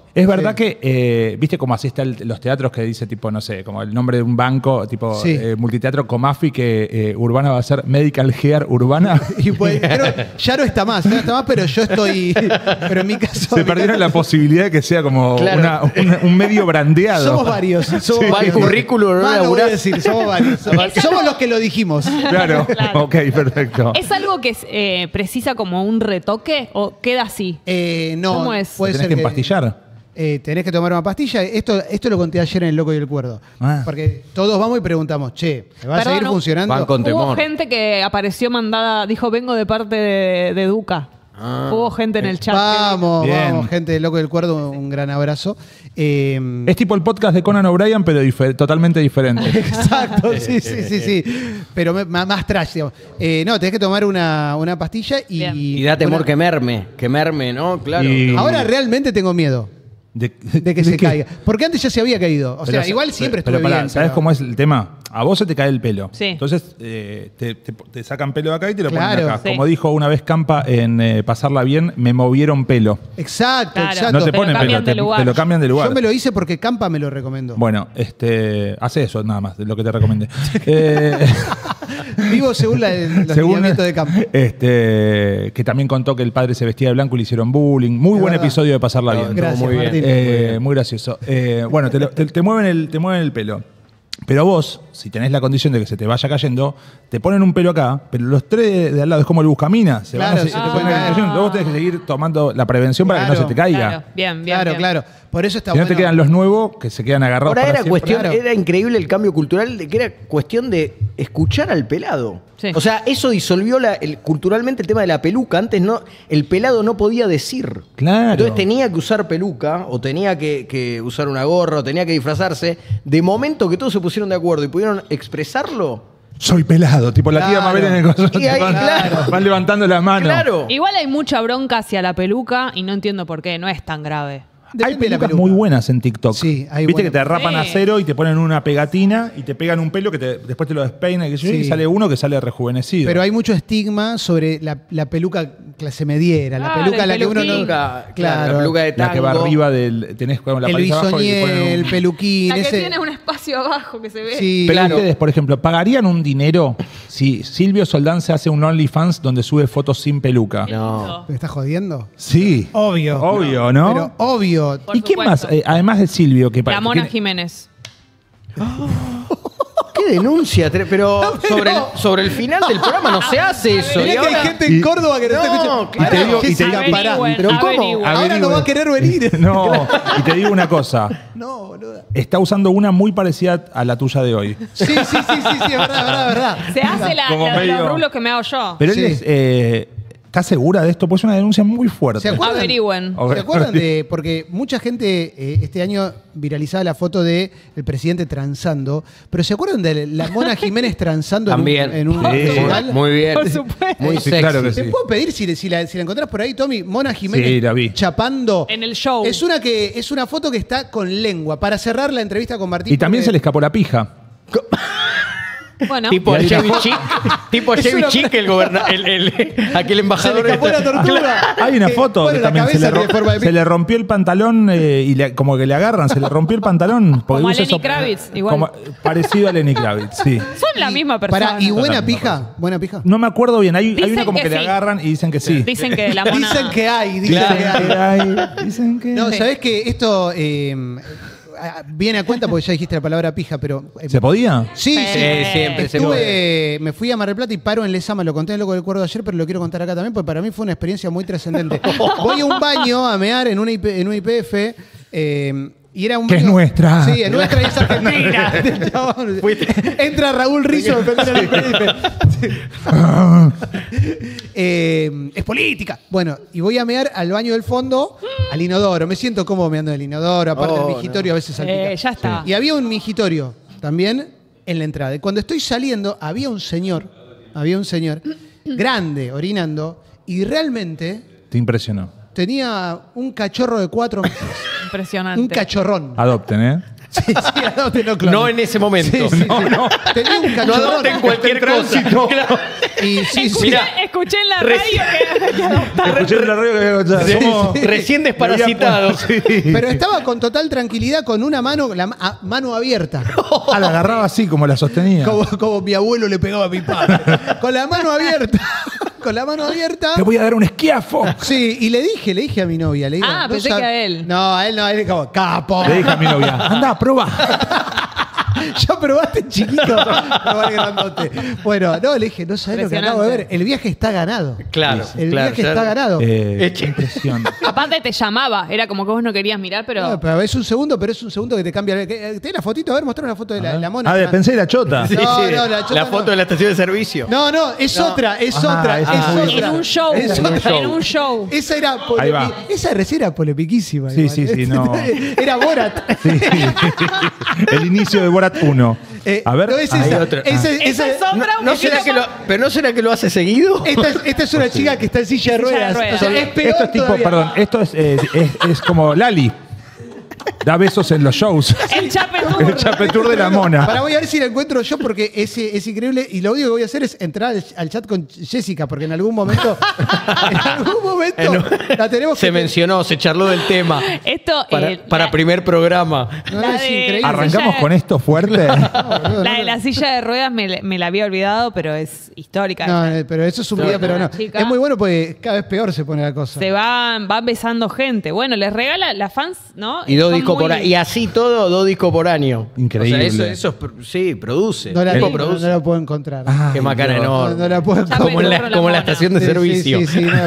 Es verdad que, viste como así están los teatros que dice tipo, no sé, como el nombre de un banco, tipo Multiteatro Comafi, que Urbana va a ser Medical Care Urbana. Y pues, ya no está más, pero yo estoy. Pero en mi caso. Se perdieron la posibilidad de que sea como un medio brandeado. Somos varios. Somos varios. Currículo, no lo voy a decir, somos varios. Somos los que lo dijimos. Claro. Ok, perfecto. ¿Es algo que precisa como un retoque o queda así? No. ¿Cómo es? Puede Tenés ser que empastillar. Tenés que tomar una pastilla. Esto lo conté ayer en El Loco y el Cuerdo. Porque todos vamos y preguntamos, che, ¿me va a seguir funcionando? Van con temor. Hubo gente que apareció mandada, dijo, vengo de parte de Duca. Hubo gente en el chat. Vamos, gente del Loco y el Cuerdo, un gran abrazo. Es tipo el podcast de Conan O'Brien, pero totalmente diferente. Exacto, sí. Pero más trash, digamos. No, tenés que tomar una pastilla y da temor quemarme, ¿no? Claro. Ahora realmente tengo miedo. De que se caiga. Porque antes ya se había caído. O sea, igual siempre estuve bien. ¿Sabes cómo es el tema? A vos se te cae el pelo. Sí. Entonces te sacan pelo de acá y te lo ponen acá. Sí. Como dijo una vez Campa en Pasarla Bien, me movieron pelo. Exacto. No te ponen pelo, te lo cambian de lugar. Yo me lo hice porque Campa me lo recomendó. Bueno, hace eso nada más, de lo que te recomendé. Vivo según los lineamientos de Campa. Que también contó que el padre se vestía de blanco y le hicieron bullying. Muy buen episodio de Pasarla Bien. Gracias, muy bien. Martín. Muy gracioso. Bueno, te mueven el pelo. Pero vos, si tenés la condición de que se te vaya cayendo, te ponen un pelo acá, pero los tres de al lado es como el buscamina. Se claro, van se te pueden caer. Luego vos tenés que seguir tomando la prevención para que no se te caiga. Claro, bien. Claro. Por eso está Si bueno. no te quedan los nuevos que se quedan agarrados. Ahora era increíble el cambio cultural, de que era cuestión de escuchar al pelado. Sí. O sea, eso disolvió culturalmente el tema de la peluca. Antes el pelado no podía decir. Claro. Entonces tenía que usar peluca, o tenía que usar una gorra, o tenía que disfrazarse. De momento que todos se pusieron de acuerdo y pudieron expresarlo. Soy pelado, tipo la tía Mabel en el coso. Y ahí, van levantando la mano. Claro. Igual hay mucha bronca hacia la peluca y no entiendo por qué, no es tan grave. Hay pelucas muy buenas en TikTok. Sí, hay Viste buenas. que te rapan a cero y te ponen una pegatina y te pegan un pelo que después te lo despeinan y sale uno que sale rejuvenecido. Pero hay mucho estigma sobre la peluca clase mediera, la peluca a la que uno no. Claro, la peluca de tango. La que va arriba tenés con la el paleta abajo y te ponen bisoñé, el peluquín. La que tiene un espacio abajo que se ve. Sí, pero ustedes, por ejemplo, ¿pagarían un dinero si Silvio Soldán se hace un OnlyFans donde sube fotos sin peluca? No. ¿Me estás jodiendo? Sí. Obvio, ¿no? Pero obvio. ¿Y quién más? Además de Silvio, que La Mona Jiménez. ¿Qué denuncia? Pero sobre el final del programa no se hace eso. Mirá que hay gente en Córdoba que no está escuchando. Pero ¿cómo? Ahora no va a querer venir. No, y te digo una cosa. No, boludo. Está usando una muy parecida a la tuya de hoy. Sí, es verdad. Se hace medio- los rulos que me hago yo. Pero él es... ¿Estás segura de esto? Pues es una denuncia muy fuerte. ¿Se acuerdan? Averigüen. ¿Se acuerdan de...? Porque mucha gente este año viralizaba la foto del presidente transando, pero ¿se acuerdan de la Mona Jiménez transando También. en un Sí. festival? Muy bien. Por supuesto. Muy Sí, sexy. claro que ¿Te sí. puedo pedir si la encontrás por ahí, Tommy? Mona Jiménez Sí, la vi. chapando. En el show. Es una foto que está con lengua. Para cerrar la entrevista con Martín. Y también se le escapó la pija. Bueno. Tipo Y ahí Chevy la- Chick, tipo Es Chevy una- Chick, aquel Se embajador. le escapó la tortuga. Hay una foto Bueno, que la también cabeza tiene forma de se le rompió el pantalón como que le agarran, se le rompió el pantalón. Porque Como a usa Lenny Kravitz, igual. Parecido a Lenny Kravitz, sí. Son la misma persona. ¿Y buena pija? ¿Buena pija? No me acuerdo bien, hay Dicen una como que que le sí. agarran y dicen que sí. Dicen que la Mona... Dicen que hay. Dicen que No, ¿sabés que esto viene a cuenta porque ya dijiste la palabra pija, pero... ¿Se podía? Sí, siempre se puede. Me fui a Mar del Plata y paro en Lezama, lo conté en Loco del Cuerdo ayer, pero lo quiero contar acá también, porque para mí fue una experiencia muy trascendente. Voy a un baño a mear en una IPF, y era un Que es baño- nuestra. Sí, es nuestra y es argentina. Este chabón. Entra Raúl Rizzo a defender a la IPF. Es política. Bueno, y voy a mear al baño del fondo, al inodoro. Me siento cómodo meando del inodoro, aparte el migitorio a veces salpica. ya está. Y había un migitorio también en la entrada. Y cuando estoy saliendo, había un señor grande orinando y realmente Te impresionó. tenía un cachorro de 4 meses. Impresionante. Un cachorrón. Adopten, ¿eh? Sí, adopten, no clones. No en ese momento. Sí, sí, no. Tenía un No cachorrón. adopten cualquier cosa. Claro. Y sí, sí. Mirá, Escuché en la radio que hay que adoptar. Escuché en la radio que somos recién desparasitados. Pero estaba con total tranquilidad, con una mano, mano abierta. La agarraba así, como la sostenía. Como mi abuelo le pegaba a mi padre. Con la mano abierta. Con la mano abierta. Te voy a dar un esquiafo. Sí, y le dije a mi novia. Le digo, Pensé que a él. No, a él no, a él como, capo. Le dije a mi novia, anda, prueba. ¿Ya probaste, chiquito? Probá grandote. Bueno, no, le dije, no sabés lo que acabo de ver. El viaje está ganado. Claro. El viaje está ganado. Qué impresión. Aparte te llamaba, era como que vos no querías mirar, pero... No, pero es un segundo que te cambia. ¿Tenés la fotito? A ver, mostrame la foto de la mona. Pensé la chota. Sí, No, sí. no, la chota La foto no. de la estación de servicio. No, es otra. es otra. En un show. En un show. Esa era Ahí va. Esa recién era polemiquísima. Sí, igual. sí, no. Era Borat. Sí. El inicio de Borat 1. A ver. No es Hay esa. otra. Esa Esa es otra. ¿No será que ¿Pero no será que lo hace seguido? Esta es una chica que está en silla de Silla de ruedas. ruedas. O sea, es peor Esto es tipo, todavía. perdón, esto es como Lali. Da besos en los shows. El Chapetur. El Chapetur de la mona. Para voy a ver si la encuentro yo porque es increíble y lo único que voy a hacer es entrar al chat con Jessica porque en algún momento la tenemos Se que mencionó, se charló del tema. Esto... Para primer programa. No, La es de- increíble. Arrancamos con esto fuerte. La de la silla de ruedas me la había olvidado, pero es histórica. No, pero eso es un video, pero no. Chica. Es muy bueno porque cada vez peor se pone la cosa. Se van besando gente. Bueno, les regala las fans, ¿no? Y dos Son discos muy- por año. Y así todo, 2 discos por año. Increíble. O sea, eso sí, produce. No la, Tipo tengo, produce. no la puedo encontrar. Qué macana enorme. No la puedo encontrar. Como en la estación de Sí, servicio. sí, no.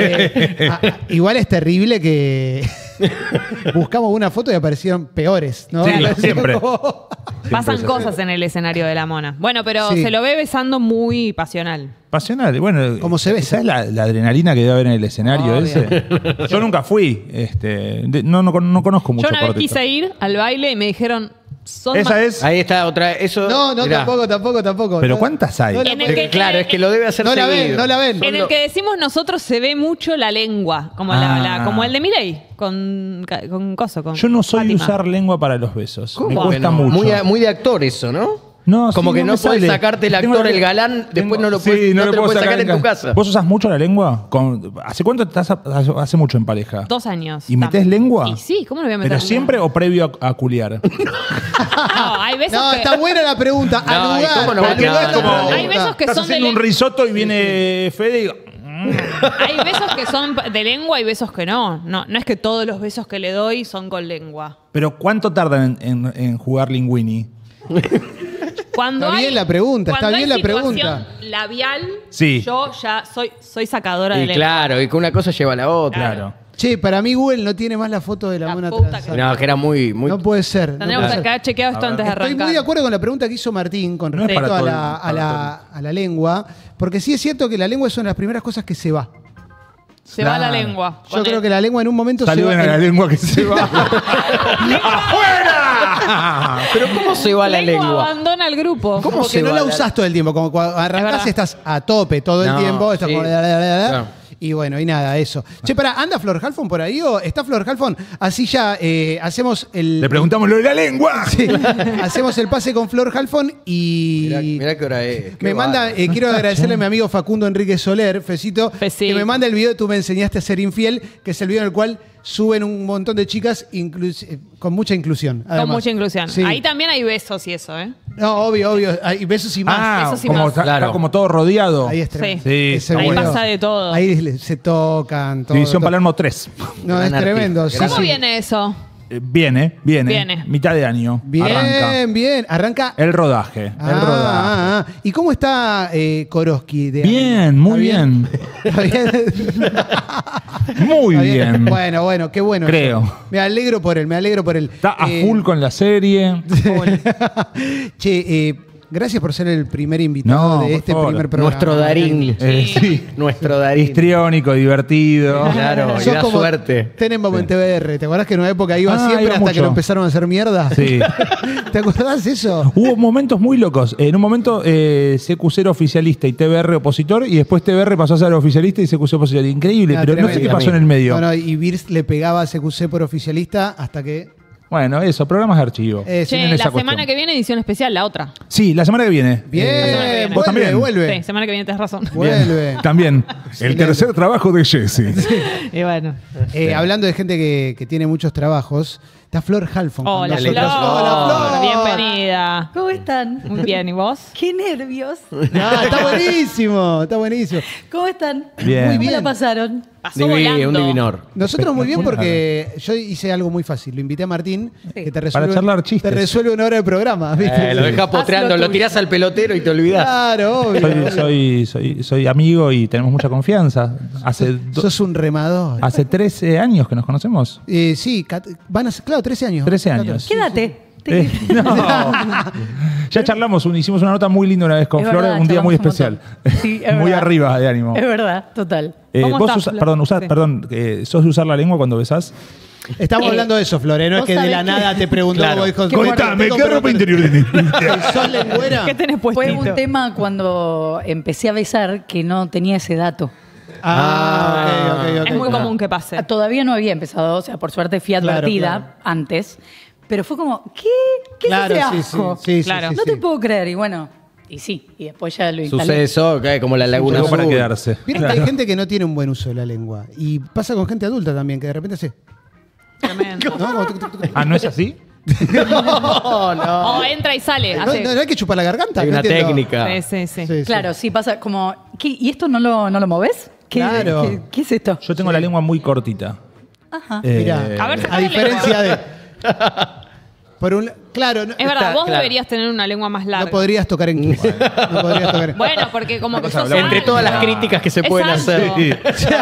Igual es terrible que buscamos una foto y aparecieron peores, ¿no? Sí, Aparecieron siempre. como- Pasan cosas en el escenario de la mona. Bueno, pero Sí. se lo ve besando muy pasional. Pasional. Bueno, ¿Cómo se ve? ¿sabes la adrenalina que debe haber en el escenario Obvio. ese? Yo nunca fui. No conozco mucho Yo una vez cortito. quise ir al baile y me dijeron... son Esa ma- es. Ahí está otra. Eso, No, mirá. tampoco. Pero No, ¿cuántas hay? no la En el puedo- que- Claro, es que lo debe hacer No la seguido. ven. En el que decimos nosotros se ve mucho la lengua, como, como el de Milei, con coso. Con Yo no soy de Fátima. usar lengua para los besos. Me ¿Cómo que cuesta no? mucho. Muy de actor eso, ¿no? No, Como sí, que no me puedes sale. sacarte el Tengo actor, la- el galán, después no lo puedes, Sí, no lo te lo puedo puedes sacar en tu casa. casa. ¿Vos usás mucho la lengua? ¿Hace cuánto estás hace mucho en pareja? 2 años. ¿Y metés lengua? Y sí, ¿cómo no voy a meter? ¿Pero siempre o previo a culiar? No, hay besos No, que... está buena la pregunta. No, Al ¿y lugar. cómo no va a al lugar quedar? la Como- pregunta. Hay besos que Estás son de haciendo un lengua. risotto y viene Fede y digo, Hay besos que son de lengua y besos que no. No es que todos los besos que le doy son con lengua. ¿pero cuánto tardan en jugar linguini? Cuando Está hay, bien la pregunta, cuando está hay bien la situación pregunta. labial, Sí. yo ya soy sacadora de Y lengua. claro, y que una cosa lleva a la otra. Claro. Che, para mí Google no tiene más la foto de la mona puta transada. No, que era muy. No puede ser. Tendríamos puede que ser. haber chequeado esto antes de Estoy arrancar. muy de acuerdo con la pregunta que hizo Martín con No es respecto para a todo la, el- a la lengua, porque sí es cierto que la lengua es una de las primeras cosas que se va. Se va la Claro. lengua. Yo creo que la lengua en un momento se Saluden va. a la lengua que se va. Pero ¿cómo se va la lengua? abandona el grupo. ¿Cómo Porque se no va la la- usás todo el tiempo. Como cuando Es arrancás verdad. estás a tope todo el No, tiempo. Estás sí. como Claro. Y bueno, y nada, eso. Che, ¿anda Flor Halfon por ahí o está Flor Halfon? Así ya hacemos el... Le preguntamos lo de la lengua. Sí, hacemos el pase con Flor Halfon y... Mirá qué hora es. Me manda, quiero agradecerle a mi amigo Facundo Enrique Soler, Fecito, que me manda el video de Tú me enseñaste a ser infiel, que es el video en el cual suben un montón de chicas con mucha inclusión. Con además. mucha inclusión. Sí. Ahí también hay besos y eso, ¿eh? No, obvio. Hay besos y más. Ah, Eso sí como más. está, Claro. está como todo rodeado. Ahí es tremendo. Sí, Ese está Ahí video. pasa de todo. Ahí se tocan. Todo, División todo. Palermo 3. No, es Gran tremendo. artista. Sí, ¿Cómo sí. viene eso? Viene. Viene. Mitad de año. Bien, Arranca. bien. Arranca. El rodaje. ¿Y cómo está Koroski? Bien, muy ¿Está bien. ¿Está bien? Muy ¿Está bien. Bueno, qué bueno. Creo. eso. Me alegro por él. Está a full con la serie. Che, gracias por ser el primer invitado No, de por este favor. primer programa. Nuestro Darín. Sí. Nuestro Darín. Histriónico, divertido. Claro, y Sos da como suerte. Tenemos en TBR. ¿Te acordás que en una época iba Ah, siempre iba hasta que mucho. lo empezaron a hacer mierda? Sí. ¿Te acordás de eso? Hubo momentos muy locos. En un momento CQC era oficialista y TBR opositor, y después TBR pasó a ser oficialista y CQC opositor. Increíble, Ah, pero no sé tremendo. qué pasó en el medio. No, y Virs le pegaba a CQC por oficialista hasta que Bueno, eso, programas de archivo. Che, Tienen la esa semana cuestión. que viene edición especial, la otra. Sí, la semana que viene. Bien, ¿Vos también? vuelve. Sí, semana que viene tenés razón. Vuelve. También. El tercer trabajo de Jesse. Y bueno. Hablando de gente que tiene muchos trabajos, está Flor Halfon. con Hola, nosotros. Flor. Hola, Flor. Bienvenida. ¿Cómo están? Muy bien, ¿y vos? Qué nervios. Ah, está buenísimo, está buenísimo. ¿Cómo están? Bien. Muy ¿Cómo bien. la pasaron? Pasó volando. Un divinor. Nosotros muy bien porque yo hice algo muy fácil. Lo invité a Martín, que te resuelve, Para charlar chistes. te resuelve una hora de programa. ¿viste? Lo dejas potreando, lo tirás al pelotero y te olvidás. Claro, obvio. Soy amigo y tenemos mucha confianza. Sos un remador. Hace 13 años que nos conocemos. Sí, van a ser, claro, 13 años. 13 años. Quédate. No. Ya charlamos, hicimos una nota muy linda una vez con Es Flor, verdad, un día muy charlamos un especial. Sí, es muy verdad. arriba de ánimo. Es verdad, total. ¿Cómo Vos estás, Flor? perdón, ¿sos de usar la lengua cuando besás? Estamos hablando de eso, Flor, no es vos que de la sabés nada te preguntó. Claro. Vos dijo, Contame, ¿qué ropa interior tenés? ¿Sos lengüera? ¿Qué tenés Fue puestito? un tema cuando empecé a besar que no tenía ese dato. Ok. Es muy común que pase. Todavía no había empezado, o sea, por suerte fui advertida Claro. antes, pero fue como, ¿qué Claro, es sí, ese asco? sí, Claro. No te puedo creer, y bueno, y sí, y después ya lo instalé. Sucede eso, que como la laguna Algo para azul. quedarse. Vieron que hay gente que no tiene un buen uso de la lengua. Y pasa con gente adulta también, que de repente hace. Tremendo. ¿no? Como tuc, tuc, tuc, tuc. Ah, ¿no es así? No. O entra y sale. No, hace. no hay que chupar la garganta. Hay no una entiendo. técnica. Sí. Claro, sí pasa como, ¿qué? ¿Y esto no lo moves? Claro. ¿Qué es esto? Yo tengo la lengua muy cortita. Ajá. Mirá, A ver, a sacale diferencia de. Por un, claro, no, Es verdad, vos claro. deberías tener una lengua más larga. no podrías tocar en Cuba. No podrías tocar en- Bueno, porque como que sos Entre alto. todas las críticas que se pueden Exacto. hacer.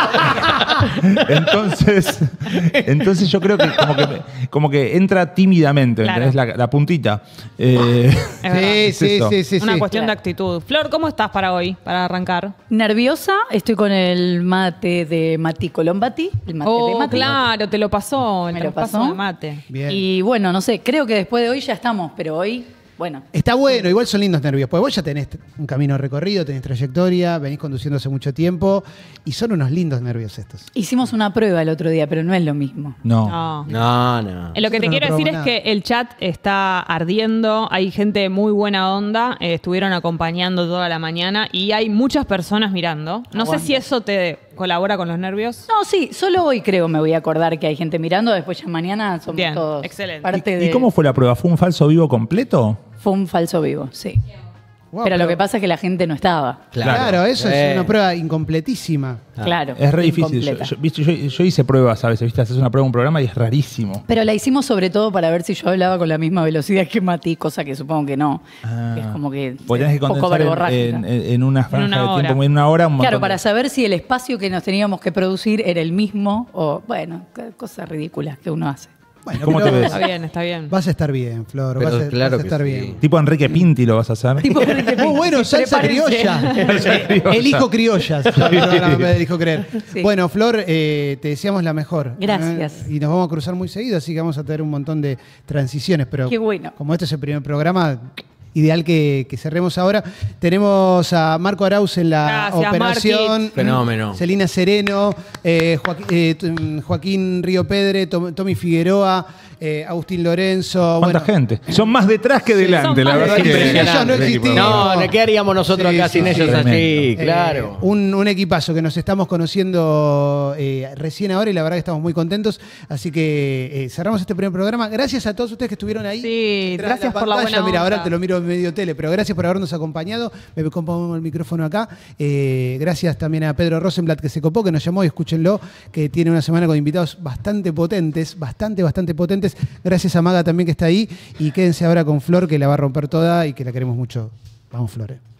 Entonces yo creo que como que entra tímidamente, Claro. ¿entendés? La puntita. Es verdad. Sí. Una cuestión Claro. de actitud. Flor, ¿cómo estás para hoy? Para arrancar. Nerviosa, estoy con el mate de Mati Colombati. El mate de Oh, Mati. claro, te lo pasó. El Me lo traspaso pasó. de mate. Bien. Y bueno, no sé, creo que después de hoy ya estamos, pero hoy, bueno. Está bueno, igual son lindos nervios. Porque vos ya tenés un camino recorrido, tenés trayectoria, venís conduciendo hace mucho tiempo. Y son unos lindos nervios estos. Hicimos una prueba el otro día, pero no es lo mismo. No. No. No. Lo que te Nosotros no quiero decir es probamos que el chat está ardiendo, hay gente de muy buena onda, estuvieron acompañando toda la mañana y hay muchas personas mirando. No sé Aguante. si eso te colabora con los nervios. No, sí, solo hoy creo me voy a acordar que hay gente mirando, después ya mañana somos Bien, todos excelente. parte de... ¿Y cómo fue la prueba? ¿Fue un falso vivo completo? Fue un falso vivo, sí. Wow, pero lo que pasa es que la gente no estaba. Claro, eso es una prueba incompletísima. Claro. Es re difícil. incompleta. Yo hice pruebas a veces, ¿viste? Haces una prueba en un programa y es rarísimo. Pero la hicimos sobre todo para ver si yo hablaba con la misma velocidad que Mati, cosa que supongo que no. Ah. Es como que Porque tenés que un poco condensar verborrágica. en una franja una de hora. tiempo, en una hora. Un montón Claro, de- para saber si el espacio que nos teníamos que producir era el mismo o, bueno, cosas ridículas que uno hace. Bueno, ¿Cómo pero te ves? Está bien, está bien. Vas a estar bien, Flor. Pero Vas a, claro vas a que estar sí. bien. Tipo Enrique Pinti lo vas a hacer. Tipo Enrique Pinti. Muy bueno, Sí, salsa prepárense. criolla. Elijo criollas. Elijo creer. Sí. Bueno, Flor, te deseamos la mejor. Gracias. Y nos vamos a cruzar muy seguido, así que vamos a tener un montón de transiciones. Pero Qué bueno. como este es el primer programa, ideal que cerremos ahora. Tenemos a Marco Arauz en la Gracias, operación. Marquit. Fenómeno. Celina Sereno, Joaquín Río Pedre, Tommy Figueroa, Agustín Lorenzo. ¿Cuánta bueno, gente? Son más detrás que delante, Son la más verdad de- que... Ellos no existían. No, ¿qué haríamos nosotros Sí, acá sí, sin sí. ellos allí? Tremendo. Claro. Un equipazo que nos estamos conociendo recién ahora y la verdad que estamos muy contentos. Así que cerramos este primer programa. Gracias a todos ustedes que estuvieron ahí. Sí, detrás de gracias por la buena Mira, ahora onda. te lo miro en medio tele, pero gracias por habernos acompañado. Me compongo el micrófono acá. Gracias también a Pedro Rosenblatt que se copó, que nos llamó y escúchenlo, que tiene una semana con invitados bastante potentes, bastante potentes. Gracias a Maga también que está ahí. Y quédense ahora con Flor, que la va a romper toda y que la queremos mucho. Vamos, Flor.